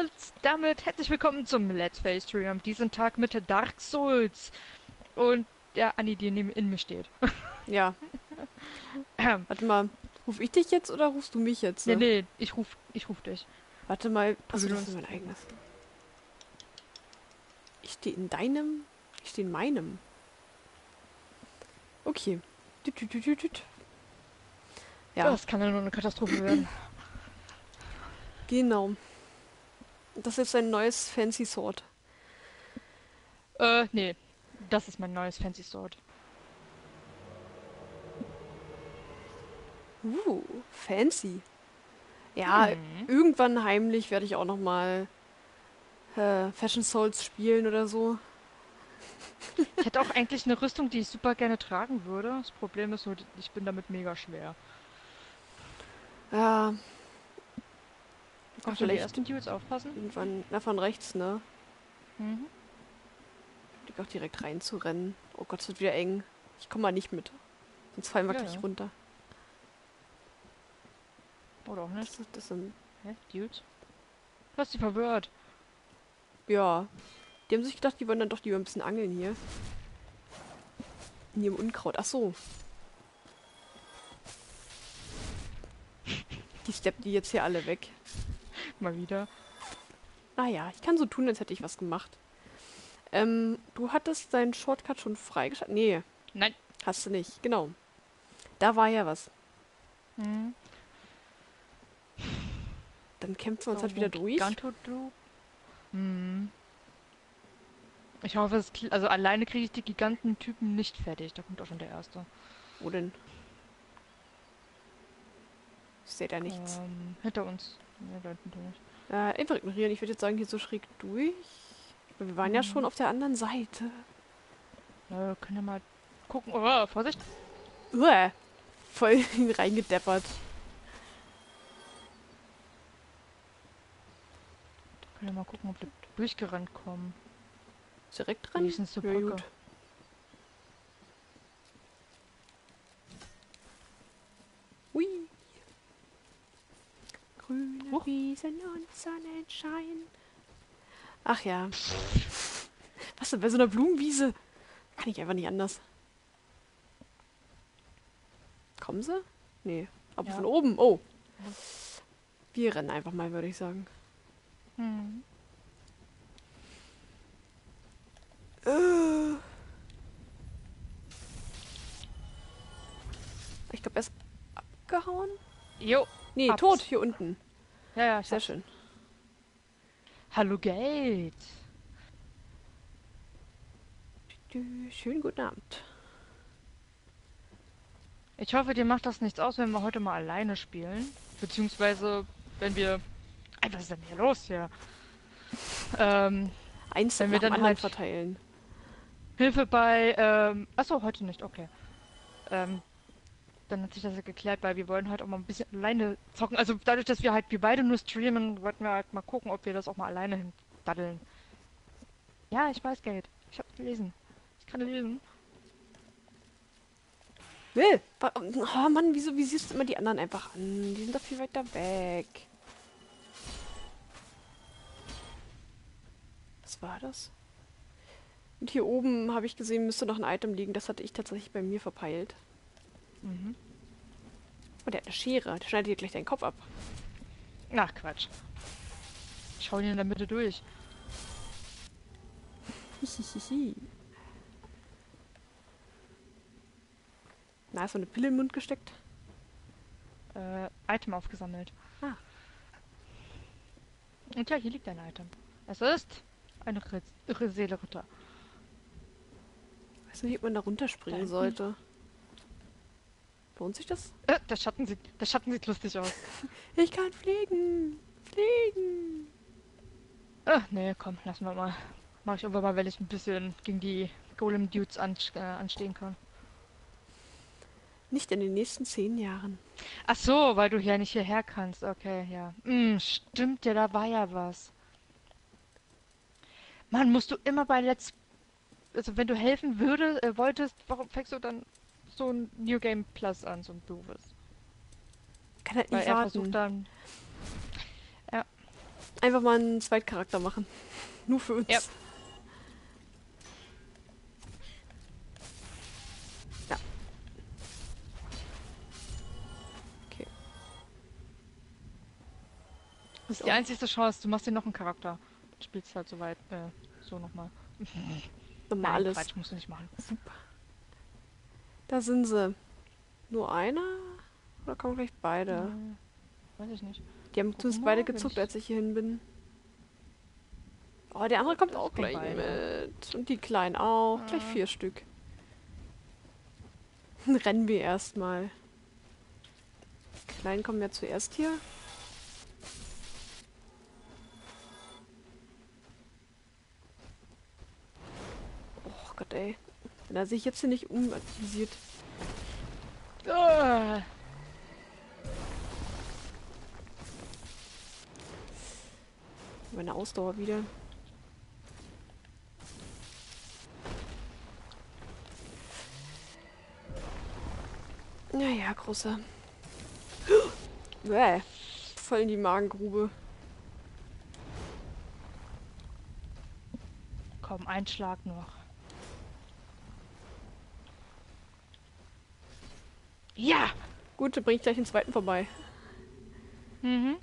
und damit herzlich willkommen zum Let's Play Stream am diesem Tag mit Dark Souls und der Anni, die in mir steht. Ja, warte mal. Ruf ich dich jetzt oder rufst du mich jetzt? Nee, ich ruf dich. Warte mal. Du Achso, das willst ist mein eigenes. Ich stehe in deinem. Ich stehe in meinem. Okay. Düt, düt, düt, düt, düt. Ja, Das kann ja nur eine Katastrophe werden. genau. Das ist ein neues Fancy Sword. Nee. Das ist mein neues Fancy Sword. Fancy. Ja, irgendwann heimlich werde ich auch nochmal Fashion Souls spielen oder so. Ich hätte auch eigentlich eine Rüstung, die ich super gerne tragen würde. Das Problem ist nur, ich bin damit mega schwer. Ja, Kommst du die vielleicht ersten Dudes aufpassen? irgendwann. Na, von rechts, ne? Mhm. Ich auch direkt reinzurennen. Oh Gott, es wird wieder eng. Ich komme mal nicht mit. Sonst fallen wir Ja, gleich ja. runter. Oder auch nicht. Das sind. Hä? Dudes? Du hast sie verwirrt. Ja. Die haben sich gedacht, die wollen dann doch lieber ein bisschen angeln hier. In ihrem Unkraut. Ach so. Die steppen die jetzt hier alle weg. Mal wieder. Naja, ich kann so tun, als hätte ich was gemacht. Du hattest deinen Shortcut schon freigeschaltet? Nee, Nein. hast du nicht. Genau. Da war ja was. Mhm. Dann kämpfen wir uns So, halt wieder durch. Giganto-Du. Ich hoffe, also alleine kriege ich die Gigantentypen nicht fertig. Da kommt auch schon der erste. Wo denn? Ich sehe da nichts. Hinter uns. Ja, da hinten durch. Einfach ignorieren. Ich würde jetzt sagen, hier so schräg durch. Wir waren ja schon auf der anderen Seite. Ja, wir können ja mal gucken. Oh, Vorsicht! Uah, voll reingedeppert. Wir können ja mal gucken, ob wir durchgerannt kommen. Direkt dran? Wenigstens zur Ja, Brücke. gut. Hui. Grüne Wiesen und Sonnenschein. Ach ja. Was denn bei so einer Blumenwiese? Kann ich einfach nicht anders. Kommen sie? Nee. Aber Ja. von oben. Oh. Wir rennen einfach mal, würde ich sagen. Hm. Ich glaube, er ist abgehauen. Jo. Nee, Abs. tot hier unten. Ja, Sehr schön. Hallo Geld. Schönen guten Abend. Ich hoffe, dir macht das nichts aus, wenn wir heute mal alleine spielen. Beziehungsweise, wenn wir... Ey, was ist denn hier los hier? Eins Wenn wir nach dem dann anderen halt verteilen. Hilfe bei... Achso, heute nicht, okay. Dann hat sich das ja geklärt, weil wir wollen halt auch mal ein bisschen alleine zocken. Also dadurch, dass wir beide nur streamen, wollten wir halt mal gucken, ob wir das auch mal alleine hindaddeln. Ja, ich weiß, Geld. Ich hab's gelesen. Ich kann lesen. Oh Mann, wie siehst du immer die anderen einfach an? Die sind doch viel weiter weg. Was war das? Und hier oben habe ich gesehen, müsste noch ein Item liegen. Das hatte ich tatsächlich bei mir verpeilt. Mhm. Und der hat eine Schere. Der schneidet dir gleich deinen Kopf ab. Ach, Quatsch. Schau ihn in der Mitte durch. Hihihihi. Na, ist so eine Pille in den Mund gesteckt? Item aufgesammelt. Ah. Und ja, hier liegt ein Item. Es ist ein Seeleritter. Weißt du nicht, ob man da runterspringen Da sollte? Lohnt sich das? Der Schatten sieht lustig aus. Ich kann fliegen! Fliegen! Nee, komm, lassen wir mal. Mach ich irgendwann mal, wenn ich ein bisschen gegen die Golem-Dudes anstehen kann. Nicht in den nächsten 10 Jahren. Ach so, weil du ja nicht hierher kannst. Okay, ja. Stimmt ja, da war ja was. Mann, musst du immer bei Also wenn du helfen wolltest, warum fängst du dann so ein New Game Plus an, so ein doofes? Kann halt Weil nicht er warten. versucht dann... Ja. Einfach mal einen Zweitcharakter machen. Nur für uns. Ja. Ja. Okay. Das ist So. die einzige Chance. Du machst dir noch einen Charakter. Du spielst halt so weit, so nochmal. Nein, Normales. Quatsch, musst du nicht machen. Super. Da sind sie. Nur einer? Oder kommen gleich beide? Weiß ich nicht. Die haben Guck zumindest mal, beide wenn gezuckt, ich- als ich hierhin bin. Oh, der andere kommt Das auch kommen gleich beide. mit. Und die Kleinen auch. Gleich Ah. 4 Stück. Dann rennen wir erstmal. Die Kleinen kommen ja zuerst hier. Oh Gott, ey. Wenn er sich jetzt hier nicht umvisiert. Ah. Meine Ausdauer wieder. Naja, großer. Bäh. Voll in die Magengrube. Komm, ein Schlag noch. Ja! Gut, dann bring ich gleich den zweiten vorbei. Mhm.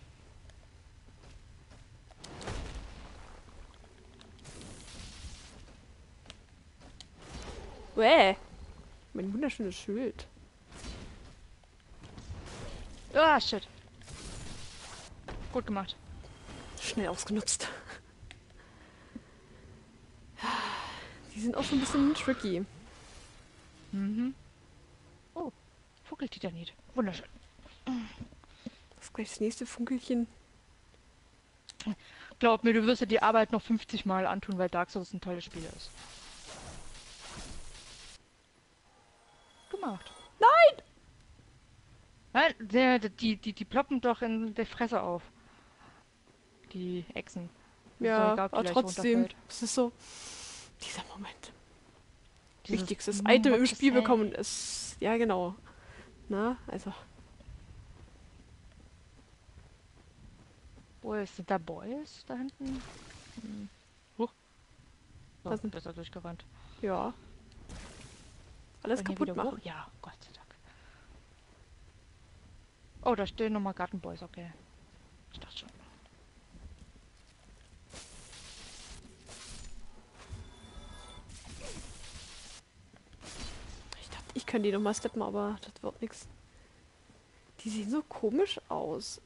Bäh. Mein wunderschönes Schild. Ah, shit. Gut gemacht. Schnell ausgenutzt. Die sind auch so ein bisschen tricky. Mhm. Oh, Vogeltitanit. Wunderschön. Das ist gleich das nächste Funkelchen. Glaub mir, du wirst dir die Arbeit noch 50 Mal antun, weil Dark Souls ein tolles Spiel ist. Gemacht. Nein! Nein, die ploppen doch in der Fresse auf. Die Echsen. Ist Ja, doch egal, ob die aber leicht trotzdem. runterfällt. Es ist so. Dieser Moment. Dieses Wichtigstes What Item im to Spiel say. bekommen ist. Ja, genau. Na, also. Wo ist, sind da Boys da hinten? Huch. So, Was denn? besser durchgerannt. Ja. Alles Wollen hier kaputt wieder machen. hoch? Ja, Gott sei Dank. Oh, da stehen nochmal Gartenboys, okay. Ich dachte schon. Ich dachte, ich könnte die nochmal steppen, aber das wird nichts. Die sehen so komisch aus.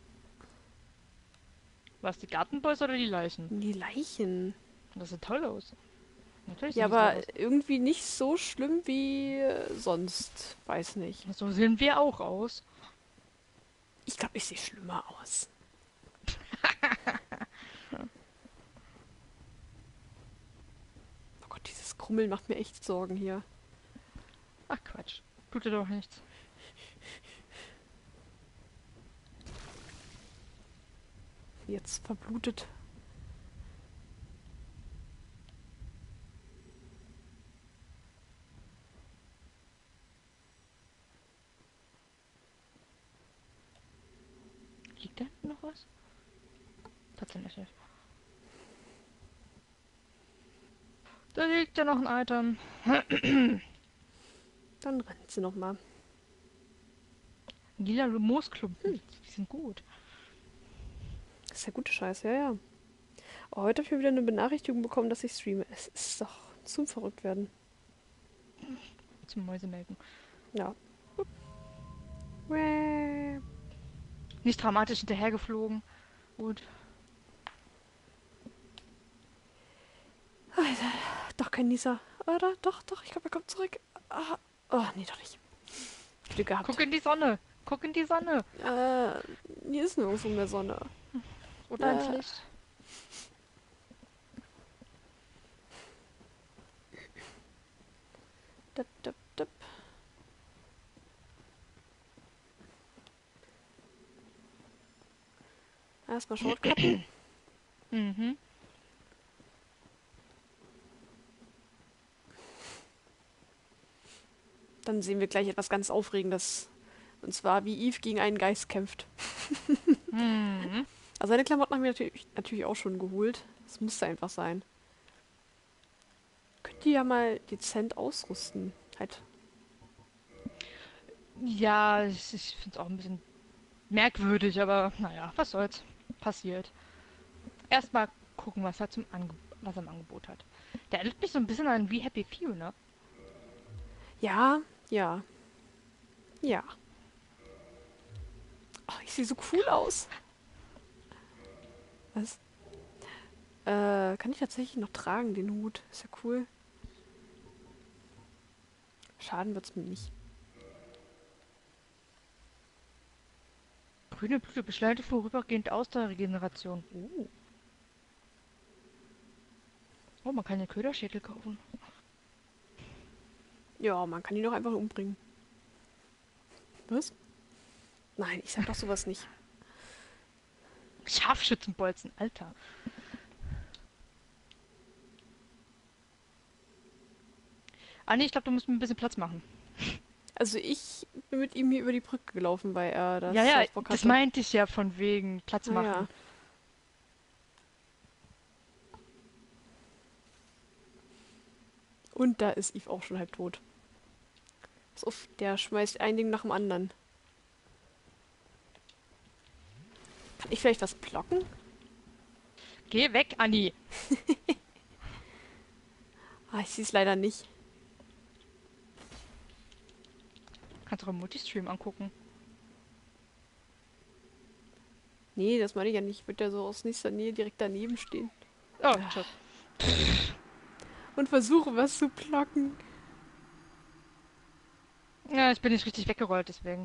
Was, die Gartenboys oder die Leichen? Die Leichen. Das sieht toll aus. Natürlich Ja, sehen die toll aber aus. irgendwie nicht so schlimm wie sonst. Weiß nicht. So sehen wir auch aus. Ich glaube, ich sehe schlimmer aus. Oh Gott, dieses Krummeln macht mir echt Sorgen hier. Ach Quatsch. Tut dir doch nichts. Jetzt verblutet. Liegt da hinten noch was? Tatsächlich nicht. Da liegt ja noch ein Item. Dann rennt sie nochmal. Lila Moosklumpen. Die sind gut. Das ist ja gute Scheiße, ja, ja. Oh, heute habe ich wieder eine Benachrichtigung bekommen, dass ich streame. Es ist doch zum Verrücktwerden. Zum Mäusemelken. Ja. Wäh. Nicht dramatisch hinterhergeflogen. Gut. Doch kein Nieser. Oder? Doch, doch, ich glaube, er kommt zurück. Ah. Oh, nee, doch nicht. Glück gehabt. Guck in die Sonne. Guck in die Sonne. Hier ist nirgendwo mehr Sonne. Oder ins Licht. Dip, dip, dip. Erstmal Shortcutten. Mhm. Dann sehen wir gleich etwas ganz Aufregendes. Und zwar, wie Eve gegen einen Geist kämpft. Mhm. Also seine Klamotten haben wir natürlich auch schon geholt. Das musste einfach sein. Könnt ihr ja mal dezent ausrüsten. Halt. Ja, ich finde es auch ein bisschen merkwürdig, aber naja, was soll's. Passiert. Erstmal gucken, was er im Angebot hat. Der erinnert mich so ein bisschen an We Happy Few, ne? Ja, ja, ja. Oh, ich sehe so cool aus. Was? Kann ich tatsächlich noch tragen, den Hut? Ist ja cool. Schaden wird's mir nicht. Grüne Blüte beschleunigt vorübergehend Ausdauerregeneration. Oh, man kann ja Köderschädel kaufen. Ja, man kann ihn doch einfach umbringen. Was? Nein, ich sag doch sowas nicht. Scharfschützenbolzen, Alter. Ah nee, ich glaube, du musst mir ein bisschen Platz machen. Also ich bin mit ihm hier über die Brücke gelaufen, weil er Ja, das ja, auf Bock das hatte. meinte ich ja von wegen Platz Ah ja. machen. Und da ist Eve auch schon halb tot. Pass auf, der schmeißt ein Ding nach dem anderen. Kann ich vielleicht was blocken? Geh weg, Anni. Ah, ich sehe es leider nicht. Kannst du auch im Multistream angucken. Nee, das meine ich ja nicht. Wird ja so aus nächster Nähe direkt daneben stehen. Oh, tschüss. Und versuche was zu blocken. Ja, ich bin nicht richtig weggerollt, deswegen.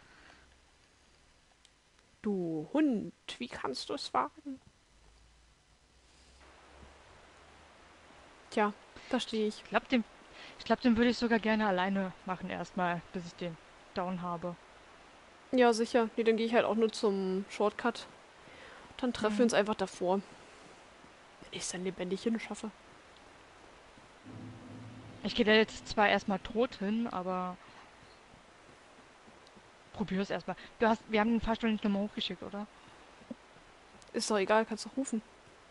Du Hund, wie kannst du es wagen? Tja, da stehe ich. Ich glaube, den würde ich sogar gerne alleine machen erstmal, bis ich den down habe. Ja, sicher. Nee, dann gehe ich halt auch nur zum Shortcut. Dann treffen wir Mhm. uns einfach davor. Wenn ich es dann lebendig hinschaffe. Ich gehe da jetzt zwar erstmal tot hin, aber probier es erstmal. Wir haben den Fahrstuhl nicht nochmal hochgeschickt, oder? Ist doch egal, kannst doch rufen.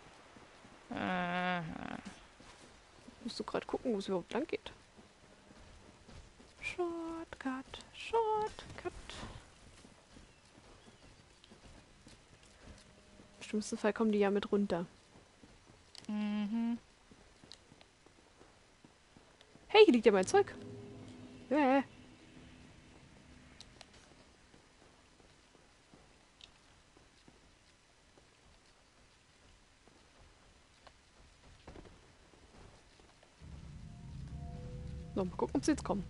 Äh, Musst du gerade gucken, wo es überhaupt lang geht. Shortcut, Shortcut. Im schlimmsten Fall kommen die ja mit runter. mhm. Hey, hier liegt ja mein Zeug. So, mal gucken, ob sie jetzt kommen.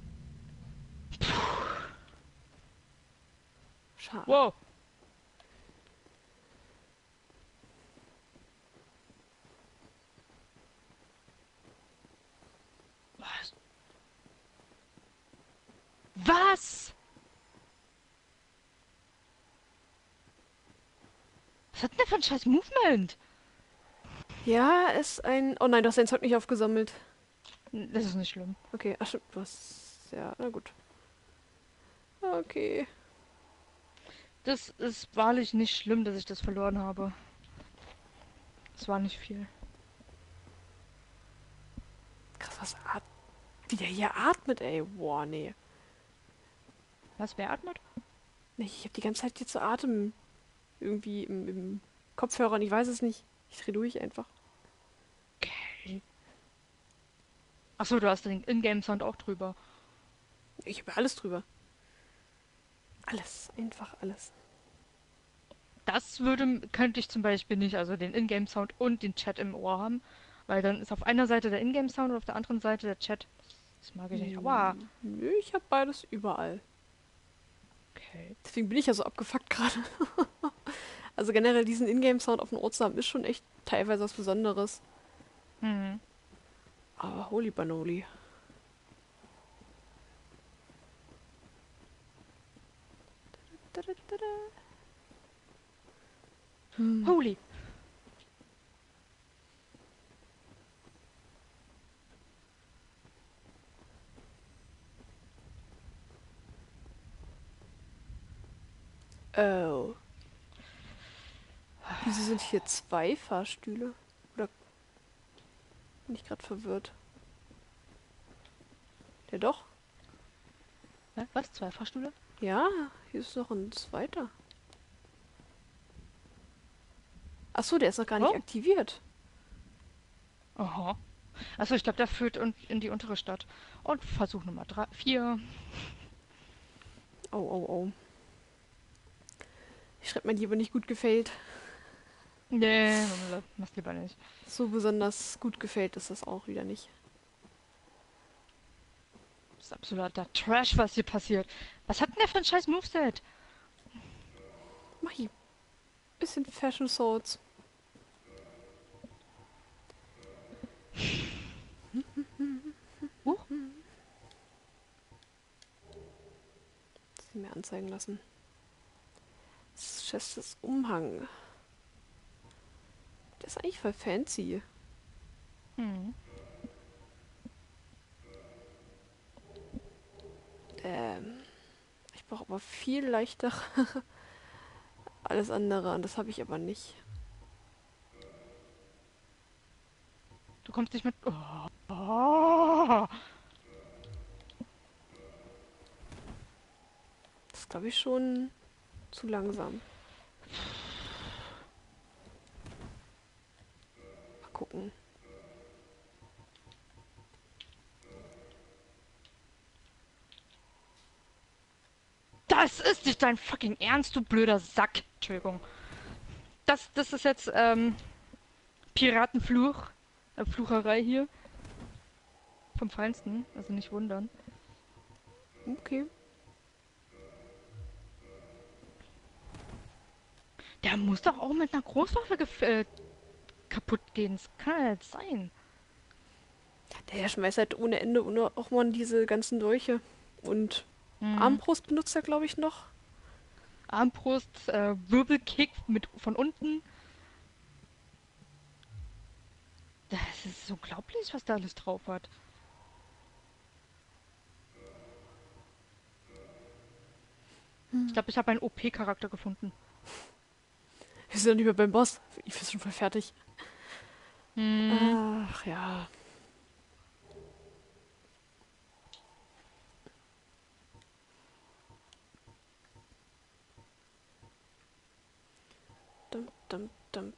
Schade. Wow. Was? Was? Was hat denn der für ein scheiß Movement? Ja, ist ein... Oh nein, du hast dein Zeug nicht aufgesammelt. Das ist nicht schlimm. Okay, ach stimmt, du hast... Ja, na gut. Okay. Das ist wahrlich nicht schlimm, dass ich das verloren habe. Es war nicht viel. Krass, wie der hier atmet, ey. Boah, nee. Was, wer atmet? Nee, ich habe die ganze Zeit jetzt so Atem irgendwie im Kopfhörer und ich weiß es nicht. Ich dreh durch einfach. Okay. Achso, du hast den Ingame-Sound auch drüber. Ich habe alles drüber. Alles, einfach alles. Könnte ich zum Beispiel nicht, also den Ingame-Sound und den Chat im Ohr haben, weil dann ist auf einer Seite der Ingame-Sound und auf der anderen Seite der Chat. Das mag ich nicht. Aua. Nö, ich habe beides überall. Okay. Deswegen bin ich ja so abgefuckt gerade. Also generell diesen Ingame-Sound auf dem Ohr zu haben, ist schon echt teilweise was Besonderes. Hm. Aber holy banoli. Hm. Holy. Oh. Wieso sind hier 2 Fahrstühle? Oder bin ich gerade verwirrt? Ja doch. Was? 2 Fahrstühle? Ja, hier ist noch ein zweiter. Achso, der ist noch gar nicht Oh. aktiviert. Aha. Achso, ich glaube, der führt in die untere Stadt. Und Versuch Nummer 3, 4. Oh, oh, oh. Ich schreibe mal lieber nicht gut gefällt. Nee, mach's lieber nicht. So besonders gut gefällt ist das auch wieder nicht. Das ist absoluter Trash, was hier passiert. Was hat denn der für ein scheiß Moveset? Mach hier. Bisschen Fashion Swords. Huch. Sie mir anzeigen lassen. Das Chest ist Umhang. Der ist eigentlich voll fancy. Hm. Ich brauche aber viel leichter alles andere und das habe ich aber nicht. Du kommst nicht mit. Oh. Oh. Das ist, glaube ich, schon zu langsam. Mal gucken. Das ist nicht dein fucking Ernst, du blöder Sack. Entschuldigung. Das ist jetzt Piratenfluch. Flucherei hier. Vom Feinsten. Also nicht wundern. Okay. Der muss doch auch mit einer Großwaffe kaputt gehen. Das kann ja nicht sein. Der schmeißt halt ohne Ende und auch mal diese ganzen Dolche. Und Hm. Armbrust benutzt er, glaube ich, noch. Armbrust, Wirbelkick von unten. Das ist unglaublich, was der alles drauf hat. Ich glaube, ich habe einen OP-Charakter gefunden. Wir sind noch nicht mehr beim Boss. Ich bin schon voll fertig. Hm. Ach ja. Dump, dump, dump.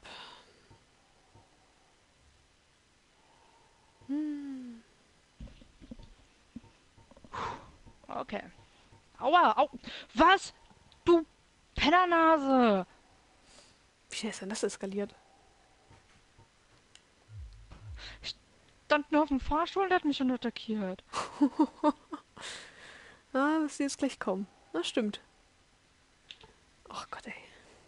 Okay. Aua, au. Was? Du Pennernase! Wie schnell ist denn das eskaliert? Stand nur auf dem Fahrstuhl und hat mich schon attackiert. Ah, wirst du jetzt gleich kommen. Na, stimmt. Ach Gott, ey.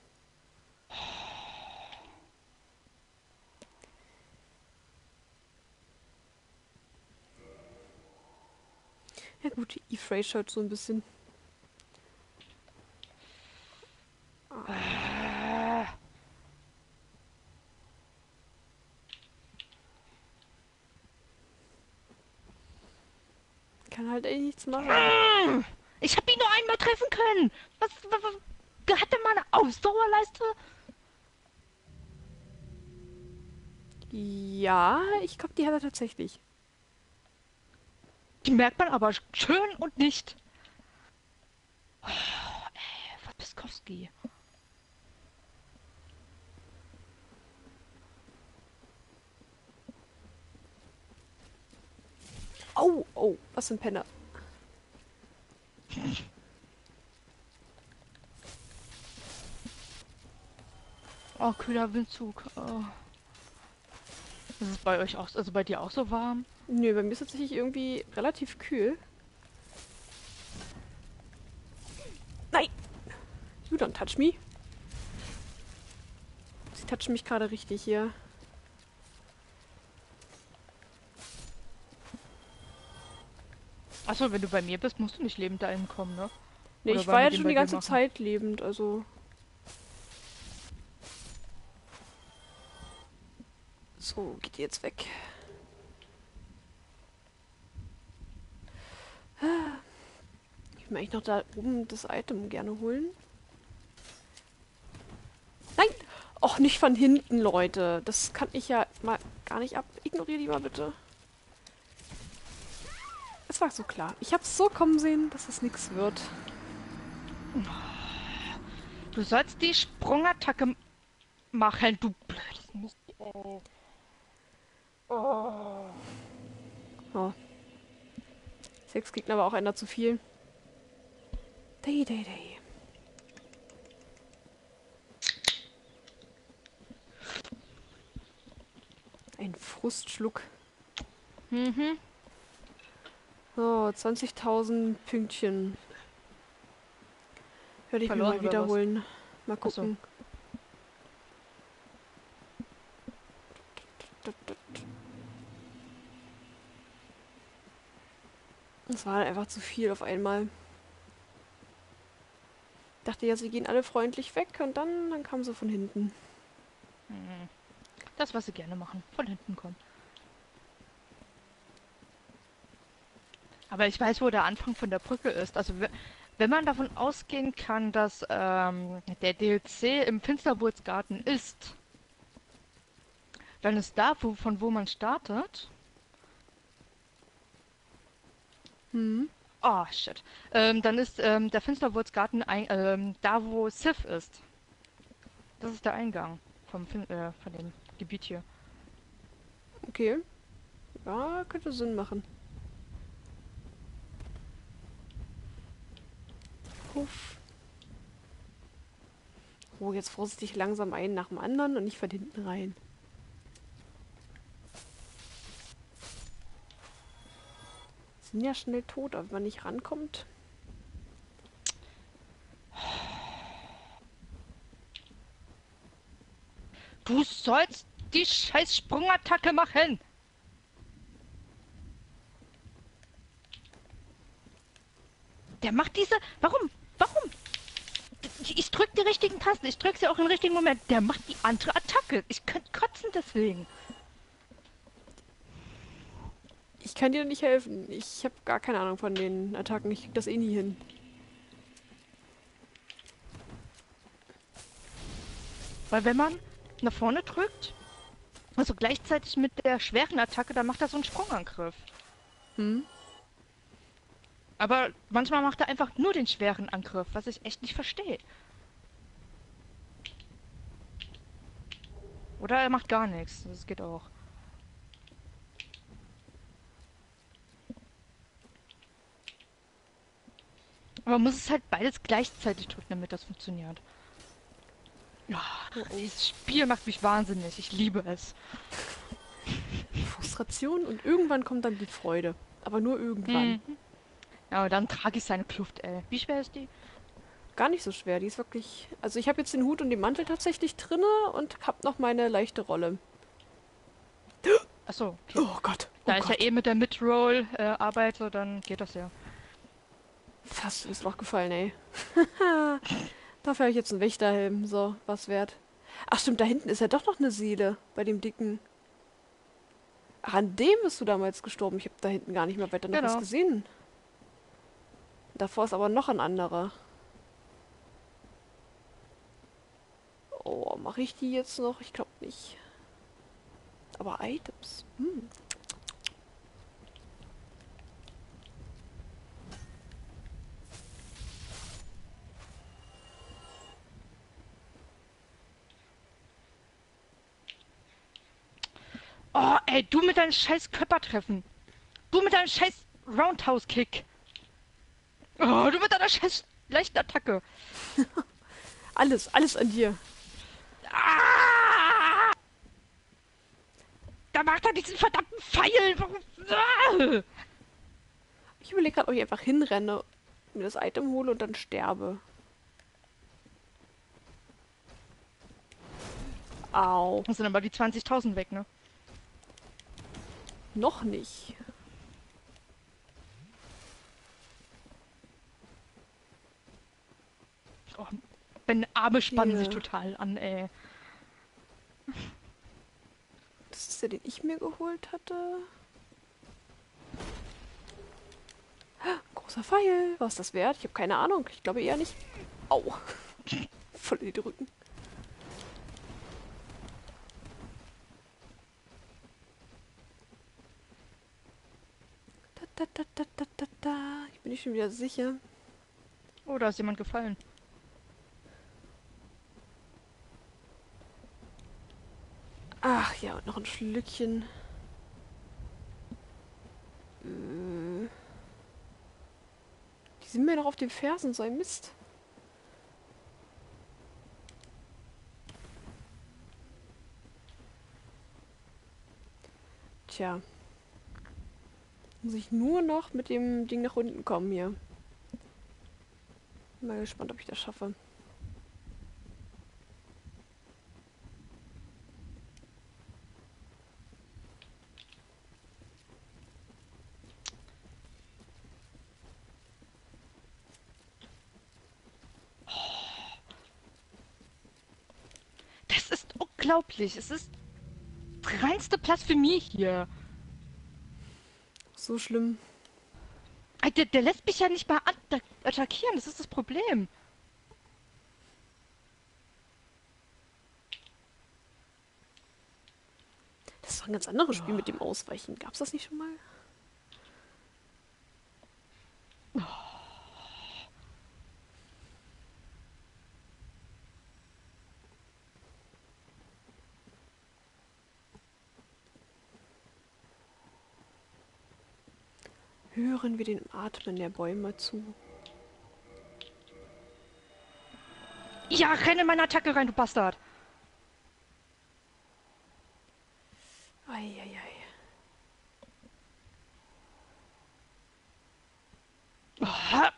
Ja gut, E-Freight schaut so ein bisschen. Kann halt echt nichts machen. Ich habe ihn nur einmal treffen können. Was hat der mal eine Ausdauerleiste? Ja, ich glaube, die hat er tatsächlich. Die merkt man aber schön und nicht. Oh, ey, Wapiskowski. Oh, oh, was für ein Penner. Oh, kühler Windzug. Oh. Ist es bei euch auch, also bei dir auch so warm? Nö, bei mir ist es tatsächlich irgendwie relativ kühl. Nein! You don't touch me. Sie touchen mich gerade richtig hier. Achso, wenn du bei mir bist, musst du nicht lebend dahin kommen, ne? Nee, Oder ich wollen war wir jetzt den schon bei die dir ganze machen? Zeit lebend, also. So, geht die jetzt weg. Ich will eigentlich noch da oben das Item gerne holen. Nein! Och, nicht von hinten, Leute. Das kann ich ja mal gar nicht ab. Ignoriere die mal bitte. Es war so klar. Ich hab's so kommen sehen, dass es nichts wird. Du sollst die Sprungattacke machen, du blödes Mist, ey. Oh. Oh. 6 Gegner war auch einer zu viel. Day, day, day. Ein Frustschluck. Mhm. So, 20.000 Pünktchen. Werde ich mir Verloren mal oder wiederholen. Mal Ach so. gucken. Das war einfach zu viel auf einmal. Ich dachte ja, sie gehen alle freundlich weg und dann kamen sie von hinten. Mhm. Das, was sie gerne machen. Von hinten kommen. Aber ich weiß, wo der Anfang von der Brücke ist. Also wenn man davon ausgehen kann, dass der DLC im Finsterwurzgarten ist, dann ist da, von wo man startet. Hm. Oh, shit. Dann ist der Finsterwurzgarten da, wo Sif ist. Das ist der Eingang von dem Gebiet hier. Okay. Ja, könnte Sinn machen. Puff. Oh, jetzt vorsichtig langsam einen nach dem anderen und nicht von hinten rein. Sind ja schnell tot, aber wenn man nicht rankommt. Du sollst die scheiß Sprungattacke machen! Der macht diese... Warum? Warum? Ich drück die richtigen Tasten. Ich drück sie auch im richtigen Moment. Der macht die andere Attacke. Ich könnte kotzen deswegen. Ich kann dir nicht helfen. Ich habe gar keine Ahnung von den Attacken. Ich krieg das eh nie hin. Weil wenn man nach vorne drückt, also gleichzeitig mit der schweren Attacke, dann macht er so einen Sprungangriff. Hm? Aber manchmal macht er einfach nur den schweren Angriff, was ich echt nicht verstehe. Oder er macht gar nichts. Das geht auch. Aber man muss es halt beides gleichzeitig drücken, damit das funktioniert. Ja, dieses Spiel macht mich wahnsinnig. Ich liebe es. Frustration und irgendwann kommt dann die Freude. Aber nur irgendwann. Mhm. Ja, und dann trage ich seine Kluft, ey. Wie schwer ist die? Gar nicht so schwer. Die ist wirklich... Also ich habe jetzt den Hut und den Mantel tatsächlich drinne und habe noch meine leichte Rolle. Achso, okay. Oh Gott. Oh Da ich ja Gott. eh mit der Mid-Roll arbeite, dann geht das ja. Fast ins Loch gefallen, ey. Dafür habe ich jetzt einen Wächterhelm. So, was wert. Ach stimmt, da hinten ist ja doch noch eine Seele. Bei dem Dicken. Ach, an dem bist du damals gestorben. Ich habe da hinten gar nicht mehr weiter noch was Genau. gesehen. Davor ist aber noch ein anderer. Oh, mache ich die jetzt noch? Ich glaube nicht. Aber Items. Hm. Oh, ey, du mit deinem scheiß Körpertreffen. Du mit deinem scheiß Roundhouse-Kick. Oh, du mit deiner scheiß leichten Attacke. Alles an dir. Ah! Da macht er diesen verdammten Pfeil. Warum? Ah! Ich überlege gerade, ob ich einfach hinrenne, mir das Item hole und dann sterbe. Au. Das sind aber die 20.000 weg, ne? Noch nicht. Oh, meine Arme spannen sich Hier. total an, ey. Das ist der, den ich mir geholt hatte. Großer Pfeil. Was ist das wert? Ich habe keine Ahnung. Ich glaube eher nicht. Au. Voll in den Rücken. Ich bin nicht schon wieder sicher. Oh, da ist jemand gefallen. Ach ja, und noch ein Schlückchen. Die sind mir noch auf den Fersen, so ein Mist. Tja. Muss ich nur noch mit dem Ding nach unten kommen hier. Mal gespannt, ob ich das schaffe. Das ist unglaublich. Es ist der reinste Platz für mich hier. So schlimm. Der lässt mich ja nicht mal attackieren. Das ist das Problem. Das ist doch ein ganz anderes Spiel mit dem Ausweichen. Gab's das nicht schon mal? Hören wir den Atmen der Bäume zu. Ja, renn in meine Attacke rein, du Bastard. Eieiei. Oh,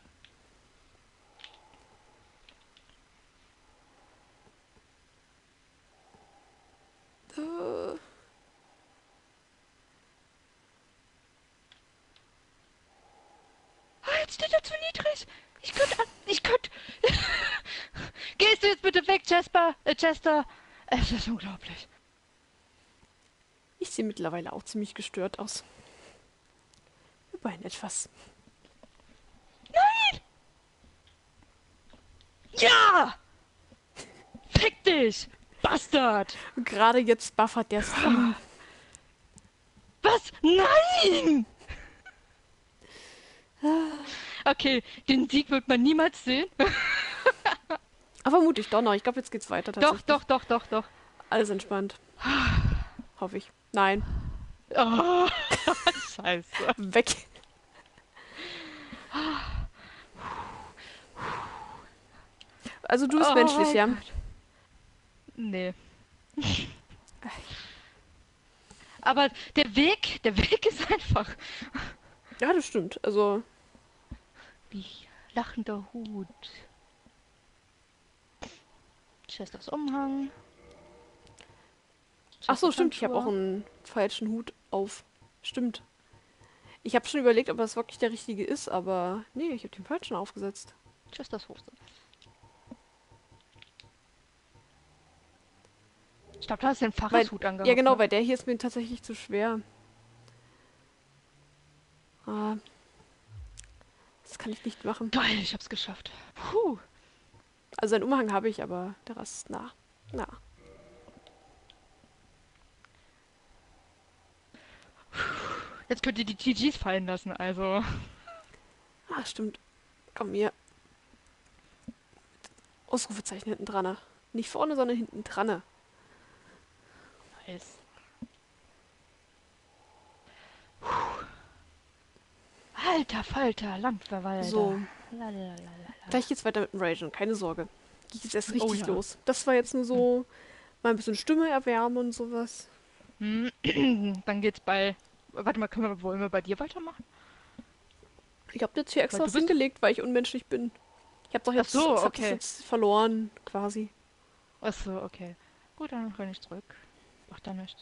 Äh, jetzt steht er zu niedrig. Ich könnte. Gehst du jetzt bitte weg, Chester? Es ist unglaublich. Ich sehe mittlerweile auch ziemlich gestört aus. Immerhin etwas. Ja! Fick dich, Bastard! Und gerade jetzt buffert der Stream. Was? Nein! Okay, den Sieg wird man niemals sehen. Aber mutig, doch noch. Ich glaube, jetzt geht's weiter Doch, tatsächlich. doch. Alles entspannt. Hoffe ich. Nein. Oh, Scheiße. Weg. Also du bist menschlich, mein ja? Gott. Nee. Aber der Weg ist einfach Ja, das stimmt. Also, wie lachender Hut. Chesters Umhang. ach so, Chesters stimmt. Ich habe auch Handschuhe. einen falschen Hut auf. Stimmt. Ich habe schon überlegt, ob das wirklich der richtige ist, aber nee, ich habe den falschen aufgesetzt. Chesters Hose. Ich glaube, da hast du den Weil, Pfarrershut angehabt. ja, genau, Ne? weil der hier ist mir tatsächlich zu schwer. Ah, das kann ich nicht machen. Geil, ich hab's geschafft. Puh. Also einen Umhang habe ich, aber der Rest, na. Jetzt könnt ihr die GGs fallen lassen, also. Ah, stimmt. Komm hier. Ausrufezeichen hinten dran. Nicht vorne, sondern hinten dran. Nice. Alter Falter, Landverwalter. So, Lalalala. gleich geht's weiter mit dem Ragen, keine Sorge. Geht jetzt erst Oh richtig ja. los. Das war jetzt nur so mal ein bisschen Stimme erwärmen und sowas. Hm, Dann geht's bei. Warte mal, wollen wir bei dir weitermachen? Ich habe jetzt hier extra Weil was du bist- hingelegt, weil ich unmenschlich bin. Ich habe doch jetzt, Ach so, ich hab das okay. jetzt verloren, quasi. Achso, okay. Gut, dann kann ich zurück. Macht da nichts.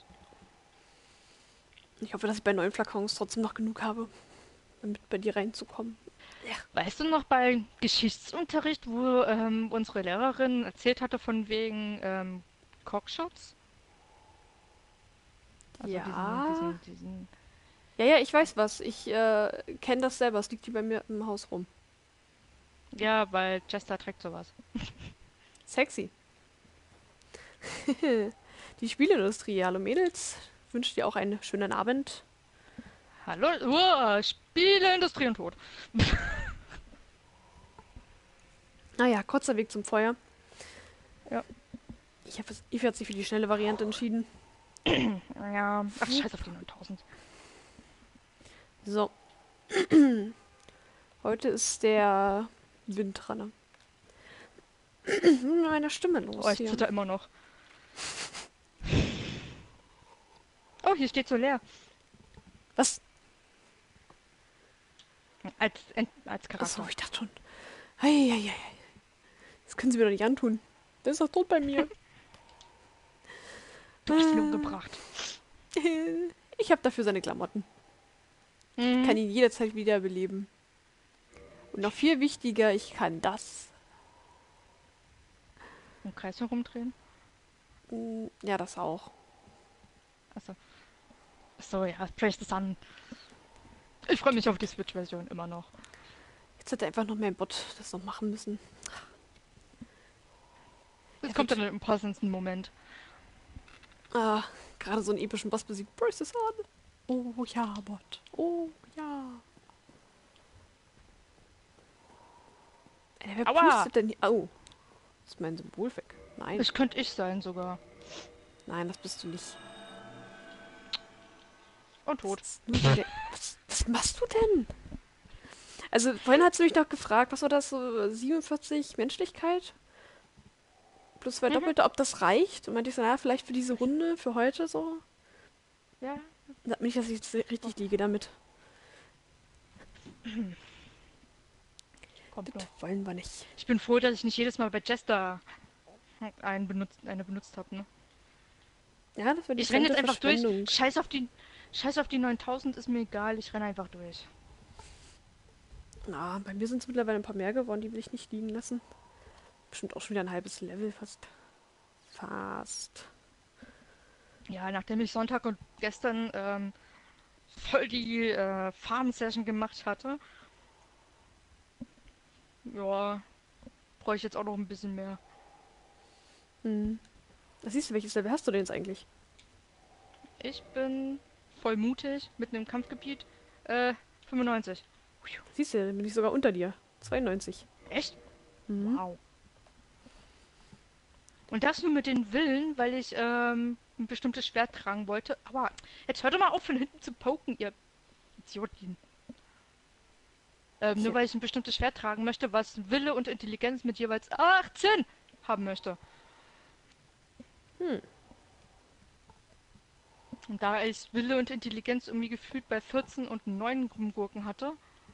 Ich hoffe, dass ich bei neuen Flakons trotzdem noch genug habe, um mit bei dir reinzukommen. Weißt du noch bei Geschichtsunterricht, wo unsere Lehrerin erzählt hatte von wegen Cockshots? Also Ja. diesen. Ja, ich weiß was. Ich kenne das selber. Es liegt hier bei mir im Haus rum. Ja, weil Chester trägt sowas. Sexy. Die Spielindustrie, hallo Mädels. Wünsche dir auch einen schönen Abend. Hallo? Spieleindustrie und Tod. Naja, kurzer Weg zum Feuer. Ja. Eve hat sich für die schnelle Variante entschieden. Ja. Ach, scheiß auf die 9000. So. Heute ist der Windranne. Mit meiner Stimme los Oh, ich hier. zitter immer noch. Oh, hier steht so leer. Was? Als Charakter. Achso, ich dachte schon. Ei. Das können sie mir doch nicht antun. Der ist doch tot bei mir. Du hast ihn umgebracht. Ich habe dafür seine Klamotten. Kann ihn jederzeit wiederbeleben. Und noch viel wichtiger, ich kann das. Im Kreis herumdrehen? Ja, das auch. Achso. Achso, ja, Praise the Sun. Ich freue mich auf die Switch-Version immer noch. Jetzt hätte einfach noch mehr Bot das noch machen müssen. Das kommt dann im passendsten Moment. Ah, gerade so einen epischen Boss besiegt. Praise the Sun. Oh ja, Bot. Oh ja. Wer Aua! pustet denn hier? Oh. Ist mein Symbol weg? Nein. Das könnte ich sein sogar. Nein, das bist du nicht. Und tot. Was machst du denn? Also, vorhin hast du mich noch gefragt, was war das, so 47 Menschlichkeit? Plus 2 Doppelte, ob das reicht? Und meinte ich so, naja, vielleicht für diese Runde, für heute so. Ja. Sag mir nicht, dass ich jetzt richtig liege damit. Kommt Das noch. wollen wir nicht. Ich bin froh, dass ich nicht jedes Mal bei Jester eine benutzt habe, ne? Ja, das war die Ich renne jetzt einfach durch. Verschwendung. Scheiß auf die 9000 ist mir egal. Ich renne einfach durch. Na, bei mir sind es mittlerweile ein paar mehr geworden, die will ich nicht liegen lassen. Bestimmt auch schon wieder ein halbes Level fast. Fast. Ja, nachdem ich Sonntag und gestern voll die Farm-Session gemacht hatte, ja, brauche ich jetzt auch noch ein bisschen mehr. Hm. Das siehst du, welches Level hast du denn jetzt eigentlich? Ich bin voll mutig, mitten im Kampfgebiet. 95. Siehst du, dann bin ich sogar unter dir. 92. Echt? Mhm. Wow. Und das nur mit den Willen, weil ich ein bestimmtes Schwert tragen wollte. Aber jetzt hört doch mal auf, von hinten zu poken, ihr Idioten. Nur weil ich ein bestimmtes Schwert tragen möchte, was Wille und Intelligenz mit jeweils 18 haben möchte. Hm. Und da ich Wille und Intelligenz irgendwie gefühlt bei 14 und 9 rumgurken hatte.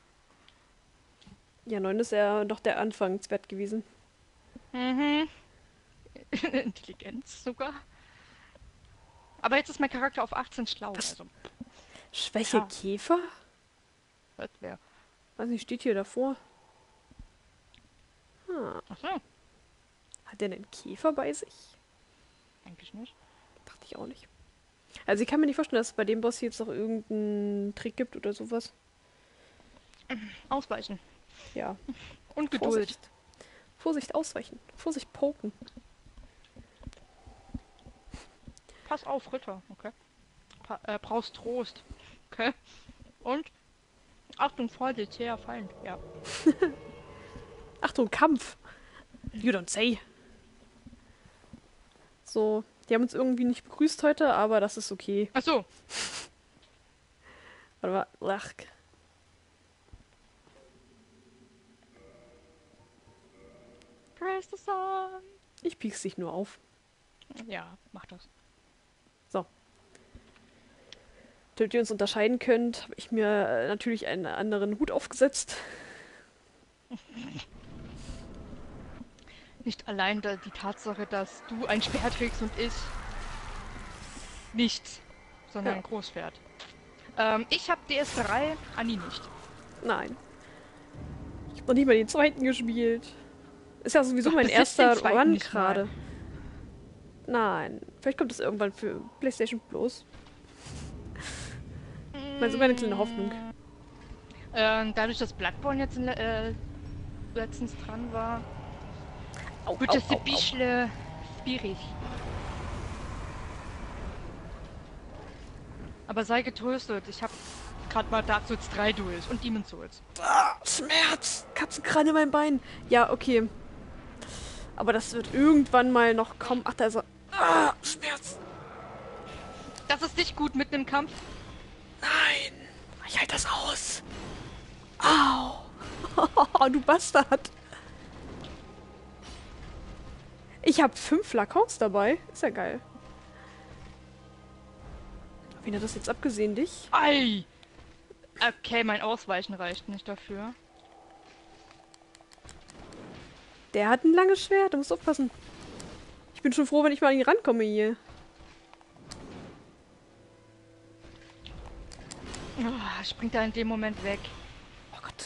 Ja, 9 ist ja doch der Anfangswert gewesen. Mhm. Intelligenz sogar. Aber jetzt ist mein Charakter auf 18 schlau. Was? Also, Schwäche Ja. Käfer? hört wer. Weiß nicht, steht hier davor. Ah, Achso, hat der einen Käfer bei sich? eigentlich nicht. Dachte ich auch nicht. Also ich kann mir nicht vorstellen, dass es bei dem Boss jetzt noch irgendeinen Trick gibt oder sowas. Ausweichen. Ja, Und Geduld. Vorsicht. Vorsicht ausweichen. Vorsicht poken. Pass auf, Ritter. Okay. Brauchst Trost. Okay. Und Achtung, Vorsicht, her, Feind. Ja. Achtung, Kampf! You don't say. So, die haben uns irgendwie nicht begrüßt heute, aber das ist okay. Achso. Warte mal, ach. Praise the sun. Ich piek's dich nur auf. Ja, mach das. Damit ihr uns unterscheiden könnt, habe ich mir natürlich einen anderen Hut aufgesetzt. Nicht allein die Tatsache, dass du ein Schwert trägst und ich nicht, sondern Ja. ein Großschwert. Ich habe DS3, Anni nicht. Nein. Ich habe noch nicht mal den zweiten gespielt. Ist ja sowieso Doch, mein besitzt erster den zweiten Run nicht mal. gerade. Nein. Vielleicht kommt das irgendwann für PlayStation Plus. Mal sogar eine kleine Hoffnung. Dadurch, dass Bloodborne jetzt letztens dran war, Au, wird au, das au, ein bisschen schwierig. Aber sei getröstet, ich habe gerade mal Dark Souls 3 durch und Demon's Souls. Ah, Schmerz! Katzenkran in meinem Bein. Ja, okay. Aber das wird irgendwann mal noch kommen. Ach, da ist er. Ah, Schmerz! Das ist nicht gut mitten im Kampf. Nein! Ich halte das aus. Au! Du Bastard! Ich habe 5 Flakons dabei. Ist ja geil. Wen hat das jetzt abgesehen? Dich? Ei! Okay, mein Ausweichen reicht nicht dafür. Der hat ein langes Schwert. Du musst aufpassen. Ich bin schon froh, wenn ich mal an ihn rankomme hier. Springt er in dem Moment weg. Oh Gott.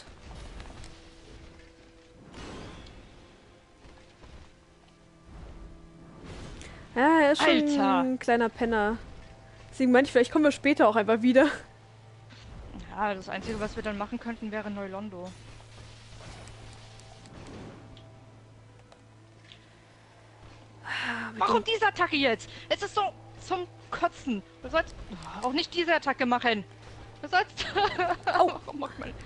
Ja, er ist schon Alter. ein kleiner Penner. Deswegen meine ich, vielleicht kommen wir später auch einfach wieder. Ja, das Einzige, was wir dann machen könnten, wäre Neulondo. Warum diese Attacke jetzt? Es ist so zum Kotzen. Du sollst auch nicht diese Attacke machen. Du sollst... Au. Warum macht man...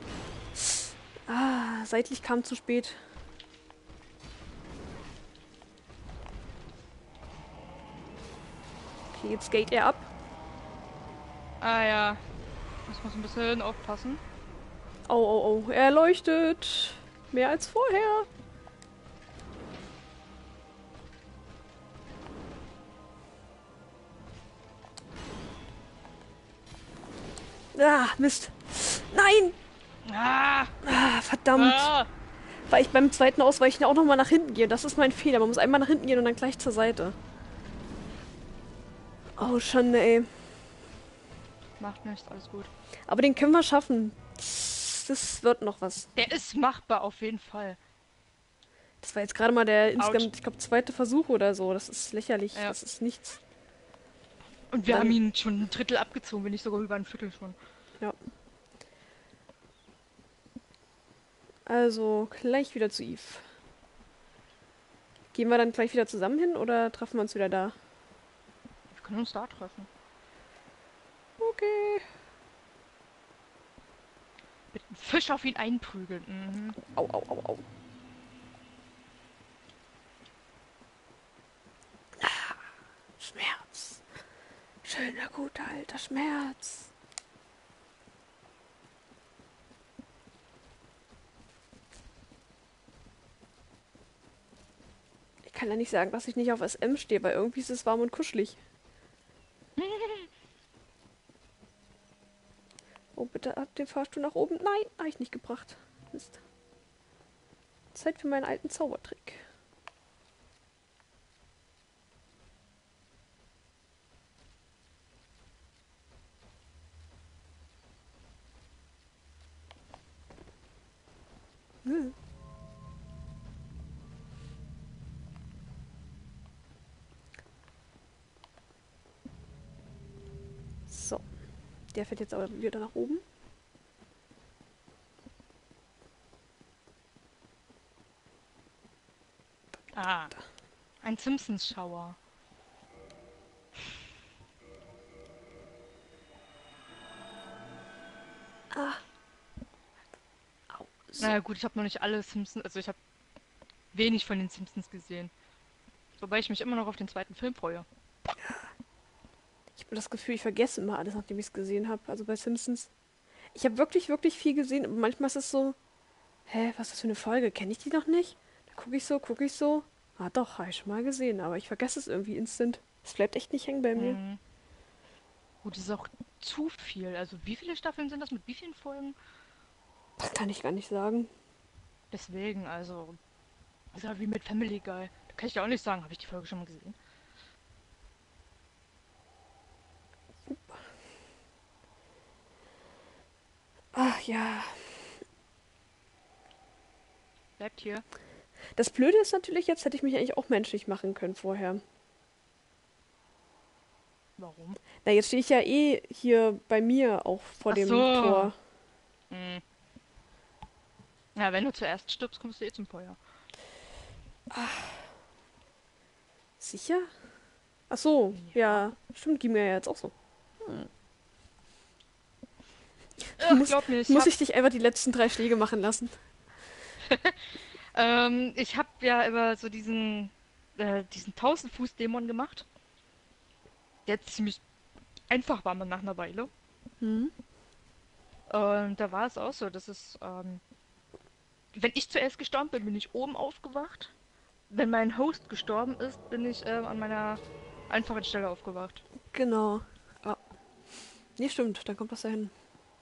Ah, seitlich kam zu spät. Okay, jetzt geht er ab. Ah ja. Muss ein bisschen aufpassen. Oh, oh, oh. Er leuchtet. Mehr als vorher. Ah, Mist. Nein! Ah! Ah, verdammt. Ah! Weil ich beim zweiten Ausweichen auch nochmal nach hinten gehe. Das ist mein Fehler. Man muss einmal nach hinten gehen und dann gleich zur Seite. Oh, Schande, ey. Macht nichts, alles gut. Aber den können wir schaffen. Das wird noch was. Der ist machbar, auf jeden Fall. Das war jetzt gerade mal der Autsch. insgesamt, ich glaube, zweite Versuch oder so. Das ist lächerlich. Ja. Das ist nichts. Und wir Dann- haben ihn schon ein Drittel abgezogen, wenn nicht sogar über ein Viertel schon. Ja. Also, gleich wieder zu Eve. Gehen wir dann gleich wieder zusammen hin oder treffen wir uns wieder da? Wir können uns da treffen. Okay. Mit einem Fisch auf ihn einprügeln. Mhm. Au, au, au, au. Ah, Schmerz. Schöner, guter, alter Schmerz. Ich kann ja nicht sagen, dass ich nicht auf SM stehe, weil irgendwie ist es warm und kuschelig. Oh, bitte ab den Fahrstuhl nach oben. Nein, habe ich nicht gebracht. Mist. Zeit für meinen alten Zaubertrick. Hm. So. Der fährt jetzt aber wieder nach oben. Ah. Ein Simpsons-Schauer. Ah. Au. So. Naja gut, ich habe noch nicht alle Simpsons, also ich habe wenig von den Simpsons gesehen. Wobei ich mich immer noch auf den zweiten Film freue. Ich habe das Gefühl, ich vergesse immer alles, nachdem ich es gesehen habe. Also bei Simpsons. Ich habe wirklich, wirklich viel gesehen, aber manchmal ist es so, hä, was ist das für eine Folge? Kenne ich die noch nicht? Dann gucke ich so. Ah doch, habe ich schon mal gesehen, aber ich vergesse es irgendwie instant. Es bleibt echt nicht hängen bei mir. Mhm. Gut, es ist auch zu viel. Also wie viele Staffeln sind das mit wie vielen Folgen? Das kann ich gar nicht sagen. Deswegen, also. Ist ja wie mit Family Guy. Da kann ich ja auch nicht sagen, habe ich die Folge schon mal gesehen. Ach ja. Bleibt hier. Das Blöde ist natürlich, jetzt hätte ich mich eigentlich auch menschlich machen können vorher. Warum? Na, jetzt stehe ich ja eh hier bei mir auch vor Ach dem so. Tor. Hm. Ja, wenn du zuerst stirbst, kommst du eh zum Feuer. Sicher? Ach so, ja. Stimmt, ging mir ja jetzt auch so. Ach, glaub mir, Muss ich dich einfach die letzten 3 Schläge machen lassen? ich hab ja immer so diesen 1000-Fuß-Dämon gemacht, der ziemlich einfach war nach einer Weile. Hm? Und da war es auch so, dass wenn ich zuerst gestorben bin, bin ich oben aufgewacht. Wenn mein Host gestorben ist, bin ich an meiner einfachen Stelle aufgewacht. Genau. Ah. Nee, stimmt, dann kommt das dahin.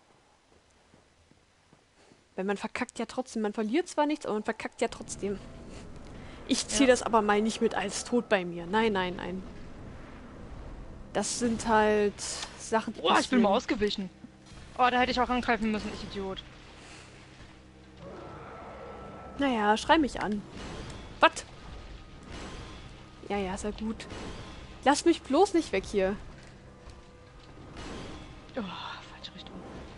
Weil man verkackt ja trotzdem. Man verliert zwar nichts, aber man verkackt ja trotzdem. Ich ziehe Ja. das aber mal nicht mit als Tod bei mir. Nein, nein, nein. Das sind halt Sachen, die Oh, ich bin mal passieren. ausgewichen. Oh, da hätte ich auch angreifen müssen, ich Idiot. Naja, schrei mich an. Was? Ja, ja, ist ja gut. Lass mich bloß nicht weg hier. Oh, falsche Richtung.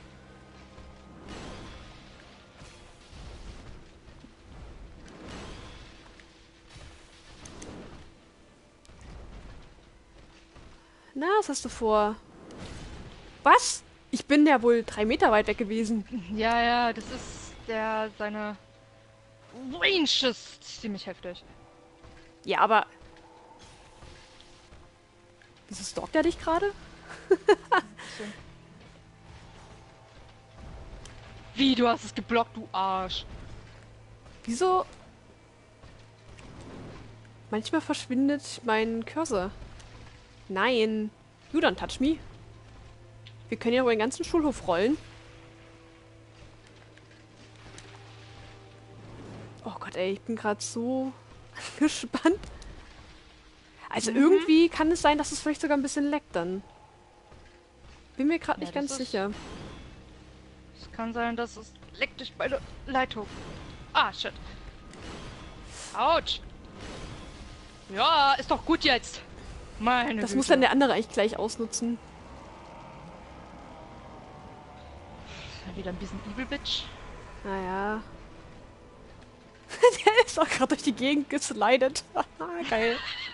Na, was hast du vor? Was? Ich bin ja wohl 3 Meter weit weg gewesen. Ja, ja, das ist seine Range ist ziemlich heftig. Ja, aber... Wieso stalkt er dich gerade? Bisschen. Wie, du hast es geblockt, du Arsch. Wieso? Manchmal verschwindet mein Cursor. Nein. You don't touch me. Wir können ja wohl den ganzen Schulhof rollen. Oh Gott, ey, ich bin gerade so gespannt. Also irgendwie kann es sein, dass es vielleicht sogar ein bisschen leckt dann. Bin mir gerade Ja, nicht das ganz ist- sicher. Es kann sein, dass es leckt durch meine Leitung. Ah, shit. Autsch. Ja, ist doch gut jetzt. Meine Das Güte. muss dann der andere eigentlich gleich ausnutzen. Wieder ein bisschen Evil Bitch. Naja. Der ist auch gerade durch die Gegend geslidet. Geil.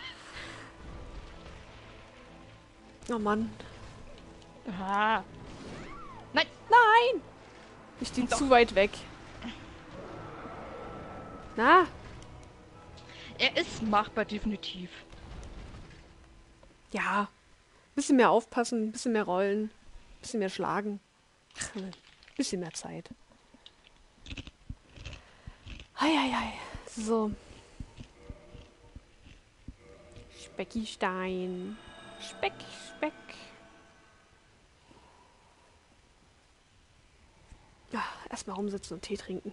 Oh Mann. Ah. Nein. Nein! Ich stehe Doch. zu weit weg. Na? Er ist machbar, definitiv. Ja. Bisschen mehr aufpassen, bisschen mehr rollen, bisschen mehr schlagen. Ach, bisschen mehr Zeit. Heieiei. So. Speckstein. Speck, Speck. Ja, erstmal rumsitzen und Tee trinken.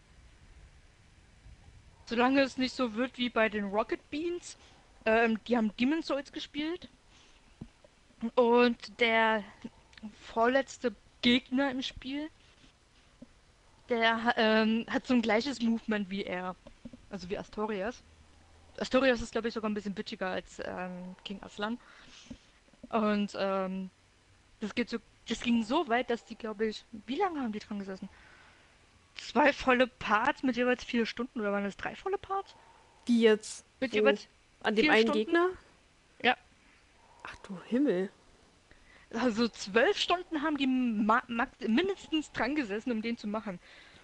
Solange es nicht so wird wie bei den Rocket Beans. Die haben Demon's Souls gespielt. Und der vorletzte Gegner im Spiel, hat so ein gleiches Movement wie er. Also wie Astorias. Astorias ist, glaube ich, sogar ein bisschen bitchiger als King Aslan. Und das ging so weit, dass die, glaube ich, wie lange haben die dran gesessen? 2 volle Parts mit jeweils 4 Stunden oder waren das 3 volle Parts? Wie jetzt? Mit Wo? jeweils An dem 4 einen Stunden? Gegner? Ja. Ach du Himmel. Also 12 Stunden haben die mindestens dran gesessen, um den zu machen.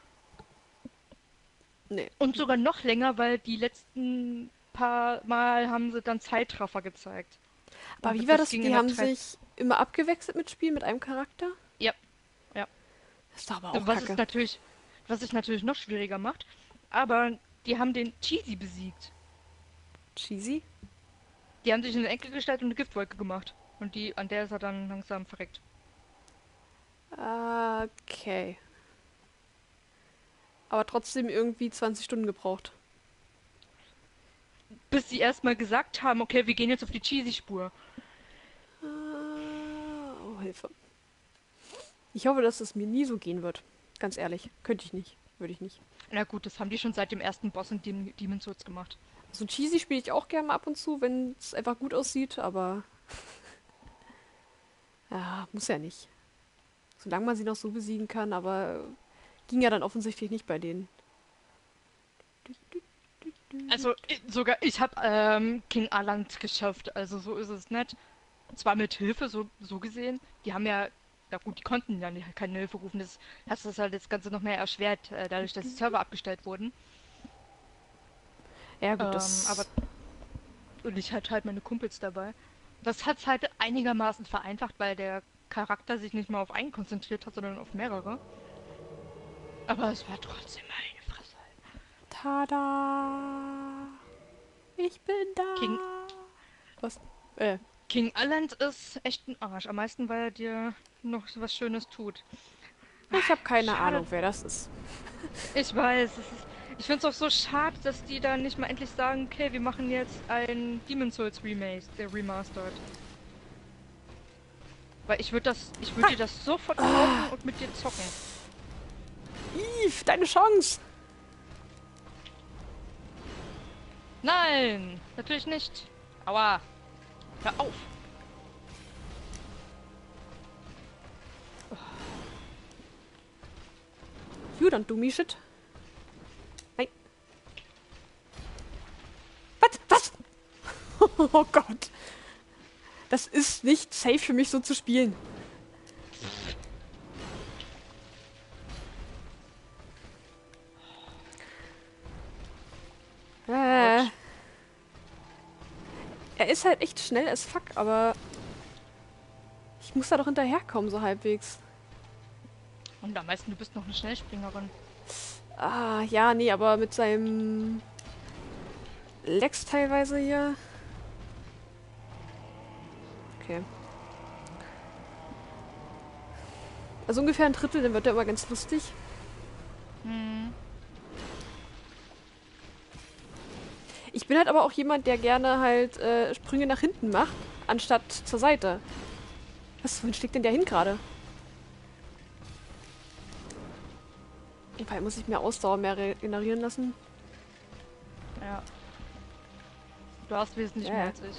Nee. Und sogar noch länger, weil die letzten paar Mal haben sie dann Zeitraffer gezeigt. Aber Und wie war das? ging Die in haben der Zeit- sich immer abgewechselt mit Spielen mit einem Charakter? Ja, ja. Das ist doch aber auch Was kacke. was es natürlich noch schwieriger macht. Aber die haben den Cheesy besiegt. Cheesy? Die haben sich in den Enkel gestellt und eine Giftwolke gemacht. Und an der ist er dann langsam verreckt. Okay. Aber trotzdem irgendwie 20 Stunden gebraucht. Bis sie erstmal gesagt haben, okay, wir gehen jetzt auf die Cheesy-Spur. Oh, Hilfe. Ich hoffe, dass es mir nie so gehen wird. Ganz ehrlich. Könnte ich nicht. Würde ich nicht. Na gut, das haben die schon seit dem ersten Boss in Demon's Souls gemacht. So cheesy spiele ich auch gerne mal ab und zu, wenn es einfach gut aussieht, aber... ja, muss ja nicht. Solange man sie noch so besiegen kann, aber ging ja dann offensichtlich nicht bei denen. Also sogar ich habe King Aland geschafft, also so ist es nicht. Zwar mit Hilfe, so gesehen. Die haben ja Ja gut, die konnten ja keine Hilfe rufen. Das hat das halt das Ganze noch mehr erschwert, dadurch, dass die Server abgestellt wurden. Ja, gut, Aber das. und ich hatte halt meine Kumpels dabei. Das hat's halt einigermaßen vereinfacht, weil der Charakter sich nicht mal auf einen konzentriert hat, sondern auf mehrere. Aber es war trotzdem meine Fresse. Tada! Ich bin King, da! Was? Äh, King Alland ist echt ein Arsch. Am meisten, weil er dir noch so was Schönes tut. ich habe keine Schade. Ahnung, wer das ist. Ich weiß. Ich finde es auch so schade, dass die da nicht mal endlich sagen, okay, wir machen jetzt ein Demon's Souls Remake, der Remastered. Weil ich würde dir das sofort kaufen und mit dir zocken. Eve, deine Chance! Nein, natürlich nicht. Aua, hör auf. You don't do me shit. Nein. Was? Was? Oh Gott. Das ist nicht safe für mich, so zu spielen. Autsch. Er ist halt echt schnell as fuck, aber ich muss da doch hinterherkommen, so halbwegs. Und am meisten, du bist noch eine Schnellspringerin. Ah, ja, nee, aber mit seinem Lex teilweise hier. Okay. Also ungefähr ein Drittel, dann wird er immer ganz lustig. Hm. Ich bin halt aber auch jemand, der gerne halt Sprünge nach hinten macht, anstatt zur Seite. Was, wohin schlägt denn der hin gerade? Wobei muss ich mir Ausdauer mehr regenerieren lassen. Ja. Du hast wesentlich mehr als ich.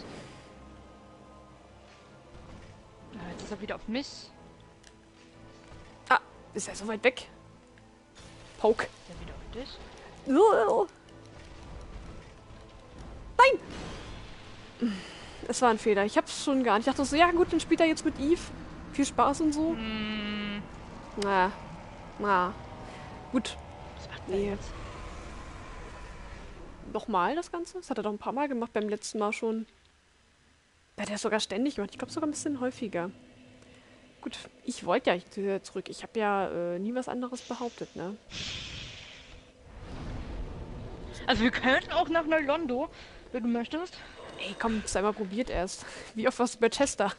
Ja, jetzt ist er wieder auf mich. Ah, ist er so weit weg? Poke. Ist er wieder auf dich? Nein! Es war ein Fehler. Ich hab's schon gar nicht. Ich dachte so, ja gut, dann spielt er jetzt mit Eve. Viel Spaß und so. Hm. Na. Gut. Was macht der Nee. jetzt? Nochmal das Ganze? Das hat er doch ein paar Mal gemacht, beim letzten Mal schon. Ja, der ist sogar ständig gemacht. Ich glaube sogar ein bisschen häufiger. Gut, ich wollte ja zurück. Ich habe ja nie was anderes behauptet, ne? Also wir könnten auch nach Neulondo, wenn du möchtest. Ey, komm, sei mal probiert erst. Wie oft warst du bei Chester?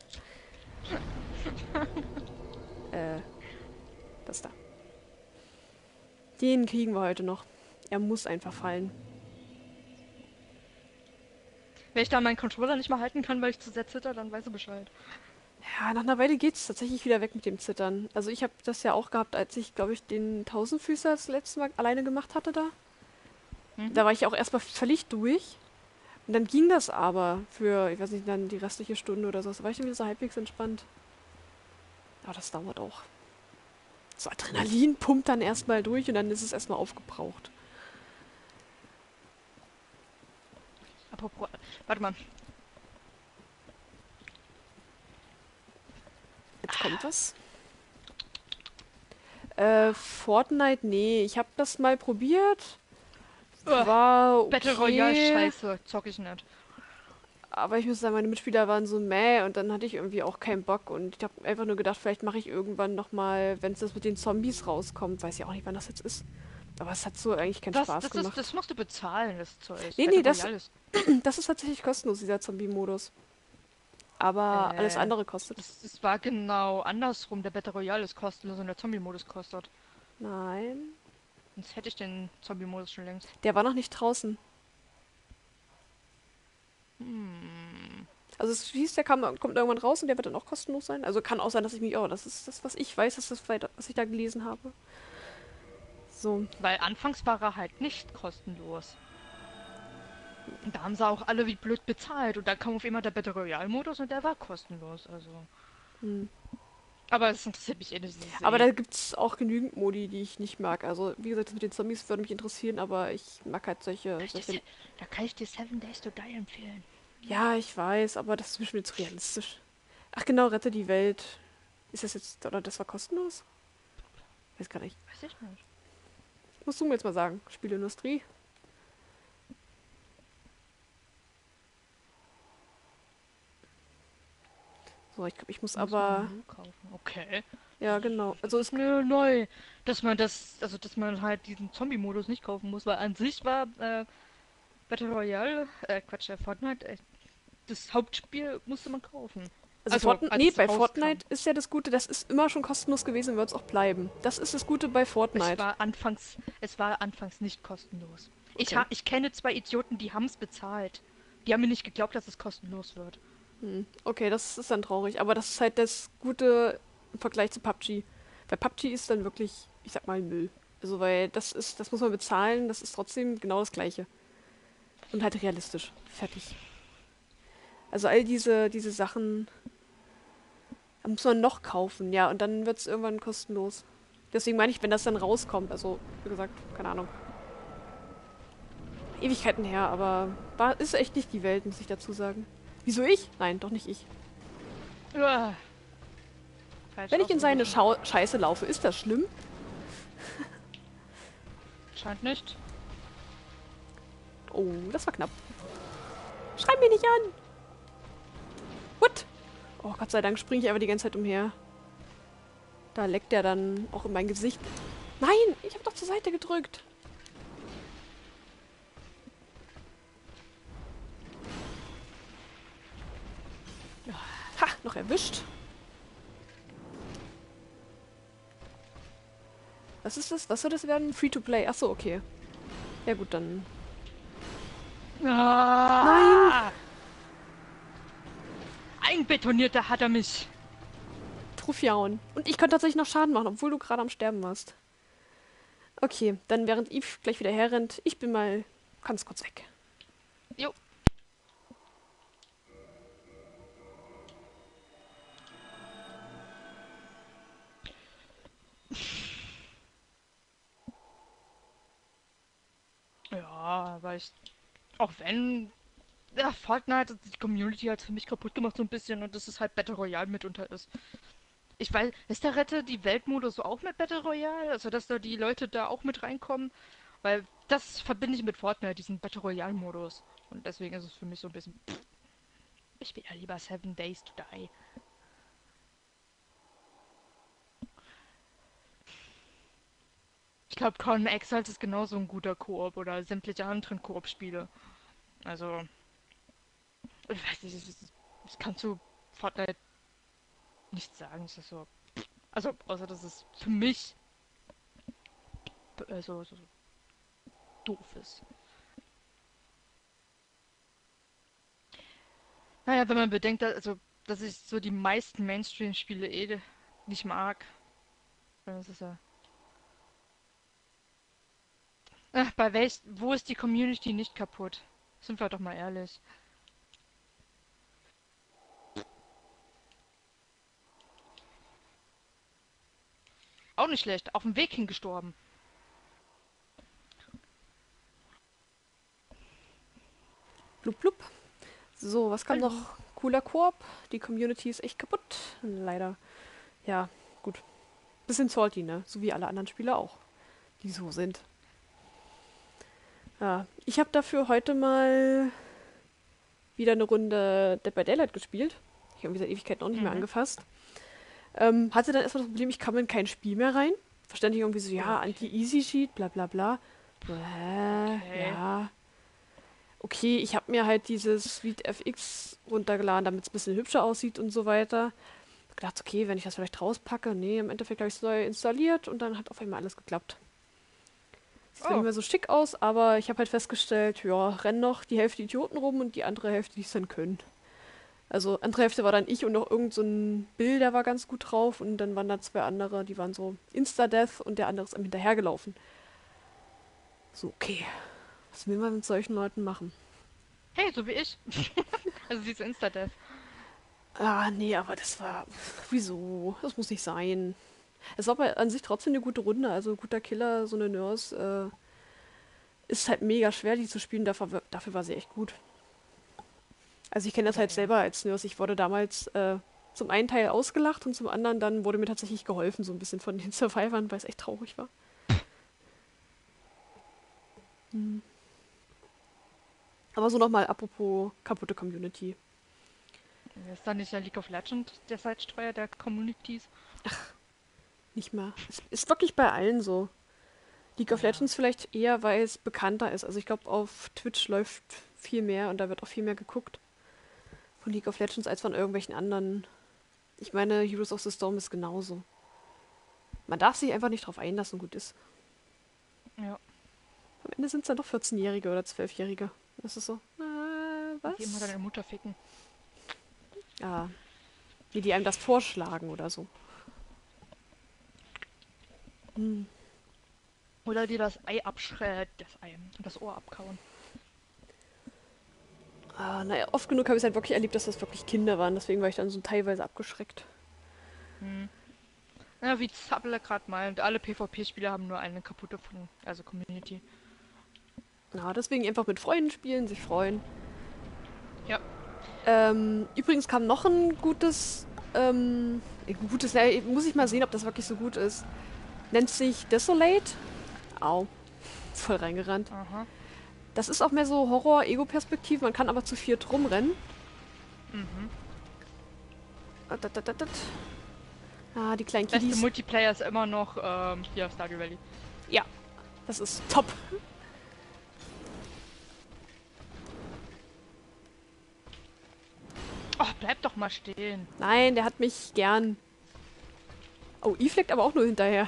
Das da. Den kriegen wir heute noch. Er muss einfach fallen. Wenn ich da meinen Controller nicht mal halten kann, weil ich zu sehr zitter, dann weißt du Bescheid. Ja, nach einer Weile geht's tatsächlich wieder weg mit dem Zittern. Also ich habe das ja auch gehabt, als ich, glaube ich, den Tausendfüßer das letzte Mal alleine gemacht hatte da. Mhm. Da war ich ja auch erstmal völlig durch. Und dann ging das aber für, ich weiß nicht, dann die restliche Stunde oder so. Da war ich dann wieder so halbwegs entspannt. Aber das dauert auch. So Adrenalin pumpt dann erstmal durch und dann ist es erstmal aufgebraucht. Apropos, warte mal. Jetzt kommt was. Fortnite, nee. Ich habe das mal probiert. War okay. Battle Royale Scheiße, zock ich nicht. Aber ich muss sagen, meine Mitspieler waren so mäh und dann hatte ich irgendwie auch keinen Bock. Und ich habe einfach nur gedacht, vielleicht mache ich irgendwann nochmal, wenn es das mit den Zombies rauskommt. Weiß ja auch nicht, wann das jetzt ist. Aber es hat so eigentlich keinen Spaß gemacht. Das musst du bezahlen, das Zeug. Nee, Battle Royale ist, das ist tatsächlich kostenlos, dieser Zombie-Modus. Aber alles andere kostet. das war genau andersrum. Der Battle Royale ist kostenlos und der Zombie-Modus kostet. Nein. Sonst hätte ich den Zombie-Modus schon längst. Der war noch nicht draußen. Hm. Also es hieß, der kommt irgendwann raus und der wird dann auch kostenlos sein. Also kann auch sein, dass ich mich, oh, das ist das, was ich weiß, das ist das, was ich da gelesen habe. So. Weil anfangs war er halt nicht kostenlos. Und da haben sie auch alle wie blöd bezahlt. Und dann kam auf einmal der Battle Royale-Modus und der war kostenlos. Also. Hm. Aber es interessiert mich eh nicht. Aber da gibt's auch genügend Modi, die ich nicht mag. Also, wie gesagt, das mit den Zombies würde mich interessieren, aber ich mag halt solche. Da kann ich dir Seven Days to Die empfehlen. Ja, ich weiß, aber das ist mir schon jetzt realistisch. Ach genau, rette die Welt. Ist das jetzt, oder das war kostenlos? Weiß gar nicht. Weiß ich nicht. Musst du mir jetzt mal sagen. Spielindustrie. So, ich glaube, ich muss Muss man aber... nur kaufen. Okay. Ja, genau. Also Das ist mir neu, dass man halt diesen Zombie-Modus nicht kaufen muss, weil an sich war Battle Royale, Quatsch, Fortnite, das Hauptspiel musste man kaufen. Also Also, Fortnite, als nee, es bei rauskam. Fortnite ist ja das Gute, das ist immer schon kostenlos gewesen und wird es auch bleiben. Das ist das Gute bei Fortnite. Es war anfangs nicht kostenlos. Okay. Ich kenne zwei Idioten, die haben es bezahlt. Die haben mir nicht geglaubt, dass es kostenlos wird. Okay, das ist dann traurig. Aber das ist halt das Gute im Vergleich zu PUBG. Weil PUBG ist dann wirklich, ich sag mal, Müll. Also weil das muss man bezahlen, das ist trotzdem genau das Gleiche. Und halt realistisch. Fertig. Also all diese Sachen muss man noch kaufen, ja, und dann wird es irgendwann kostenlos. Deswegen meine ich, wenn das dann rauskommt, also wie gesagt, keine Ahnung. Ewigkeiten her, aber ist echt nicht die Welt, muss ich dazu sagen. Wieso ich? Nein, doch nicht ich. Uah, falsch Wenn ich in seine ausgewichen. Scheiße laufe, ist das schlimm? Scheint nicht. Oh, das war knapp. Schreib mich nicht an! What? Oh, Gott sei Dank springe ich einfach die ganze Zeit umher. Da leckt er dann auch in mein Gesicht. Nein, ich habe doch zur Seite gedrückt. Ha, noch erwischt. Was ist das? Was soll das werden? Free-to-play. Achso, okay. Ja gut, dann... Nein! Ah! Einbetonierter hat er mich. Trufiauen. Und ich konnte tatsächlich noch Schaden machen, obwohl du gerade am Sterben warst. Okay, dann während Eve gleich wieder herrennt, ich bin mal ganz kurz weg. Jo. Ja, weil ich. Auch wenn. Ja, Fortnite, die Community hat für mich kaputt gemacht so ein bisschen und dass es halt Battle Royale mitunter ist. Ich weiß, ist der Rette die Weltmodus auch mit Battle Royale? Also, dass da die Leute da auch mit reinkommen? Weil das verbinde ich mit Fortnite, diesen Battle Royale-Modus. Und deswegen ist es für mich so ein bisschen. Ich will ja lieber Seven Days to Die. Ich glaube, Conan Exiles ist genauso ein guter Koop oder sämtliche anderen Koop-Spiele. Also, ich weiß nicht, das kannst du Fortnite nicht sagen. Es ist so. Also, außer dass es für mich so doof ist. Naja, wenn man bedenkt, dass ich so die meisten Mainstream-Spiele nicht mag, dann ist es ja. Ach, wo ist die Community nicht kaputt? Sind wir doch mal ehrlich. Auch nicht schlecht. Auf dem Weg hingestorben. Blub, blub. So, was kam Hallo. noch? Cooler Koop. Die Community ist echt kaputt. Leider. Ja, gut. Bisschen salty, ne? So wie alle anderen Spieler auch, die so sind. Ja, ich habe dafür heute mal wieder eine Runde Dead by Daylight gespielt. Ich habe irgendwie seit Ewigkeiten auch nicht mehr Mhm. angefasst. Hatte dann erstmal das Problem, ich kam in kein Spiel mehr rein. Verständlich irgendwie so, ja, Okay. Anti-Easy-Sheet, bla bla bla. So, Okay. ja. Okay, ich habe mir halt dieses Suite FX runtergeladen, damit es ein bisschen hübscher aussieht und so weiter. Hab gedacht, okay, wenn ich das vielleicht rauspacke. Nee, im Endeffekt habe ich es neu installiert und dann hat auf einmal alles geklappt. Sieht zwar nicht Oh. mehr so schick aus, aber ich habe halt festgestellt, ja, rennen noch die Hälfte Idioten rum und die andere Hälfte, die es dann können. Also andere Hälfte war dann ich und noch irgend so ein Bill, der war ganz gut drauf und dann waren da zwei andere, die waren so Insta-Death und der andere ist einem hinterhergelaufen. So, okay, was will man mit solchen Leuten machen? Hey, so wie ich. Also diese Insta-Death. Ah, nee, aber das war. Wieso? Das muss nicht sein. Es war aber an sich trotzdem eine gute Runde. Also guter Killer, so eine Nurse, ist halt mega schwer, die zu spielen. Dafür war sie echt gut. Also ich kenne das halt Okay. selber als Nurse. Ich wurde damals zum einen Teil ausgelacht und zum anderen dann wurde mir tatsächlich geholfen, so ein bisschen von den Survivern, weil es echt traurig war. Hm. Aber so nochmal apropos kaputte Community. Ist da nicht ja League of Legends der Seitsteuer der Communities? Nicht mehr. Es ist wirklich bei allen so. League of Ja. Legends vielleicht eher, weil es bekannter ist. Also ich glaube, auf Twitch läuft viel mehr und da wird auch viel mehr geguckt von League of Legends als von irgendwelchen anderen. Ich meine, Heroes of the Storm ist genauso. Man darf sich einfach nicht drauf einlassen, gut ist. Ja. Am Ende sind es dann doch 14-Jährige oder 12-Jährige. Das ist so, was? Die immer deine Mutter ficken. Ja. Die einem das vorschlagen oder so. Hm. Oder dir das Ei das Ohr abkauen. Naja, oft genug habe ich es halt wirklich erlebt, dass das wirklich Kinder waren. Deswegen war ich dann so teilweise abgeschreckt. Hm. Ja, wie Zappele gerade meint, alle PvP-Spieler haben nur eine kaputte Community. Ja, deswegen einfach mit Freunden spielen, sich freuen. Ja. Übrigens kam noch ein gutes, muss ich mal sehen, ob das wirklich so gut ist. Nennt sich Desolate. Au. Voll reingerannt. Aha. Das ist auch mehr so Horror-Ego-Perspektiv, man kann aber zu viert rumrennen. Mhm. Die kleinen Beste Kiddies. Multiplayer ist immer noch hier Stardew Valley. Ja, das ist top. Oh, bleib doch mal stehen. Nein, der hat mich gern. Oh, Eve leckt aber auch nur hinterher.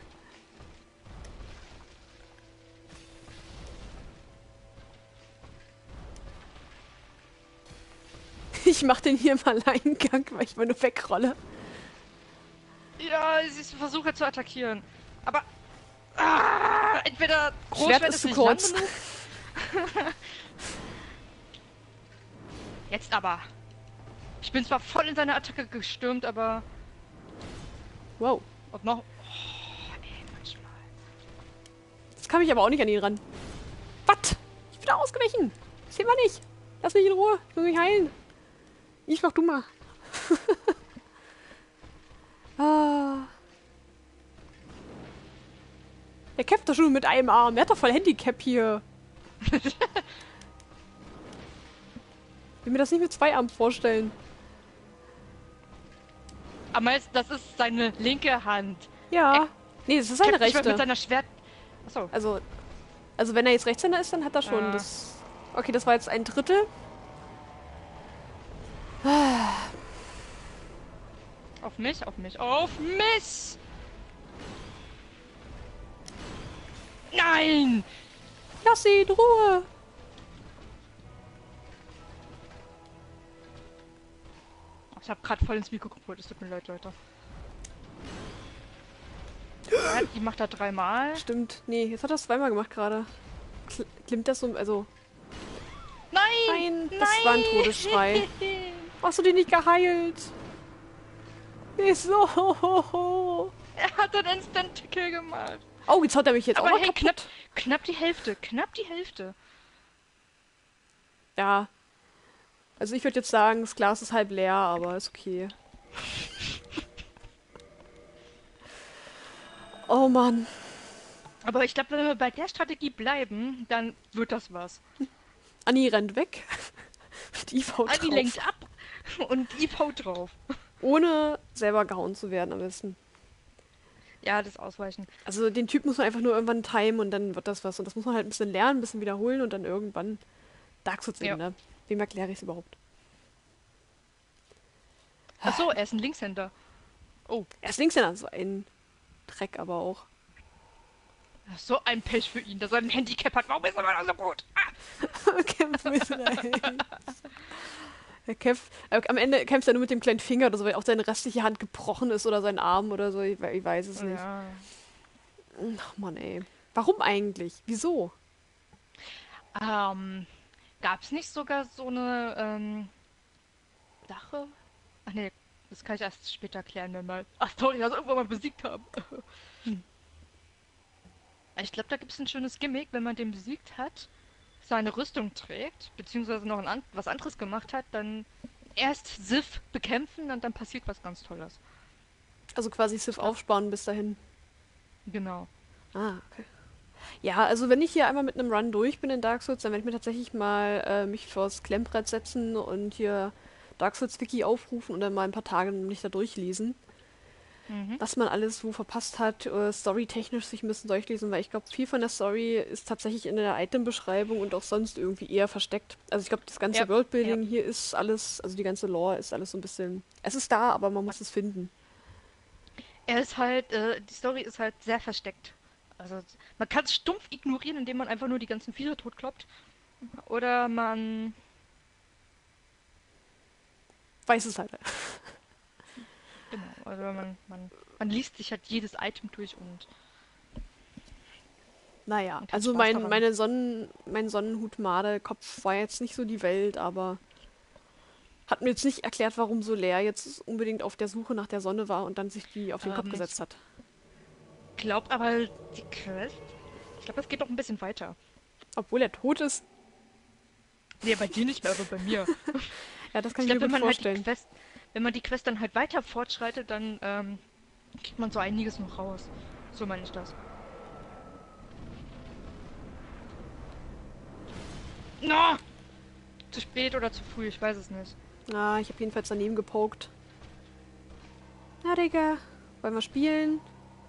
Ich mach den hier im Alleingang, weil ich mal nur wegrolle. Ja, ich versuche zu attackieren. Aber entweder Schwert ist zu kurz. lang genug. Jetzt aber. Ich bin zwar voll in seine Attacke gestürmt, aber Wow. ob noch. Oh, ey, manchmal. Jetzt kam ich aber auch nicht an ihn ran. Was? Ich bin da ausgewichen. Das sehen wir nicht. Lass mich in Ruhe. Ich muss mich heilen. Ich mach du mal. Der kämpft doch schon mit einem Arm. Der hat doch voll Handicap hier. Ich will mir das nicht mit zwei Armen vorstellen. Aber das ist seine linke Hand. Ja. Nee, das ist seine Kämpft nicht mal mit rechte. seiner Schwert. Achso. Also wenn er jetzt Rechtshänder ist, dann hat er schon das... Okay, das war jetzt ein Drittel. Auf mich, auf mich, auf mich! Nein! Lass sie in Ruhe. Ich habe gerade voll ins Mikro geholt, es tut mir leid, Leute. Ja, die macht da 3-mal. Stimmt. Nee, jetzt hat er es zweimal gemacht gerade. Klimmt das so... Also... Nein! Nein, das war ein Todesschrei. Hast du die nicht geheilt? Wieso? Er hat einen Instant-Kill gemacht. Oh, jetzt haut er mich jetzt Aber auch mal hey, kaputt. knapp die Hälfte, knapp die Hälfte. Ja. Also ich würde jetzt sagen, das Glas ist halb leer, aber ist okay. Oh Mann. Aber ich glaube, wenn wir bei der Strategie bleiben, dann wird das was. Anni rennt weg. Und Eve haut Anni drauf. lenkt ab und Eve haut drauf. Ohne selber gehauen zu werden am besten. Ja, das Ausweichen. Also den Typ muss man einfach nur irgendwann timen und dann wird das was. Und das muss man halt ein bisschen lernen, ein bisschen wiederholen und dann irgendwann Dark Souls eben, ne? Wem erkläre ich es überhaupt? Achso, er ist ein Linkshänder. Oh, Er ist Linkshänder, so ein Dreck aber auch. so ein Pech für ihn, dass er ein Handicap hat. Warum ist er immer noch so gut? Kämpft mit Er kämpft, am Ende kämpft er nur mit dem kleinen Finger oder so, weil auch seine restliche Hand gebrochen ist oder sein Arm oder so. Ich weiß es nicht. Ja. Ach Mann, ey. Warum eigentlich? Wieso? Gab es nicht sogar so eine Sache? Ach nee, das kann ich erst später klären, wenn wir Astoria irgendwann mal besiegt haben. Ich glaube, da gibt es ein schönes Gimmick, wenn man den besiegt hat, seine Rüstung trägt, beziehungsweise noch was anderes gemacht hat, dann erst Sif bekämpfen und dann passiert was ganz Tolles. Also quasi Sif Das, aufsparen bis dahin. genau. Ah, okay. Ja, also wenn ich hier einmal mit einem Run durch bin in Dark Souls, dann werde ich mir tatsächlich mal mich vors Klemmbrett setzen und hier Dark Souls Wiki aufrufen und dann mal ein paar Tage mich da durchlesen. Mhm. Was man alles wo verpasst hat, storytechnisch sich ein bisschen durchlesen, weil ich glaube, viel von der Story ist tatsächlich in der Item-Beschreibung und auch sonst irgendwie eher versteckt. Also ich glaube, das ganze Ja, ja. Worldbuilding hier ist alles, also die ganze Lore ist alles so ein bisschen, es ist da, aber man muss es finden. Er ist halt, die Story ist halt sehr versteckt. Also man kann es stumpf ignorieren, indem man einfach nur die ganzen Viecher totkloppt. Oder man, Weiß es halt. genau, also man liest sich halt jedes Item durch Naja, und hat also Spaß daran. mein Sonnenhut-Made-Kopf war jetzt nicht so die Welt, aber hat mir jetzt nicht erklärt, warum Solaire jetzt unbedingt auf der Suche nach der Sonne war und dann sich die auf den Kopf Ich gesetzt hat. glaube aber, die Quest, ich glaube, das geht noch ein bisschen weiter. Obwohl er tot ist. Nee, bei dir nicht mehr, aber bei mir. Ja, das kann Ich ich mir glaube, gut vorstellen. wenn man die Quest dann halt weiter fortschreitet, dann kriegt man so einiges noch raus. So meine ich das. No! Zu spät oder zu früh, ich weiß es nicht. Ah, ich habe jedenfalls daneben gepokt. Na, Digga, wollen wir spielen?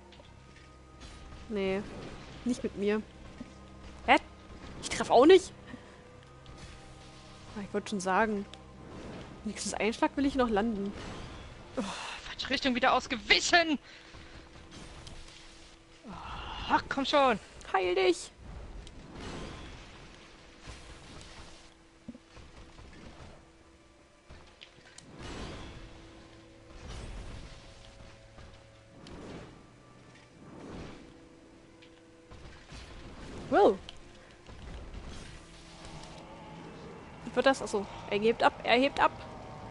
Nee, nicht mit mir. Hä? Ich treffe auch nicht? Ah, ich wollte schon sagen. Nächstes Einschlag will ich noch landen. Falsche Richtung wieder ausgewichen! Ach, komm schon! Heil dich! Will. Wie wird das? Achso, er hebt ab, er hebt ab.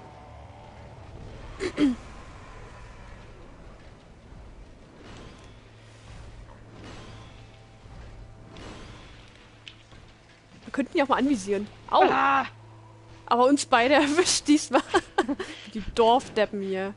Wir könnten ihn auch mal anvisieren. Au! Ah! Aber uns beide erwischt diesmal. Die Dorfdeppen hier.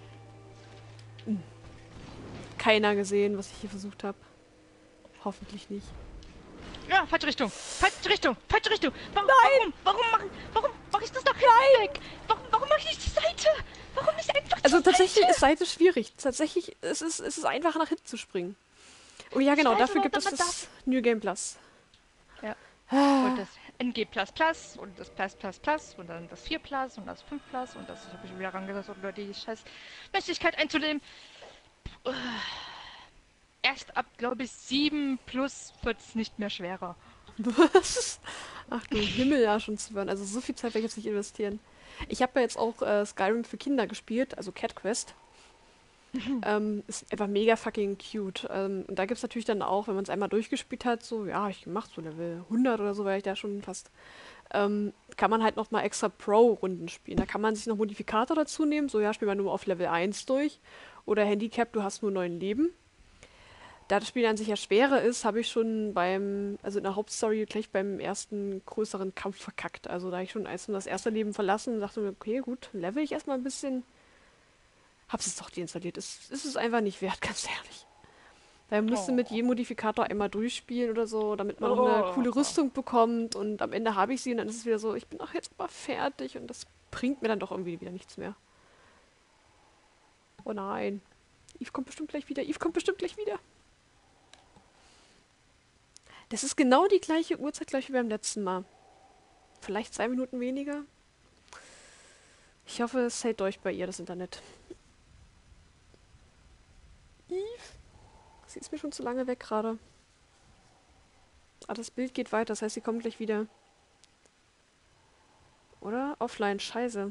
Keiner gesehen, was ich hier versucht habe. Hoffentlich nicht. Ja, falsche Richtung! Falsche Richtung! Falsche Richtung! Nein! Warum mach ich das doch weg? Warum mach ich nicht die Seite? Warum nicht einfach Also die tatsächlich Seite? ist Seite schwierig. Tatsächlich ist es einfacher nach hinten zu springen. Oh ja, Ich genau, weiß dafür aber, gibt es man das darf. New Game Plus. Ja. Und Ah, das NG und das und dann das 4 und das 5 und das habe ich schon wieder rangesetzt, um die scheiß Mächtigkeit einzunehmen. Erst ab, glaube ich, 7 plus wird es nicht mehr schwerer. was? Ach du Himmel, ja schon zu hören. Also so viel Zeit werde ich jetzt nicht investieren. Ich habe ja jetzt auch Skyrim für Kinder gespielt, also Cat Quest. Ist einfach mega fucking cute. Und da gibt es natürlich dann auch, wenn man es einmal durchgespielt hat, so, ja, ich mach so Level 100 oder so, weil ich da schon fast, kann man halt noch mal extra Pro-Runden spielen. Da kann man sich noch Modifikator dazu nehmen, so, ja, spiel mal nur auf Level 1 durch. Oder Handicap, du hast nur 9 Leben. Da das Spiel an sich ja schwerer ist, habe ich schon also in der Hauptstory gleich beim ersten größeren Kampf verkackt. Also da ich schon erst das erste Leben verlassen und dachte mir, okay, gut, level ich erstmal ein bisschen. Hab's es doch deinstalliert. Es ist einfach nicht wert, ganz ehrlich. Da müsste mit Oh. jedem Modifikator einmal durchspielen oder so, damit man noch eine Oh. coole Rüstung bekommt und am Ende habe ich sie und dann ist es wieder so, ich bin doch jetzt aber fertig und das bringt mir dann doch irgendwie wieder nichts mehr. Oh nein. Eve kommt bestimmt gleich wieder. Eve kommt bestimmt gleich wieder. Das ist genau die gleiche Uhrzeit gleich wie beim letzten Mal. Vielleicht 2 Minuten weniger. Ich hoffe, es hält durch bei ihr, das Internet. Eve? Sie ist mir schon zu lange weg gerade. Ah, das Bild geht weiter, das heißt, sie kommt gleich wieder. Oder? Offline, scheiße.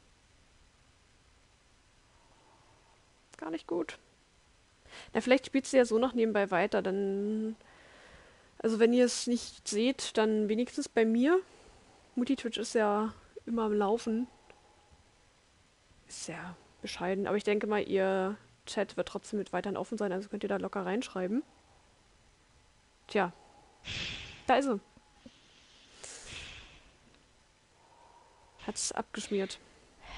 Gar nicht gut. Na, vielleicht spielt sie ja so noch nebenbei weiter, dann. Also, wenn ihr es nicht seht, dann wenigstens bei mir. Multitwitch ist ja immer am Laufen. Ist sehr bescheiden, aber ich denke mal, ihr Chat wird trotzdem mit weiterhin offen sein, also könnt ihr da locker reinschreiben. Tja, da ist sie. Hat's abgeschmiert.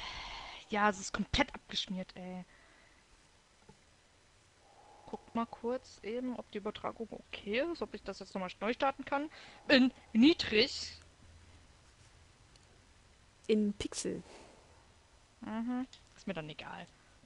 Ja, es ist komplett abgeschmiert, ey. Guck mal kurz eben, ob die Übertragung okay ist, ob ich das jetzt nochmal neu starten kann. In niedrig. In Pixel. Mhm. Ist mir dann egal.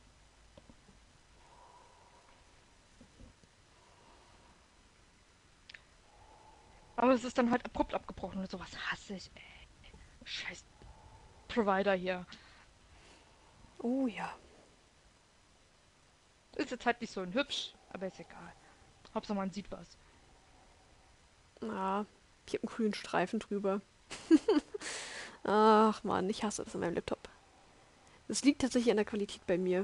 Aber es ist dann halt abrupt abgebrochen und sowas hasse ich, ey. Scheiß Provider hier. Oh ja. Ist jetzt halt nicht so ein hübsch, aber ist egal. Hauptsache man sieht was. Ah, ich habe einen grünen Streifen drüber. Ach man, ich hasse das an meinem Laptop. Das liegt tatsächlich an der Qualität bei mir.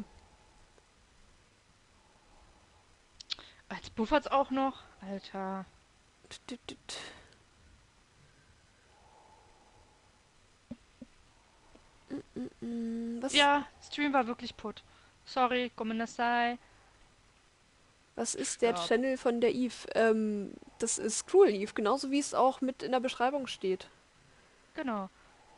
Als buffert's auch noch. Alter. Tut, tut, tut. Was, Ja, Stream war wirklich putt. Sorry, Gomenasai. was ist der Stopp. Channel von der Eve? Das ist Cruel Eve, genauso wie es auch mit in der Beschreibung steht. Genau.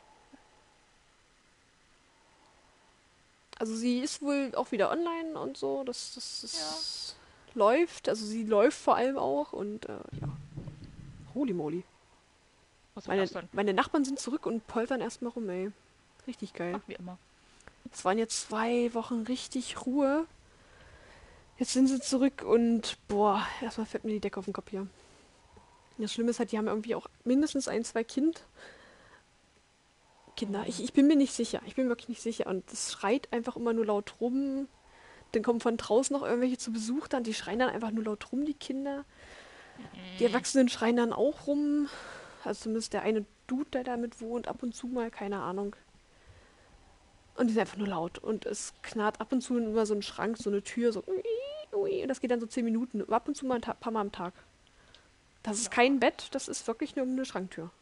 Also sie ist wohl auch wieder online und so, Ja. das läuft. Also sie läuft vor allem auch und ja. Holy moly. Was war Meine, das denn? meine Nachbarn sind zurück und poltern erstmal rum, ey. Richtig geil. Ach, wie immer. Es waren jetzt 2 Wochen richtig Ruhe. Jetzt sind sie zurück und boah, erstmal fällt mir die Decke auf den Kopf hier. Das Schlimme ist halt, die haben irgendwie auch mindestens 1, 2 Kinder. Ich bin mir nicht sicher. Ich bin wirklich nicht sicher. Und das schreit einfach immer nur laut rum. Dann kommen von draußen noch irgendwelche zu Besuch dann. Die schreien dann einfach nur laut rum, die Kinder. Die Mhm. Erwachsenen schreien dann auch rum. Also zumindest der eine Dude, der damit wohnt, ab und zu mal, keine Ahnung. Und die sind einfach nur laut. Und es knarrt ab und zu immer so ein Schrank, so eine Tür, so ui, ui. Und das geht dann so 10 Minuten. Ab und zu mal ein paar Mal am Tag. Das ist Ja. kein Bett, das ist wirklich nur eine Schranktür.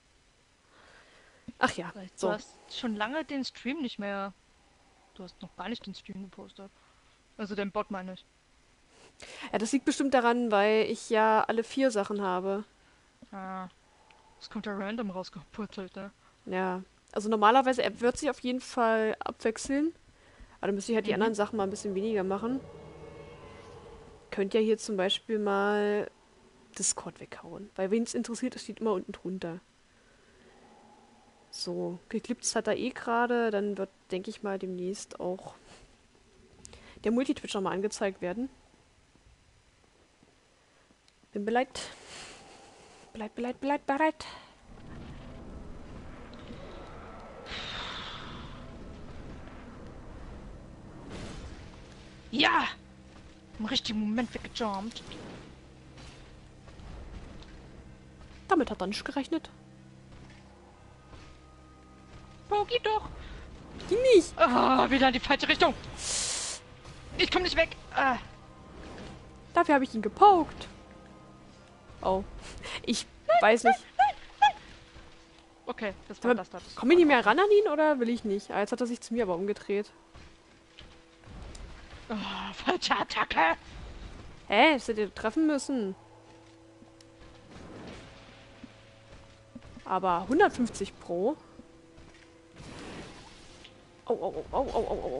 Ach ja, Du so. hast schon lange den Stream nicht mehr. Du hast noch gar nicht den Stream gepostet. Also den Bot meine ich. Ja, das liegt bestimmt daran, weil ich ja alle 4 Sachen habe. Ah, es kommt ja random rausgepurzelt, ne? Ja. Also normalerweise, er wird sich auf jeden Fall abwechseln. Aber dann müsste ich halt die Mhm. anderen Sachen mal ein bisschen weniger machen. Könnt ja hier zum Beispiel mal Discord weghauen. Weil wen es interessiert, das steht immer unten drunter. So, geklippt hat er eh gerade. Dann wird, denke ich mal, demnächst auch der Multitwitcher mal angezeigt werden. Bin bereit. Bereit. Ja! Im richtigen Moment weggejumpt. Damit hat er nicht gerechnet. Pogi doch! Die nicht. Ah, wieder in die falsche Richtung! Ich komm nicht weg! Ah. Dafür habe ich ihn gepokt. Oh. Ich weiß nicht. Okay, das war Aber das da. Das komme ich nicht mehr ran an ihn oder will ich nicht? Ah, jetzt hat er sich zu mir aber umgedreht. Ah, falsche Attacke! Hä? Das hätte ihr treffen müssen. Aber 150 pro. Oh.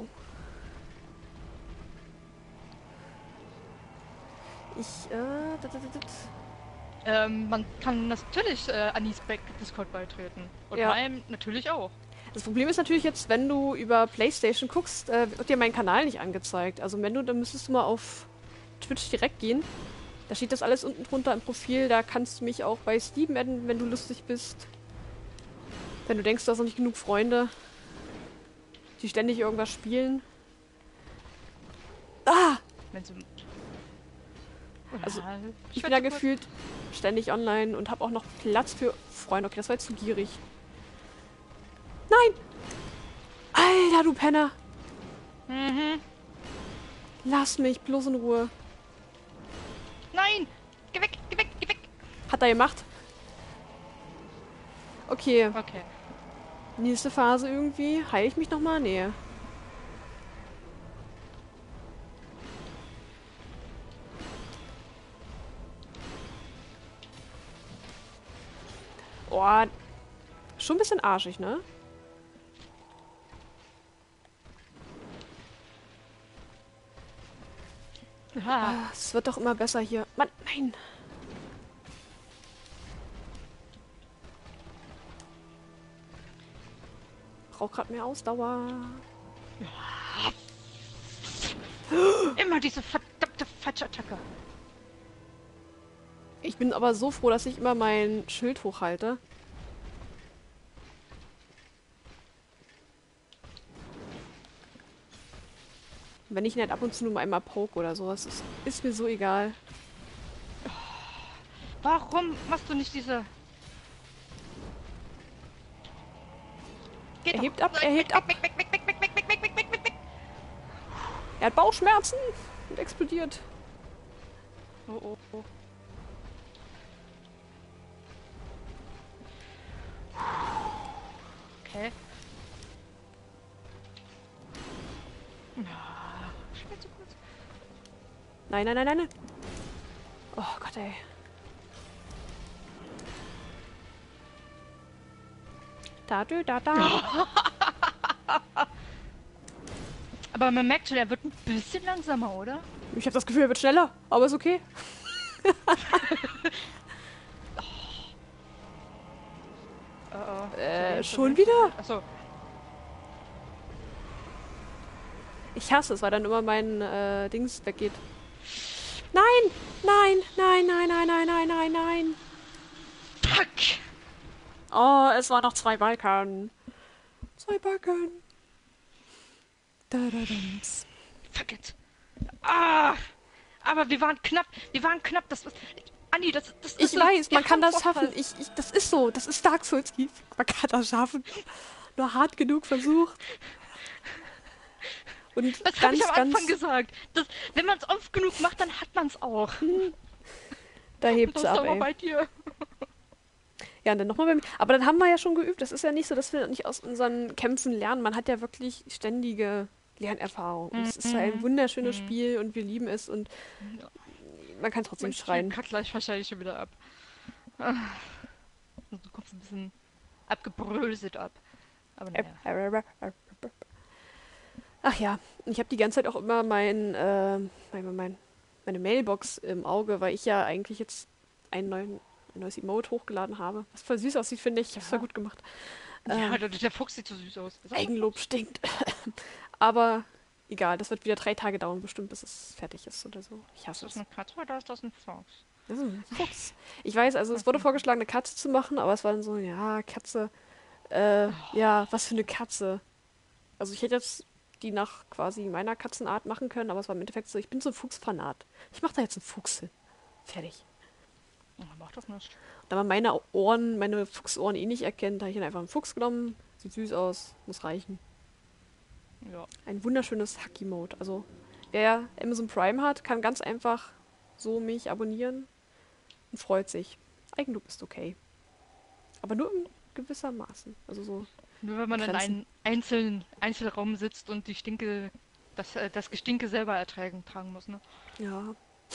Man kann natürlich Anis Back Discord beitreten. Und Ja. meinem natürlich auch. Das Problem ist natürlich jetzt, wenn du über PlayStation guckst, wird dir mein Kanal nicht angezeigt. Also wenn du, dann müsstest du mal auf Twitch direkt gehen. Da steht das alles unten drunter im Profil. Da kannst du mich auch bei Steam adden, wenn du lustig bist. Wenn du denkst, du hast noch nicht genug Freunde, die ständig irgendwas spielen. Ah! Wenn sie. Also, Ja, Ich bin da gefühlt ständig online und habe auch noch Platz für Freunde. Okay, das war jetzt zu gierig. Nein! Alter, du Penner! Mhm. Lass mich bloß in Ruhe. Nein! Geh weg, geh weg, geh weg! Hat er gemacht? Okay, Okay. nächste Phase irgendwie. Heile ich mich nochmal? Nee. Oh, schon ein bisschen arschig, ne? Ja. Es wird doch immer besser hier. Mann, nein. Brauch grad mehr Ausdauer. Immer diese verdammte falsche Attacke. Ich bin aber so froh, dass ich immer mein Schild hochhalte. Wenn ich ihn halt ab und zu nur einmal poke oder sowas, ist mir so egal. Warum machst du nicht diese... Geht Er doch. hebt ab, er hebt ab. Weg, weg, weg, weg, weg, weg, weg, weg, weg, weg, weg, weg. Er hat Bauchschmerzen und explodiert. Oh, oh, oh. Okay. Schwer zu kurz. Nein, nein, nein, nein, nein. Oh Gott, ey. Da, da, da. Aber man merkt schon, er wird ein bisschen langsamer, oder? Ich habe das Gefühl, er wird schneller, aber ist okay. Schon wieder? Achso. Ich hasse es, weil dann immer mein Dings weggeht. Nein! Nein! Nein, nein, nein, nein, nein, nein, nein! Fuck! Oh, es waren noch 2 Balken. 2 Balken. Da, da, da. Fuck it. Ah! Aber wir waren knapp. Wir waren knapp. Das ist... Andi, das ist Ich so, weiß, man wir kann haben's das schaffen. Das ist so. Das ist Dark Souls, Keith. Man kann das schaffen. Nur hart genug versucht. Und Das habe ich am ganz, Anfang gesagt. Das, wenn man es oft genug macht, dann hat man es auch. da hebt Das sie ist ab, aber ey. bei dir. Ja, und dann nochmal bei mir. Aber dann haben wir ja schon geübt. Das ist ja nicht so, dass wir nicht aus unseren Kämpfen lernen. Man hat ja wirklich ständige Lernerfahrung. Und es ist ja ein wunderschönes Spiel und wir lieben es und man kann trotzdem schreien. Kackt gleich wahrscheinlich schon wieder ab. Ah. Du kommst ein bisschen abgebröselt ab. Aber naja. Ach ja, und ich habe die ganze Zeit auch immer meine Mailbox im Auge, weil ich ja eigentlich jetzt ein neues Emote hochgeladen habe. Was voll süß aussieht, finde ich. Ich hab's voll gut gemacht. Ja, der Fuchs sieht so süß aus. Eigenlob stinkt. Aber egal, das wird wieder 3 Tage dauern bestimmt, bis es fertig ist oder so. Ich hasse Ist es. das eine Katze oder ist das ein Fuchs? Das ist ein Fuchs. Ich weiß, also es wurde vorgeschlagen, eine Katze zu machen, aber es war dann so, ja, Katze. Ja, was für eine Katze. Also ich hätte jetzt die nach quasi meiner Katzenart machen können, aber es war im Endeffekt so, ich bin so ein Fuchsfanat. Ich mache da jetzt einen Fuchs hin. Fertig. Mach das nicht. Da man meine Fuchsohren eh nicht erkennt, habe ich dann einfach einen Fuchs genommen. Sieht süß aus, muss reichen. Ja. Ein wunderschönes Haki-Mode. Also, wer Amazon Prime hat, kann ganz einfach so mich abonnieren und freut sich. Eigenlob ist okay. Aber nur in gewissermaßen. Also so. Nur wenn man in Grenzen. einem Einzelraum sitzt und die Stinke, das Gestinke selber tragen muss, ne? Ja.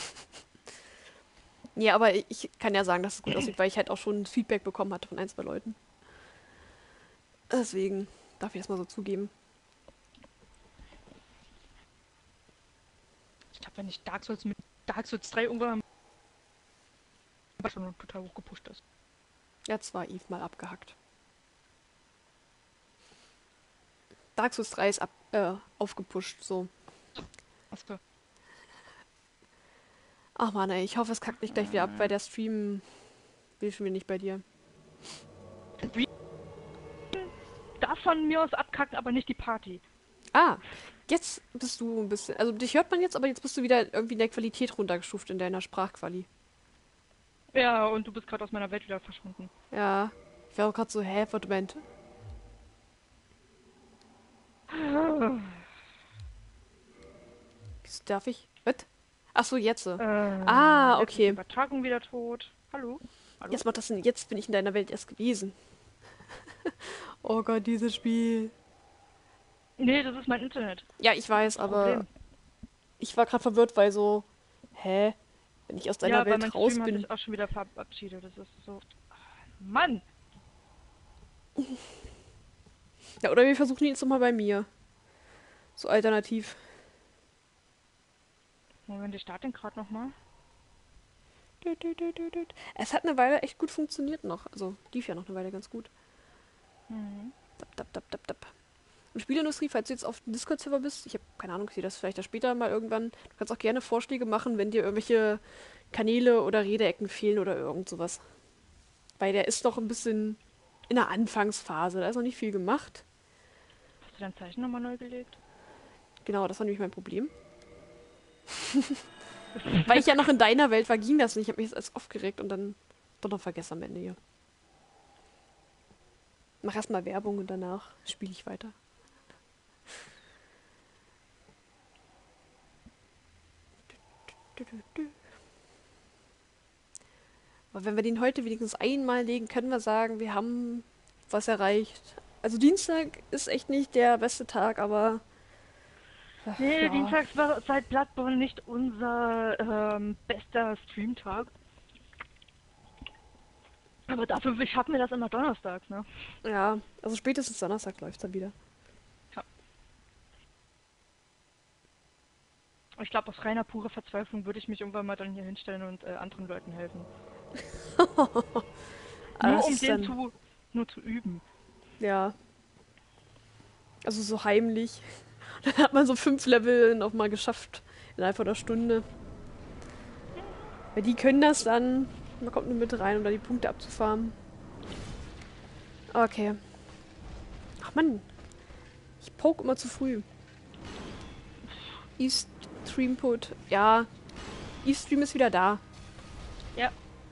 Ja, aber ich kann ja sagen, dass es gut aussieht, weil ich halt auch schon Feedback bekommen hatte von 1, 2 Leuten. Deswegen darf ich das mal so zugeben. Ich glaube, wenn ich Dark Souls mit Dark Souls 3 irgendwann schon total hochgepusht ist. Jetzt war Eve mal abgehackt. Dark Souls 3 ist aufgepusht, so. Achso. Ach man, ey, ich hoffe, es kackt nicht gleich wieder ab, weil der Stream will schon wieder nicht bei dir. Darf von mir aus abkacken, aber nicht die Party. Ah, jetzt bist du ein bisschen, also dich hört man jetzt, aber jetzt bist du wieder irgendwie in der Qualität runtergestuft in deiner Sprachquali. Ja, und du bist gerade aus meiner Welt wieder verschwunden. Ja, ich war auch gerade so, hä, was Moment. Darf ich? Was? Ach so, jetzt. Jetzt Okay. ist die Übertragung wieder tot. Hallo? Hallo? Jetzt bin ich in deiner Welt erst gewesen. Oh Gott, dieses Spiel. Nee, das ist mein Internet. Ja, ich weiß, aber Problem. ich war gerade verwirrt, weil so, hä? Wenn ich aus deiner Ja, weil mein Welt raus Stream hat bin. sich auch schon wieder verabschiedet. Das ist so... Mann! Ja, oder wir versuchen ihn jetzt nochmal bei mir. So alternativ. Moment, ich starte den gerade nochmal. Es hat eine Weile echt gut funktioniert noch. Also lief ja noch eine Weile ganz gut. Mhm. Dap, dap, dap, dap, dap. Und Spielindustrie, falls du jetzt auf dem Discord-Server bist, ich habe keine Ahnung, ich sehe das vielleicht da später mal irgendwann. Du kannst auch gerne Vorschläge machen, wenn dir irgendwelche Kanäle oder Redeecken fehlen oder irgend sowas. Weil der ist noch ein bisschen in der Anfangsphase. Da ist noch nicht viel gemacht. Hast du dein Zeichen nochmal neu gelegt? Genau, das war nämlich mein Problem. Weil ich ja noch in deiner Welt war, ging das nicht. Ich habe mich jetzt alles aufgeregt und dann doch noch vergessen am Ende hier. Mach erstmal Werbung und danach spiele ich weiter. Aber wenn wir den heute wenigstens einmal legen, können wir sagen, wir haben was erreicht. Also Dienstag ist echt nicht der beste Tag, aber Nee, ja. Dienstags war seit Bloodborne nicht unser bester Streamtag. Aber dafür schaffen wir das immer donnerstags, ne? Ja, also spätestens Donnerstag läuft dann wieder. Ja. Ich glaube, aus reiner pure Verzweiflung würde ich mich irgendwann mal dann hier hinstellen und anderen Leuten helfen. Aber Nur das um ist den dann, nur zu üben. ja, also so heimlich. Dann hat man so 5 Level noch mal geschafft innerhalb von einer Stunde. Weil die können das dann. Man kommt nur mit rein, um da die Punkte abzufarmen. Okay. Ach Mann, ich poke immer zu früh. East Streamput. Ja, East Stream ist wieder da. Ja.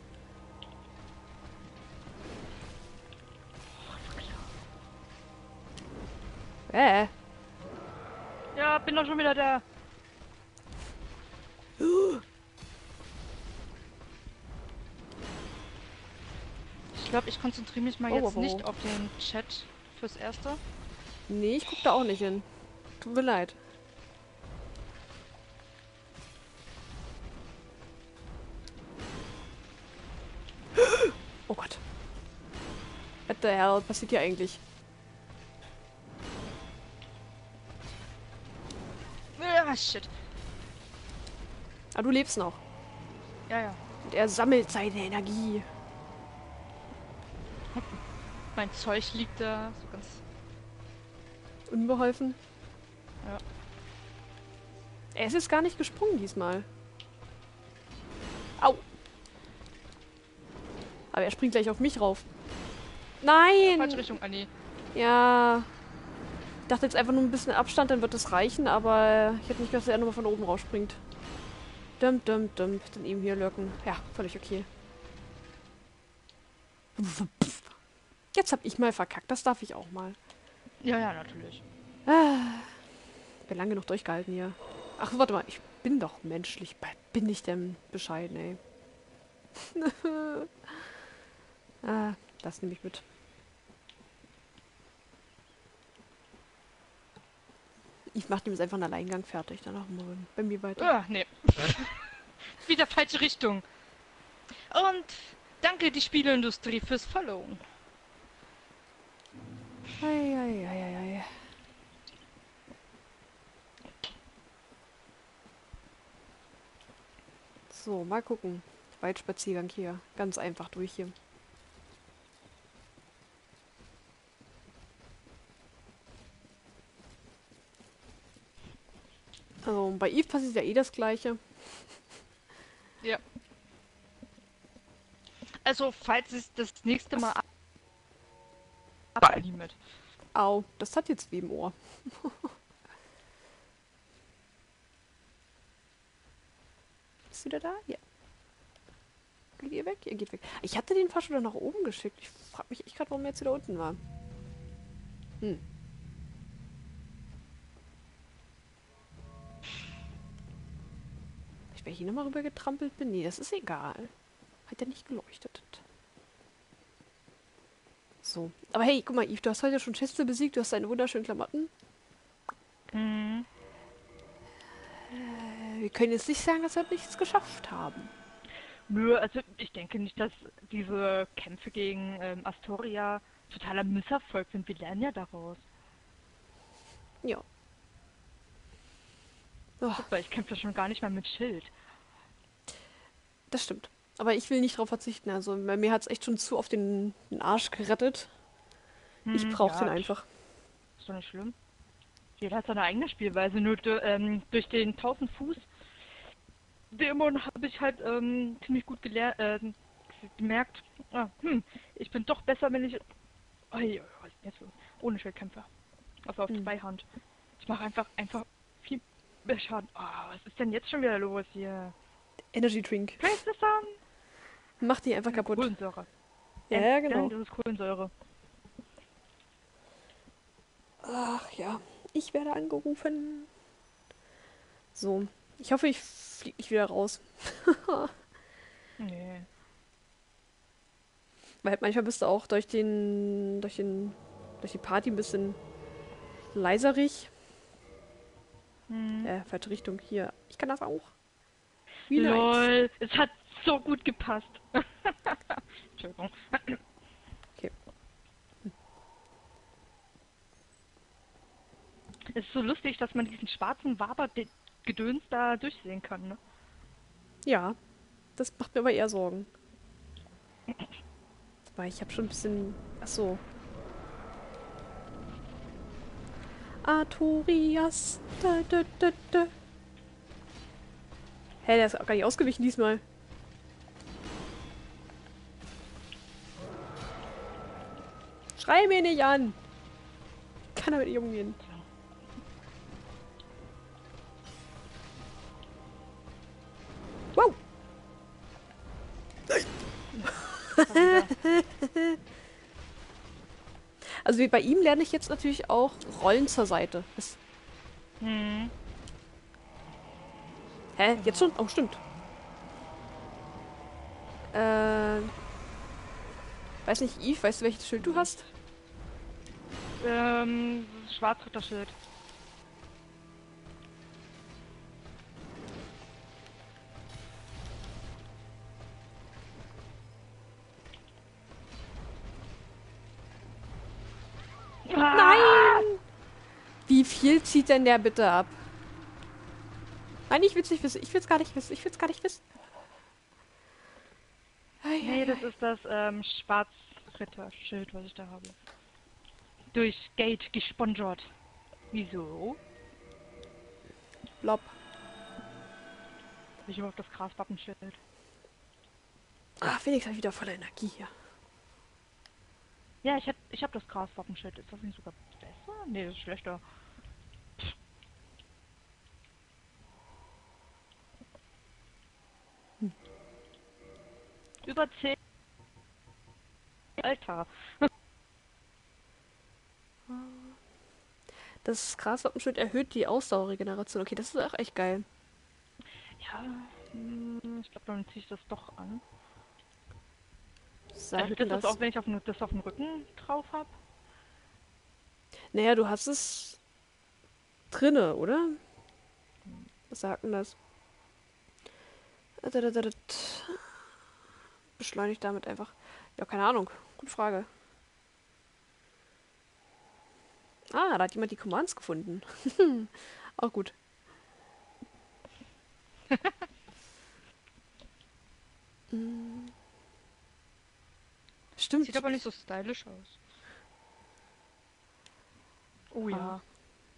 Äh. Ja, bin doch schon wieder da. Ich glaube, ich konzentriere mich mal Oh, jetzt oh, nicht oh. auf den Chat fürs Erste. Nee, ich guck da auch nicht hin. Tut mir leid. Oh Gott. What the hell passiert hier eigentlich? Ah, shit. Ah, du lebst noch. Ja, ja. Und er sammelt seine Energie. Mein Zeug liegt da. So ganz. Unbeholfen. Ja. Er ist jetzt gar nicht gesprungen diesmal. Au. Aber er springt gleich auf mich rauf. Nein! Falsche Richtung, Anni. Ja. Ich dachte jetzt einfach nur ein bisschen Abstand, dann wird das reichen, aber ich hätte nicht gedacht, dass er nochmal von oben rausspringt. Dump, dump, dump. Dann eben hier lurken. Ja, völlig okay. Jetzt hab ich mal verkackt. Das darf ich auch mal. Ja, ja, natürlich. Bin lange genug durchgehalten hier. Ach, warte mal. Ich bin doch menschlich. Bin ich denn bescheiden, ey? Ah, das nehme ich mit. Ich mache dem jetzt einfach einen Alleingang fertig. Danach mal bei mir weiter. Ah, nee. Wieder falsche Richtung. Und danke die Spieleindustrie fürs Followen. Ei, ei, ei, ei, ei. So, mal gucken. Waldspaziergang hier. Ganz einfach durch hier. Also bei Eve passiert ja eh das Gleiche. Ja. Also, falls es das nächste Mal ab mit. Au, das hat jetzt weh im Ohr. Ist wieder da? Ja. Geht ihr weg? Ihr geht weg. Ich hatte den fast schon nach oben geschickt. Ich frage mich echt gerade, warum er jetzt wieder unten war. Hm. Ich wäre hier nochmal rüber getrampelt bin. Nee, das ist egal. Hat ja nicht geleuchtet. So. Aber hey, guck mal, Yves, du hast heute schon Chester besiegt. Du hast deine wunderschönen Klamotten. Mhm. Wir können jetzt nicht sagen, dass wir nichts geschafft haben. Nö, also ich denke nicht, dass diese Kämpfe gegen Astoria totaler Misserfolg sind. Wir lernen ja daraus. Ja. Oh, Guck mal, ich kämpfe schon gar nicht mehr mit Schild. das stimmt. Aber ich will nicht drauf verzichten. Also bei mir hat es echt schon zu oft den Arsch gerettet. Ich brauche den Ja, einfach. ist doch nicht schlimm. Jeder hat seine eigene Spielweise. Nur durch den 1000 Fuß Dämon habe ich halt ziemlich gut gemerkt, ich bin doch besser, wenn ich. Ui, was ist denn jetzt los? Ohne Schildkämpfer. Also auf Hm. Zweihand. Ich mache einfach viel mehr Schaden. Oh, was ist denn jetzt schon wieder los hier? Energy Drink. Praise the Sun! Mach die einfach kaputt. Kohlensäure. Ja, ja, Denn genau. das ist Kohlensäure. Ach ja, ich werde angerufen. So, ich hoffe, ich fliege nicht wieder raus. Nee. Weil manchmal bist du auch durch die Party ein bisschen leiserig. Hm. Falsche Richtung hier. Ich kann das auch. Wie nice. LOL, es hat so gut gepasst. Entschuldigung. Okay. Es ist so lustig, dass man diesen schwarzen Waber-Gedöns da durchsehen kann, ne? Ja, das macht mir aber eher Sorgen. Weil ich habe schon ein bisschen. Ach so. Artorias. Da, da, da, da. Hä, der ist auch gar nicht ausgewichen diesmal. Schrei mir nicht an. Kann damit nicht umgehen. Wow. Also wie bei ihm lerne ich jetzt natürlich auch Rollen zur Seite. Hm. Hä? Jetzt schon? Oh, stimmt. Weiß nicht, Yves, weißt du, welches Schild du hast? Schwarzritterschild. Ah! Nein! Wie viel zieht denn der bitte ab? Nein, ich will's nicht wissen. Ich will's gar nicht wissen. Ich will's gar nicht wissen. Ei, Nee, ei, das ei. ist das Schwarzritterschild, was ich da habe. Durch Gate gesponsert. Wieso? Blob. Ich überhaupt das Graswappenschild. Ah, Felix hat wieder voller Energie hier. Ja, ich hab das Graswappenschild. Ist das nicht sogar besser? Nee, das ist schlechter. Über 10. Alter. Das Graswappenschild erhöht die Ausdauerregeneration. Okay, das ist auch echt geil. Ja, ich glaube, dann ziehe ich das doch an. Sagt Erhöht denn das das das? auch, wenn ich das auf dem Rücken drauf habe? Naja, du hast es drinne, oder? Was sagt denn das? Beschleunigt damit einfach. Ja, keine Ahnung. Gute Frage. Ah, da hat jemand die Commands gefunden. Auch gut. Sieht Stimmt. aber nicht so stylisch aus. Oh Ah. ja.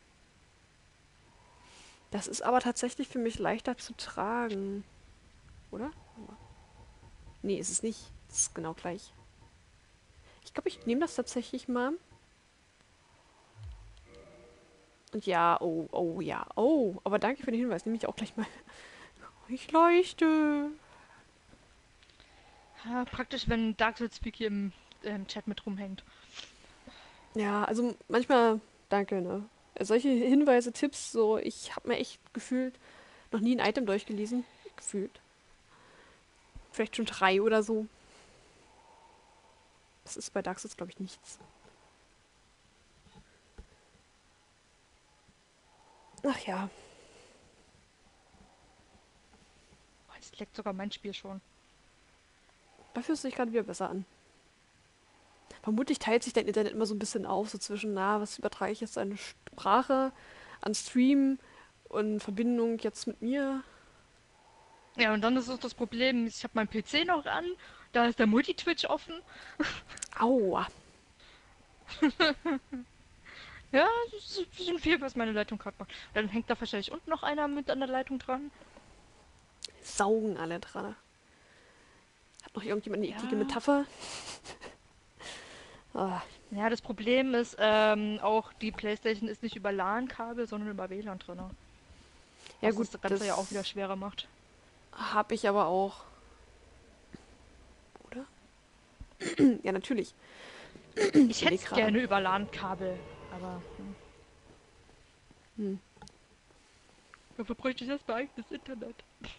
Das ist aber tatsächlich für mich leichter zu tragen. Oder? Nee, ist es nicht. Das ist genau gleich. Ich glaube, ich nehme das tatsächlich mal. Und ja, oh, oh, ja, oh. Aber danke für den Hinweis. Nehme ich auch gleich mal. Ich leuchte. Ja, praktisch, wenn Dark Souls Speaky im Chat mit rumhängt. Ja, also manchmal, danke, ne? Solche Hinweise, Tipps, so, ich habe mir echt gefühlt noch nie ein Item durchgelesen. Gefühlt. Vielleicht schon 3 oder so. Das ist bei Dark Souls, glaube ich, nichts. Ach ja. Oh, jetzt leckt sogar mein Spiel schon. Dafür fühlt es sich gerade wieder besser an. Vermutlich teilt sich dein Internet immer so ein bisschen auf, so zwischen, na, was übertrage ich jetzt an Sprache, an Stream und Verbindung jetzt mit mir. Ja, und dann ist auch das Problem, ich habe meinen PC noch an, da ist der Multitwitch offen. Aua. Ja, das ist ein bisschen viel, was meine Leitung gerade macht. Dann hängt da wahrscheinlich unten noch einer mit an der Leitung dran. Saugen alle dran. Hat noch irgendjemand eine eklige Ja. Metapher? Ah, Ja, das Problem ist, auch die PlayStation ist nicht über LAN-Kabel, sondern über WLAN drin. ja Was gut, das Ganze ja auch wieder das schwerer macht. habe ich aber auch. Oder? Ja, natürlich. Ich Ich hätte überlege es gerade. gerne über LAN-Kabel, aber Hm. dafür bräuchte ich erst mein eigenes Internet.